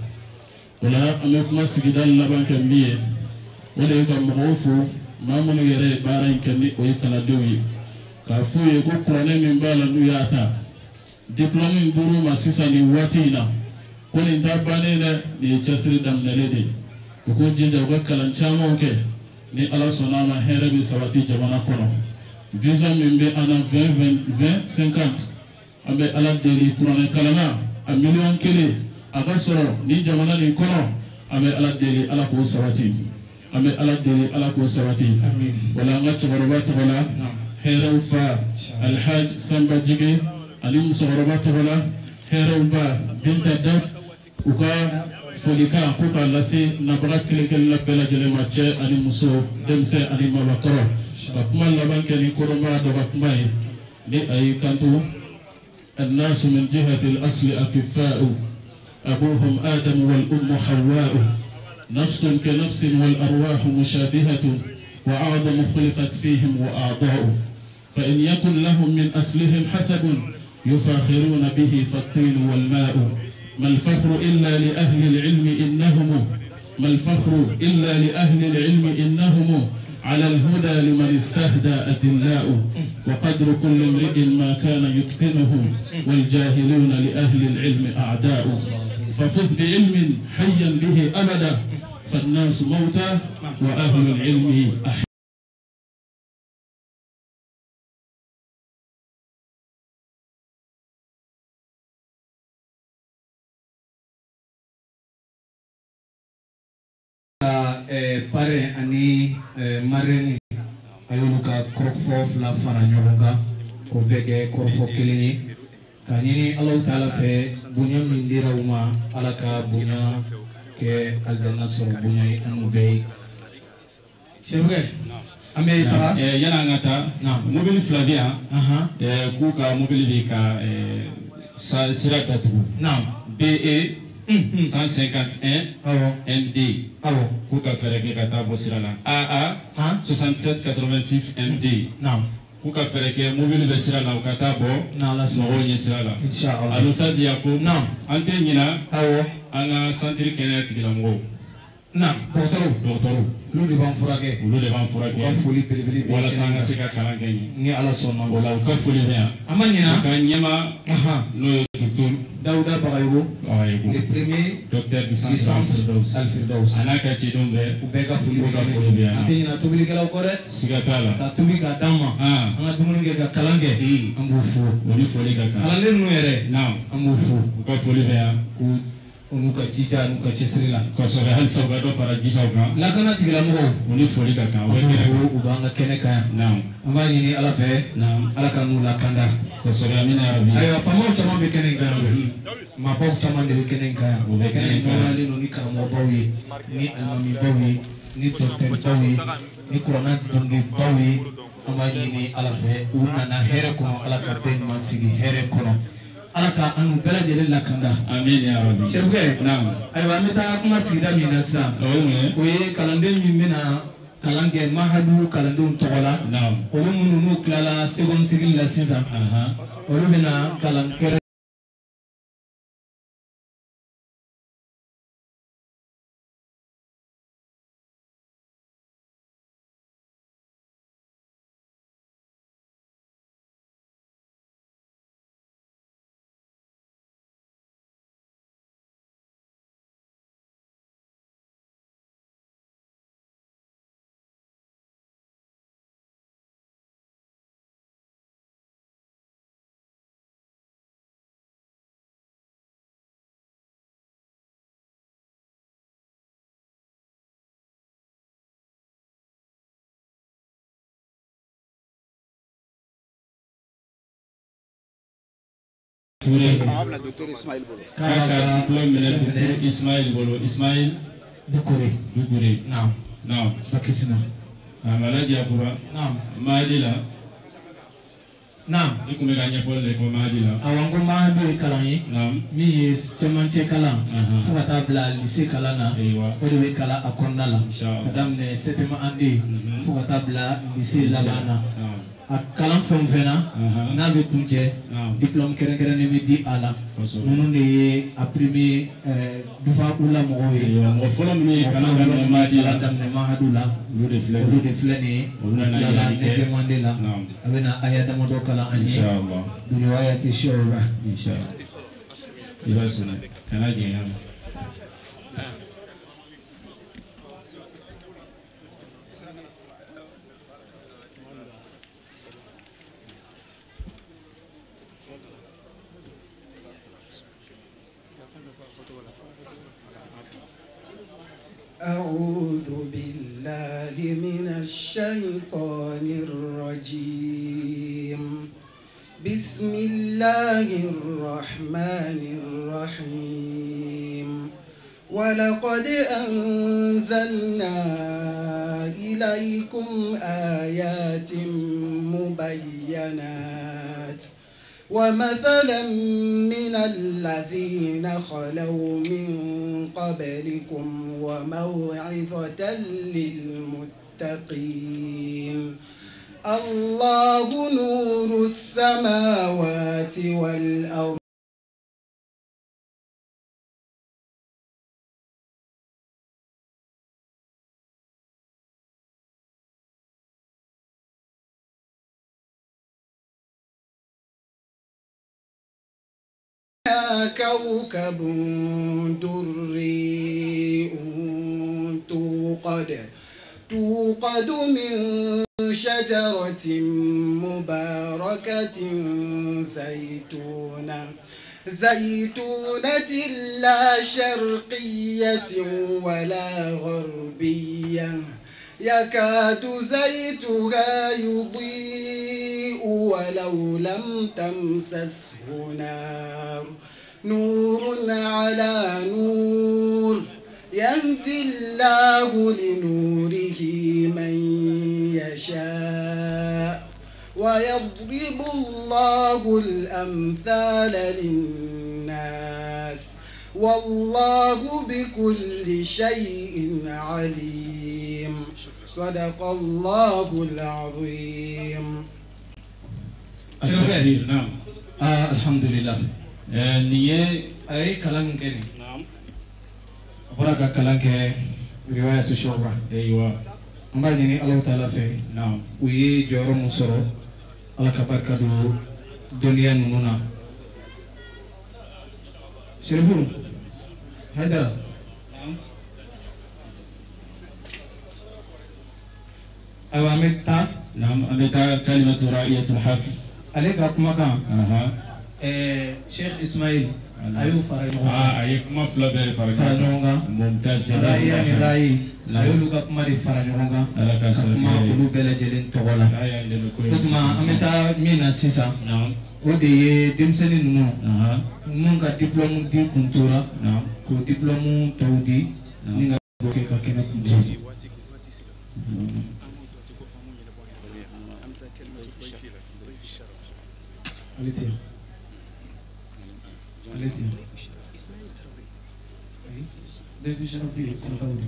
o la an bɛ kuma sigida laban kɛ min ye o de ye ka mɔgɔw fo maa minnu yɛrɛ ye baara in kɛ ni o ye kalandenw ye k'a f'u ye ko kuranɛ min b'a la n'u y'a ta diplôme in dir'u ma sisan nin waati in na ko nin t'a bannen dɛ nin ye cɛsiri daminɛlen de ye u k'u jija u ka kalan camanw kɛ ni ala sɔnna a ma hɛrɛ bɛ sabati jamana kɔnɔ vision min bɛ an na vingt vingt vingt cinquante an bɛ ala deli kuranɛ kalanna a miliyɔn kelen a ka sɔrɔ ni jamana nin kɔnɔ an bɛ ala deli ala k'o sabati an bɛ ala deli ala k'o sabati wala an ka cɛkɔrɔba tɔgɔ la hɛrɛw fa alhaj sanba jige ani musokɔrɔba tɔgɔ la hɛrɛw ba binta daf u ka folikan ko k'a lase nabaga kelen kelen la bɛɛ lajɛlen ma cɛ ani muso denmisɛn ani mabakɔrɔ ka kuma laban kɛ ni kɔrɔma dɔ ka kuma ye ni a y'i kanto الناس من جهة الأصل أكفاء أبوهم آدم والأم حواء نفس كنفس والأرواح مشابهة وأعظم خلقت فيهم وأعضاء فإن يكن لهم من أصلهم حسب يفاخرون به فالطين والماء ما الفخر إلا لأهل العلم إنهم ما الفخر إلا لأهل العلم إنهم على الهدى لمن استهدى أدلاء وقدر كل امرئ ما كان يتقنه والجاهلون لأهل العلم أعداء ففز بعلم حيا به أبدا فالناس موتى وأهل العلم أحياء. pare ani marraine a y'olu ka kɔrɔfɔ fila fara ɲɔgɔn kan k'o bɛɛ kɛ kɔrɔfɔ kelen ye ka ɲini Alahu Taala fɛ bonya min dira u ma Ala ka bonya kɛ alijana sɔrɔ bonya ye an n'u bɛɛ ye. Sɛfɛkɛ an bɛ taga yani an ka taa mobili fila bɛ yan k'u ka mobili bɛ ka sira datugu B E cent cinquante et un M D k'u ka fɛɛrɛ kɛ ka taa bɔ sira la A A soixante-sept quatre-vingt-six M D k'u ka fɛɛrɛ kɛ mobili bɛ sira la u ka taa bɔ mɔgɔw ɲɛ sira la Alusadi Yakubu an tɛ ɲina an ka santiri kɛnɛya tigilamɔgɔw dɔgɔtɔrɔw dɔgɔtɔrɔw olu de b'an furakɛ olu de b'an furakɛ u ka foli belebele walasa an ka se ka kalan kɛ ɲɛ ni Ala sɔnna o la u ka foli bɛ yan an ma ɲina ka ɲɛma n'o ye docteur Dawuda Bagayogo le premier docteur du centre Al-Firdaus a n'a ka cidenw bɛɛ u bɛɛ ka foli bɛ yan an tɛ ɲina tobilikɛlaw kɔ dɛ siga t'a la ka tobi k'a d'an ma an ka dumuni kɛ ka kalan kɛ an b'u fo o ni foli ka kan kalanden ninnu yɛrɛ an b'u fo u ka foli bɛ yan k'u olu ka jija n'u ka cɛsiri la kosɛbɛ hali sisan u ka dɔ fara jijaw kan lakana tigilamɔgɔw u ni foli ka kan u bɛ kɛnɛ kan u b'an ka kɛnɛ kan yan naam an b'a ɲini ala fɛ naam ala ka n'u lakanda kosɛbɛ amina yarabi ayiwa faamaw caman bɛ kɛnɛ in kan yan maabaw caman de bɛ kɛnɛ in kan yan u bɛ kɛnɛ in nɔrɔlen don ni karamɔgɔbaw ye ni alimamibaw ye ni dɔkitɛribaw ye ni kuranna dɔnkebaw ye an b'a ɲini ala fɛ u nana hɛrɛ kɔnɔ ala ka bɛɛ ɲuman sigi hɛrɛ kɔnɔ ala ka an bɛɛ lajɛlen lakanda amin yarabi sɛbukɛ naam ayiwa an bɛ taa kuma sigida min na sisan o ye kalanden min bɛna kalan kɛ mahadu kalandenw tɔgɔ la olu minnu n'u tilala seconde cycle la sisan olu bɛna kalan kɛrɛ Habla doctor Ismail Bolo. Kaka Doctor Ismail Bolo. Ismail Dukure. Dukure. Naam. Naam. Fakisina. Amalaji Akura. Naam. Mahadila. Naam. I kun bɛ ka ɲɛfɔli de kɛ Mahadila. Awɔ n ko Mahadu ye kalan ye. Naam. Min ye cɛmancɛ kalan. Fo ka taa bila lycée kalan na. O de bɛ kalan a kɔnɔna la. Ka daminɛ septième année fo ka taa bila lycée laban na. A kalan fɛn o fɛn na n'a bɛ kun cɛ diplôme kɛrɛnkɛrɛnnen bɛ di a la ninnu de ye a premier dufa ula mɔgɔw ye mɔgɔ fɔlɔ minnu ye kalan daminɛ Mahadi la daminɛ Mahadu la olu de filɛ olu de filɛ nin ye olu nana yɛlɛli kɛ nɛgɛmande la a bɛ na aya damadɔ kalan an ye duuru aya tɛ se o la i b'a sɛnɛ kana jɛn أعوذ بالله من الشيطان الرجيم بسم الله الرحمن الرحيم ولقد أنزلنا إليكم آيات مبينات ومثلا من الذين خلوا من قبلكم وموعظة للمتقين الله نور السماوات والأرض كوكب دري توقد توقد من شجرة مباركة زيتونة زيتونة لا شرقية ولا غربية يكاد زيتها يضيء ولو لم تمسسه نار نور على نور يهدي الله لنوره من يشاء ويضرب الله الأمثال للناس والله بكل شيء عليم صدق الله العظيم. نعم. آه الحمد لله. نية أي كلام كني. نعم. أبغى كلام ك رواية الشعبة. أيوة. ما جني الله تعالى في. نعم. ويه جورو مصر. الله كبر كدو دنيا نونا. شرفون. هيدا. نعم. أيوة أمتا. نعم أمتا كلمة رائية الحافي. عليك أكما كان. أها. شيخ إسماعيل ayo fara ɲɔgɔn ah aye kuma fila bɛɛ fara fara ɲɔgɔn kan Mumtaz rayi ani rayi a y'olu ka kuma de fara ɲɔgɔn kan Ala ka ka kuma olu bɛɛ lajɛlen tɔgɔ la o tuma an bɛ taa min na sisan o de ye denmisɛnnin ninnu minnu ka diplôme di kun tora k'o diplôme tɔw di ni ka kɛ ka kɛnɛ kun di. Allez-y. Allez-y. Oui. Depuis je n'ai plus, c'est pas où.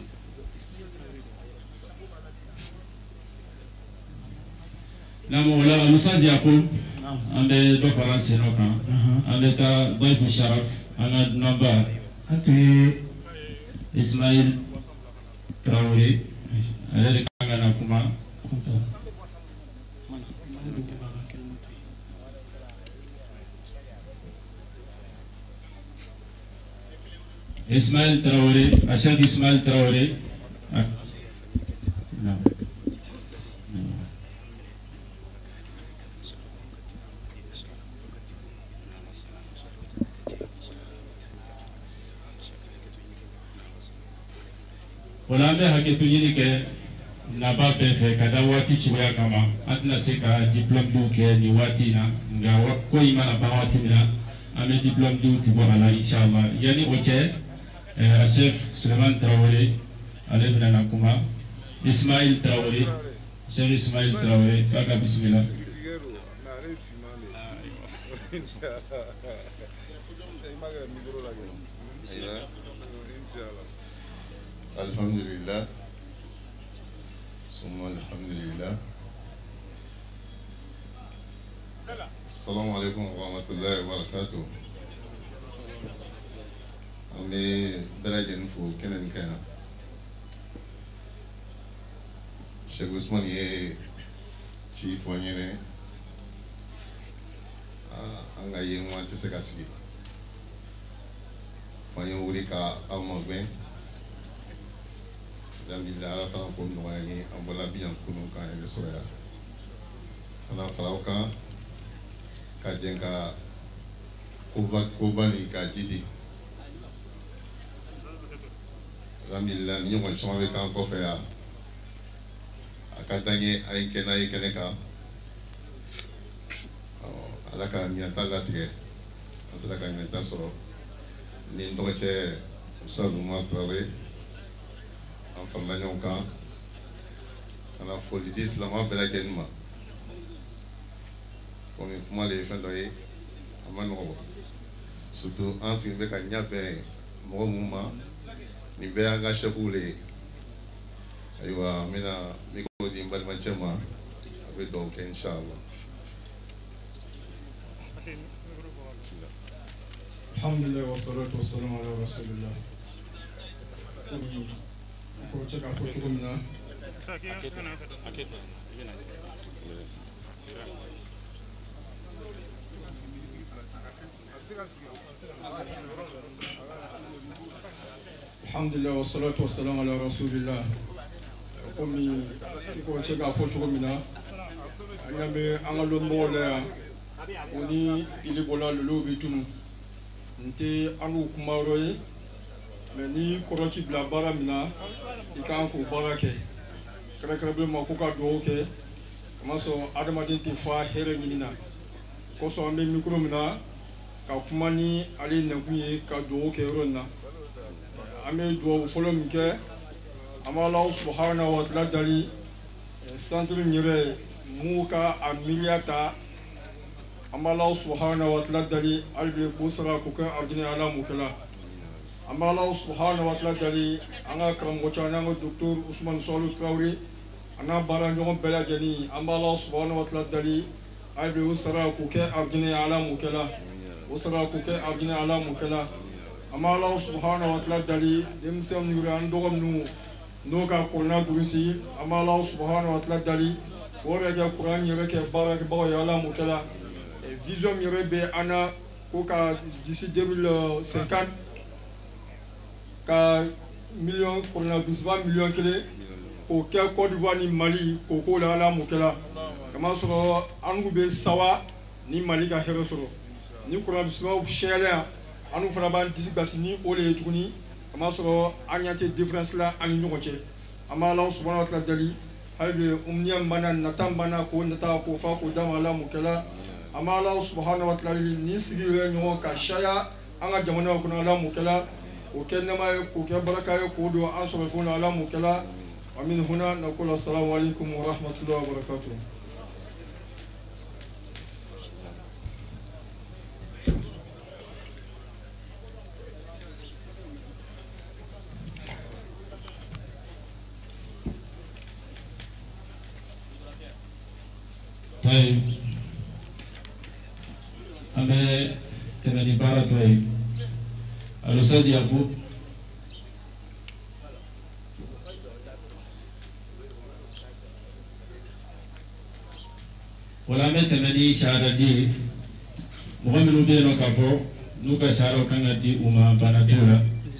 نعم ولا الأستاذ يقول عند دكتور سينوكا عند ضيف الشرف أنا نبأ أنت إسماعيل تراوري الذي كان لكما إسماعيل تراوري الشيخ إسماعيل تراوري نعم wala an bɛ hakɛto ɲini kɛ naba bɛɛ fɛ ka da waati cogoya kama an tɛna se ka diplôme diw kɛ nin waati in na nka ko in mana ban waati min na an bɛ diplôme diw ti bɔ a la inshallah yanni o cɛ a Sheikh Suleiman Traoré ale bɛna na kuma Ismail Traoré Sheikh Ismail Traoré k'a ka bisimila. Alhamdulillah, summa alhamdulillah. Assalamu alaikum wa rahmatullahi wa barakatuh. An bɛ bɛɛ lajɛlen fo kɛnɛ nin kan yan. Sheikh Usman ye ci fɔ n ɲɛnɛ. An ka yen wa tɛ se ka sigi. An ye wuli ka aw mabɛn. Alhamdulillah ala fana ko nɔgɔya ye an bɔla bi yan kunun kan yɛrɛ sɔrɔ yan kana fara o kan ka jɛn ka koba koba ni ka jidi alhamdulillah ni ɲɔgɔn caman bɛ k'an kɔfɛ yan a ka d'an ye a ye kɛ n'a ye kɛnɛ kan ala ka ɲɛta latigɛ an sera ka ɲɛta sɔrɔ ni n dɔgɔcɛ Ustaz Umar Traoré an farala ɲɔgɔn kan ka na foli di silamɛ bɛɛ lajɛlen ma komi kuma de ye fɛn dɔ ye a ma nɔgɔ surtout an sigi bɛ ka ɲɛ bɛn mɔgɔ minnu ma nin bɛɛ y'an ka chefw de ye ayiwa n bɛna micro di n balimacɛ ma a bɛ dugawu kɛ inshallah. Alhamdulillah wa salatu wa salam ala rasulillah. Ko cɛ k'a fɔ cogo min na alhamdulillah wa salatu wa salam ala rasulillah komi ko cɛ k'a fɔ cogo min na an ɲa bɛ an ka lɔnmɔgɔw la yan o ni ili bɔla lolo bɛ tunu n tɛ an n'u kuma yɔrɔ ye mais ni kɔrɔci bila baara min na i kan k'o baara kɛ kɛrɛnkɛrɛnnen ma ko ka dugawu kɛ kamasɔrɔ adamaden tɛ fa hɛrɛ ɲini na kosɔn an bɛ micro min na ka kuma ni ale nakun ye ka dugawu kɛ yɔrɔ in na an bɛ dugawu fɔlɔ min kɛ an bɛ Alahu subahanahu wa taala dali centre in yɛrɛ mun ka a miliya ta an bɛ Alahu subahanahu wa taala dali hali bi k'o sara k'o kɛ arijinɛ ala mɔkɛla. An bɛ Alahu subahanahu wa taala dali an ka karamɔgɔ caman n'an ka docteur Usman Sɔlu Traoré a n'a baara ɲɔgɔn bɛɛ lajɛlen an bɛ Alahu subahanahu wa taala dali hali bi o sara k'o kɛ arijinɛ ala mɔkɛla o sara k'o kɛ arijinɛ ala mɔkɛla. An bɛ Alahu subahanahu wa taala dali denmisɛnw minnu an dɔgɔninw n'o ka kɔrɔna durusi an bɛ Alahu subahanahu wa taala dali o yɛrɛ kɛ kuran yɛrɛ kɛ baarakɛbagaw ye ala mɔkɛla. Vision min yɛrɛ bɛ an na ko ka d'ici deux mille cinquante ka million kɔnɔna dusuba million kelen k'o kɛ Côte d'Ivoire ni Mali k'o k'o la ala mɔkɛla kamasɔrɔ an n'u bɛ sawa ni Mali ka hɛrɛ sɔrɔ ni kɔnɔna dusubaw cayala anu fana b'an disi gasi ni o de ye tuguni a ma sɔrɔ an ɲɛ tɛ différence la an ni ɲɔgɔn cɛ an b'a Alahu subahanahu wa taala deli hali bi umniya min b'an na nata min b'an na k'o nata k'o fa k'o d'a ma Ala mun kɛla an b'a Alahu subahanahu wa taala ni sigi yɛrɛ ɲɔgɔn ka caya an ka jamana kɔnɔ Ala mun kɛla o kɛ nɛɛma ye k'o kɛ baraka ye k'o don an sɔrɔ fɛnw na Ala mun kɛla wa min huna naqulu assalamu alaikum wa rahmatullahi wa barakatuh. طيب أما تمني بارة طيب الأستاذ يعقوب ولا ما تمني شهادة دي مغمر بينو كفو نوكا شهادة كان دي أما بناتولا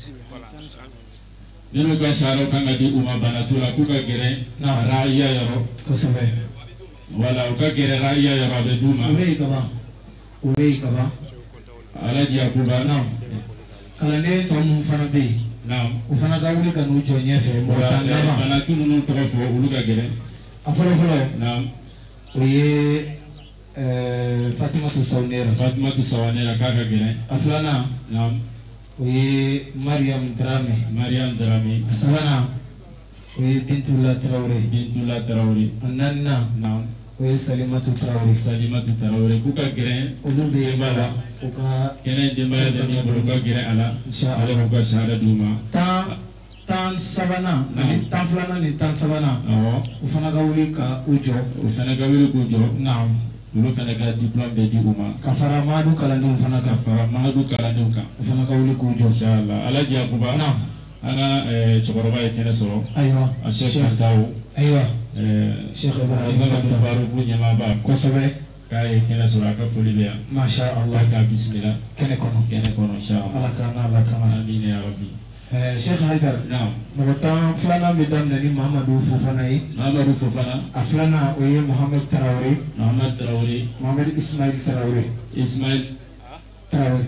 نوكا شهادة كان دي أما بناتولا كوكا جرين رايا يرو كسبه wala o ka gɛrɛ rariya yɔrɔ a bɛ d'u ma. o bɛ yen ka ban o bɛ yen ka ban. Alaji Yakuba. naam kalanden tɔ minnu fana bɛ yen. naam o fana ka wuli ka n'u jɔ ɲɛfɛ. mɔgɔ tan laban banatu minnu tɔgɔ fɔ olu ka gɛrɛ. a fɔlɔ fɔlɔ. naam o ye ɛɛ Fatimatu Sawanera. Fatimatu Sawanera k'a ka gɛrɛ. a filanan. naam o ye Mariam Darame. Mariam Darame. a sabanan o ye Bintula Tarawele. Bintula Tarawele. a naaninan. naam o ye Salimatu Tarawele. Salimatu Tarawele k'u ka gɛrɛ. olu bɛ yen ba la u ka kɛnɛ denbaya bɛ min bolo u ka gɛrɛ a la. ale k'u ka sahara d'u ma. tan tan sabanan ani tan filanan ni tan sabanan. awɔ o fana ka wuli ka u jɔ. o fana ka wuli k'u jɔ. naam olu fana ka diplôme bɛ di u ma. ka fara Mahadu kalandenw fana kan. ka fara Mahadu kalandenw kan. o fana ka wuli k'u jɔ. inshallah Alaji Yakuba. naam an ka cɛkɔrɔba ye kɛnɛ sɔrɔ. ayiwa a Sheikh Kantaw. ayiwa Sheikh Ibrahim Faruku ɲɛmaaba. kosɛbɛ. k'a ye kɛnɛ sɔrɔ a ka foli bɛ yan. masha Allah. k'a bisimila. kɛnɛ kɔnɔ. kɛnɛ kɔnɔ inshallah. ala k'an n'a latanga. amiina ya rabbi. ɛɛ Sheikh Haidar. naam. mɔgɔ tan filanan bɛ daminɛ ni Mahamadu Fofana ye. Mahamadu Fofana. a filanan o ye Mohamed Tarawele. Mohamed Tarawele. Mohamed Ismail Tarawele. Ismail Tarawele.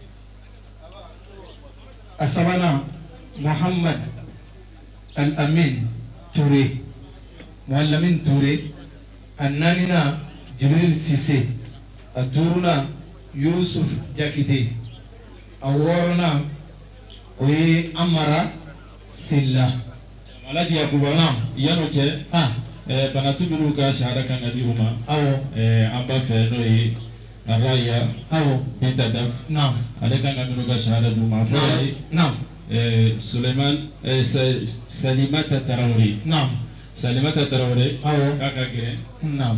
a sabanan Mohamed Al-Amin Touré. Muallamin Touré. a naaninan Jibril Sise. a duurunan Yusuf Jakite. a wɔɔrɔnan o ye Amara Silla. Alaji Yakuba. naam yan'o cɛ. ah banatu minnu ka sahara kan ka di u ma. awɔ an b'a fɛ n'o ye Araya. awɔ Binta Daf. naam ale kan ka minnu ka sahara d'u ma. fɔlɔ ye. naam Suleiman Salimata Tarawele. naam Salimata Tarawele. awɔ k'a ka gɛrɛ. naam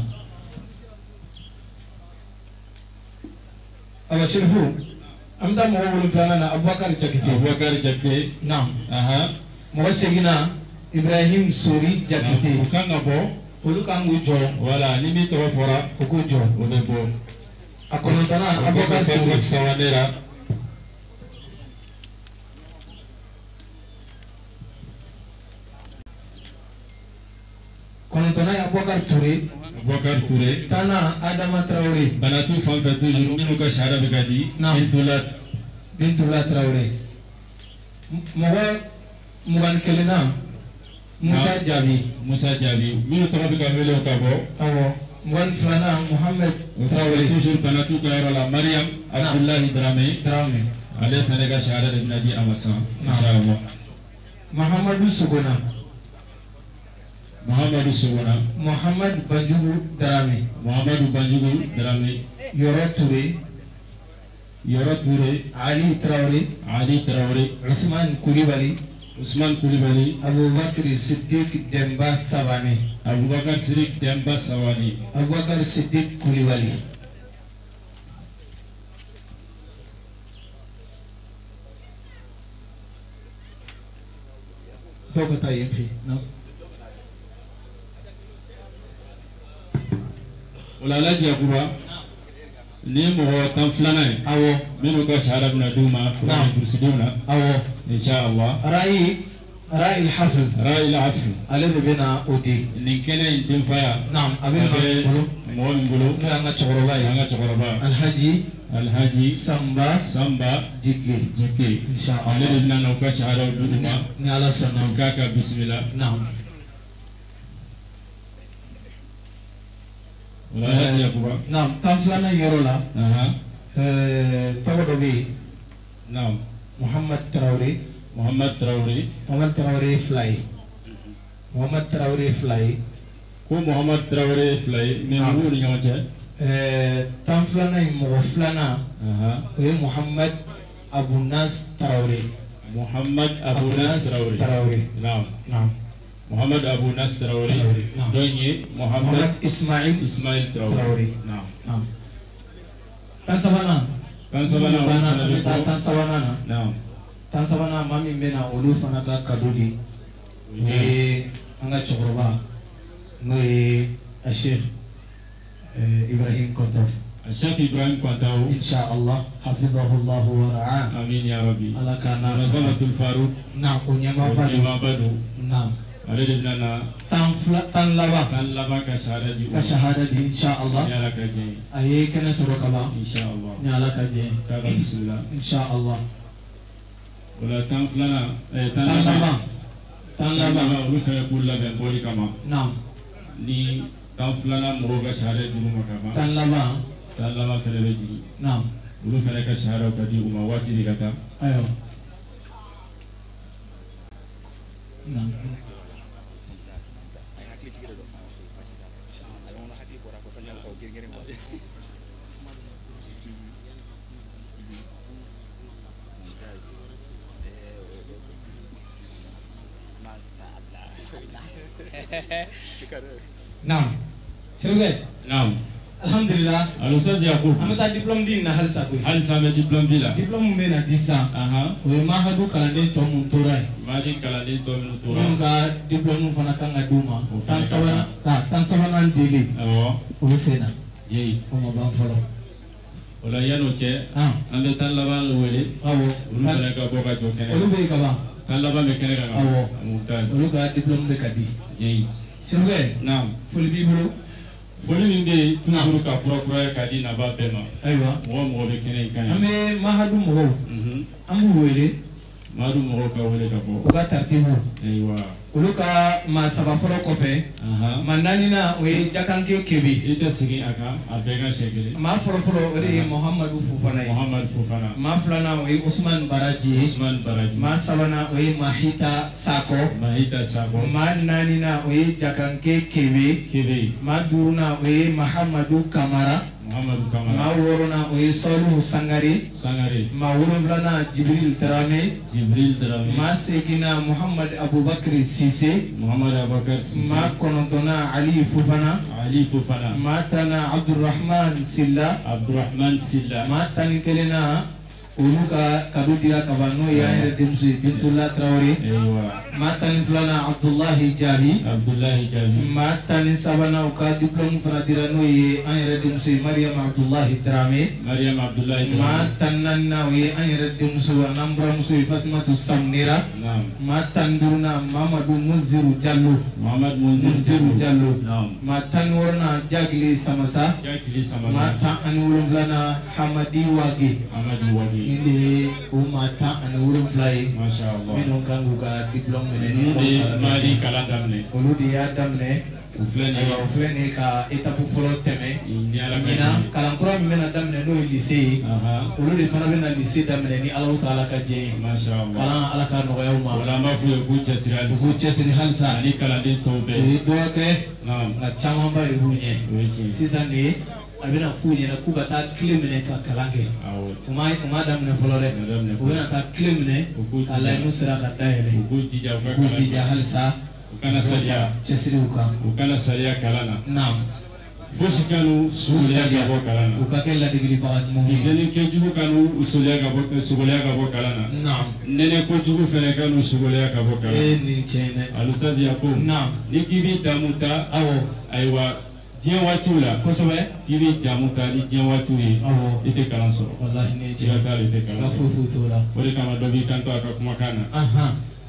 awɔ Sherifu an bɛ taa mɔgɔ wolonfilanan na Abubakar Jakite. Abubakar Jakite. naam ahan mɔgɔ seginnan Ibrahim Sori Jakite. u kan ka bɔ. olu kan k'u jɔ. wala ni min tɔgɔ fɔra. u k'u jɔ. o bɛ bɔ. a kɔnɔntɔnnan Abubakar Toure. Sawanera. kɔnɔntɔnnan ye Abubakar Toure. Abubakar Toure. tannan Adama Tarawele. banatu fan fɛ toujours minnu ka sahara bɛ ka di. naam Bintula. Bintula Tarawele. mɔgɔ mugan ni kelennan Musa Jaabi. Musa Jaabi minnu tɔgɔ bɛ ka wele o ka bɔ. awɔ mugan ni filanan Muhammad Tarawele. toujours banatu ka yɔrɔ la Mariam Abdullahi Darame. Darame. ale fana ka sahara de bɛna di a ma sisan. inshallah. Mahamadu Sogona. Muhammadu Sogona. Muhammad Banjugu Darame. Muhammadu Banjugu Darame. Yɔrɔ Toure. Yɔrɔ Toure. Ali Tarawele. Ali Tarawele. Usman Kulibali. Usman Kulibali. Abubakar Siddiq Demba Sabane. Abubakar Siddiq Demba Sabane. Abubakar Siddiq Kulibali. dɔw ka taa yen fɛ yen. o la Alaji Yakuba ni mɔgɔ tan filanan ye. awɔ minnu ka sahara bɛna d'u ma. naam kurusidenw na. awɔ inshallah. arayi رأي الحفل رأي الحفل على بينا أودي نكنا ينتفع نعم أبي مول بلو أنا تقربا أنا تقربا الحاجي الحاجي سامبا سامبا جيكي جيكي إن شاء الله على بينا نوكاش على ودوما نعلى سنة كاكا بسم الله نعم ولا يا كوبا نعم تفلنا يرولا أها تقربي نعم محمد تراوري محمد تراوري محمد تراوري فلاي محمد تراوري فلاي كو محمد تراوري فلاي من هو اللي يعمل تفلنا يمغفلنا أها وهي محمد أبو ناس تراوري محمد أبو ناس تراوري تراوري نعم نعم محمد أبو ناس تراوري نعم دوني محمد, محمد إسماعيل إسماعيل تراوري, تراوري. نعم نعم تنسبنا تنسبنا بنا تنسبنا نعم تنسبنا مامي بنا أولو فناكا كدودي ني أنغا تشغربا نوي الشيخ إبراهيم كونتر الشيخ إبراهيم كونتر إن شاء الله حفظه الله ورعاه آمين يا ربي على كنا نظمة الفاروق نعم ونيما بدو نعم على لبنان تنفلا تنلبا تنلبا كشهادة دي كشهادة دي إن شاء الله يا لك جين أيه كنا سرقبا إن شاء الله يا لك جين بسم الله إن شاء الله ولا تنفلنا تنلبا تنلبا ولفنا يقول لك بولي كما نعم ni taflana moroga shahada duru makama تنلبا تنلبا فلبجي نعم ولفنا كشهادة كدي وما واتي لكتا أيوه نعم نعم سيرجع نعم الحمد لله الأستاذ يعقوب أنا تا دبلوم دي نهال ساكوي هل سامع دبلوم بلا دبلوم منا ديسا أها وما هادو كلاندين توم توراي ما دي كلاندين توم توراي نونغا دبلوم فانا كان دوما تان سوانا تا تان سوانا ديلي أوه وسينا يي وما بان فلو ولا يانو تشي آه أنا تان لبان لولي أوه ولفنا كبوكا جوكنا ولو بي كبا تان لبان مكنا كبا أوه ممتاز ولو كا دبلوم بكادي يي سيرجع نعم فولي بيبلو foli min bɛ yen toujours ka fura kura ye k'a di naba bɛɛ ma ayiwa mɔgɔ mɔgɔ bɛ kɛnɛ in kan an bɛ mahadu mɔgɔw an b'u wele mahadu mɔgɔw ka wele ka bɔ u ka taritibu ayiwa olu ka maa saba fɔlɔ kɔfɛ maa naaninan o ye jakanke kebe i tɛ segin a kan a bɛɛ ka siɲɛ kelen maa fɔlɔ fɔlɔ o de ye muhamadu fufana ye muhamadu fufana maa filanan o ye usman baraji ye usman baraji maa sabanan o ye mahita sakɔ mahita sakɔ maa naaninan o ye jakanke kebe kebe maa duurunan o ye mahamadu kamara muhamadu kamara maa wɔɔrɔnan o ye sɔlihu sangare sangare maa wolonfilanan jibril darame jibril darame maa seeginan muhamad abubakar sise muhamad abubakar sise maa kɔnɔntɔnnan ali fufana ali fufana maa tannan abdurahman silla abdurahman silla maa tan ni kelennan olu ka kado dira kaban n'o ye an yɛrɛ denmuso ye bintola tarawele maa tan ni filanan abdulahi jaabi abdulahi jaabi maa tan ni sabanan u ka diplɔmu fana dira n'o ye an yɛrɛ denmuso ye mariam abdulahi darame mariam abdulahi darame maa tan naaninan o ye an yɛrɛ denmuso an'an buramuso ye fatumatu samnera maa tan duurunan mamadu munziru jallo mamadu munziru jallo naam maa tan ni wɔɔrɔnan jagili samasa jagili samasa maa tan ani wolonfilanan hamadi wage hamadi wage ni de ye o maa tan ani wolonfila ye masha Allah minnu kan k'u ka diplɔmu minɛ olu de ye mali kalan daminɛ olu de y'a daminɛ u filɛ nin ye o filɛ nin ye ka etape fɔlɔ tɛmɛ ni ala ka ɲinan kalan kura min bɛna daminɛ n'o ye lycée ye olu de fana bɛna lycée daminɛ ni Alahu Taala ka jɛ ye masha Allah kalan ala ka nɔgɔya u ma wala an b'a f'u ye k'u cɛsiri u halisa k'u cɛsiri halisa ani kalanden tɔw bɛɛ u ye dɔ kɛ naam nka camanba de b'u ɲɛ o ye tiɲɛ sisan de a bɛna f'u ɲɛna k'u ka taa tile minɛ ka kalan kɛ awɔ u ma u ma daminɛ fɔlɔ dɛ u bɛna taa tile minɛ k'a layɛ n'u sera ka dayɛlɛ u k'u jija u ka u k'u kalan jija halisa u kana sariya cɛsiri u kan u kana sariya kalan na naam fosi kanu suguliya ka bɔ kalan na u ka kɛ ladegelibaga ɲumanw ye funteni kɛjugu kanu sogoliya ka bɔ sogoliya ka bɔ kalan na naam nɛnɛ kojugu fɛnɛ kanu sogoliya ka bɔ kalan na ee nin tiɲɛ dɛ alusazi yako naam ni k'i bɛ damu ta awɔ ayiwa diɲɛ waatiw la kosɛbɛ k'i bɛ damu ta ni diɲɛ waatiw ye awɔ i tɛ kalan sɔrɔ walahi ne siga t'a la i tɛ kalan siga sɔrɔ foyi foyi t'o la o de kama dɔ b'i kanto a ka kumakan na ahan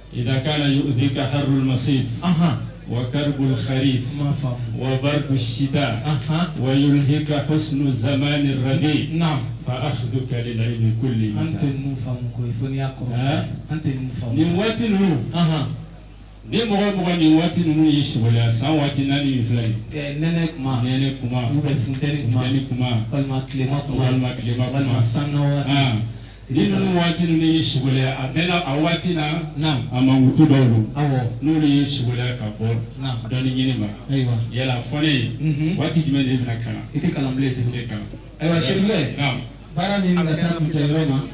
إذا كان يؤذيك حر المصيف أها وكرب الخريف ما فهم وبرد الشتاء أها ويلهك حسن الزمان الرديء نعم فأخذك للعلم كل متى أنت المفهم كيف يقرأ أنت المفهم نواتي نو أها ni mɔgɔ mɔgɔ ni waati ninnu y'i sɔgɔla san waati naani min filɛ nin ye nɛnɛ kuma nɛnɛ kuma ubɛ funtɛni kuma funtɛni kuma walima tilema kuma walima tilema kuma walima sanga waati ni ninnu waati ninnu y'i sɔgɔla a mɛnna a waati na naam a mankutu dɔw don awɔ n'olu y'i sɔgɔla ka bɔ naam dɔɔni ɲini ma ayiwa yala fɔ ne ye waati jumɛn de bɛna kalan i tɛ kalan bilen tugun i tɛ kalan ayiwa sɛfilɛ naam baara min ka se kuncɛ yɔrɔ ma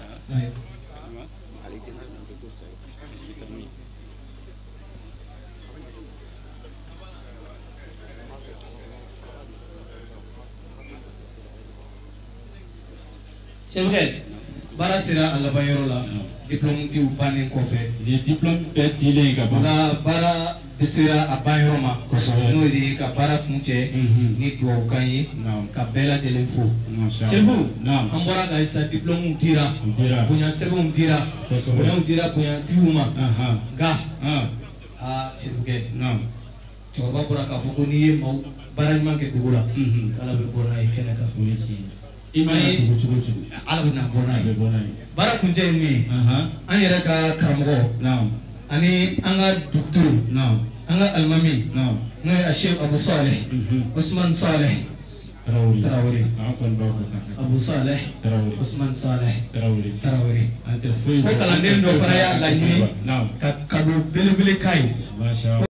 Sɛbɛkɛ baara sera a laban yɔrɔ la diplôme diw bannen kɔfɛ ni diplôme bɛɛ dilen ka ban ola baara bɛ sera a ban yɔrɔ ma n'o de ye ka baara kuncɛ ni duwawukan ye ka bɛɛ lajɛlen fo Sefu an bɔra ka sisan diplôme dira bonya sɛbɛnw dira bonyaw dira bonyatigiw ma nka aa Sɛbɛkɛ cɛkɔrɔba bɔra k'a fɔ ko n'i ye maaw baara ɲuman kɛ dugu la k'Ala bɛ bɔ n'a ye kɛnɛ kan o ye tiɲɛ ye. Ima ye Ala bɛna bɔ n'a ye baara kuncɛ ye min ye an yɛrɛ ka karamɔgɔ ani an ka docteur an ka alimami n'o ye Sheikh Abu Saleh Usman Saleh Tarawele Abu Saleh Usman Saleh Tarawele ko kalanden dɔ fana y'a laɲini ka cadeau belebele k'a ye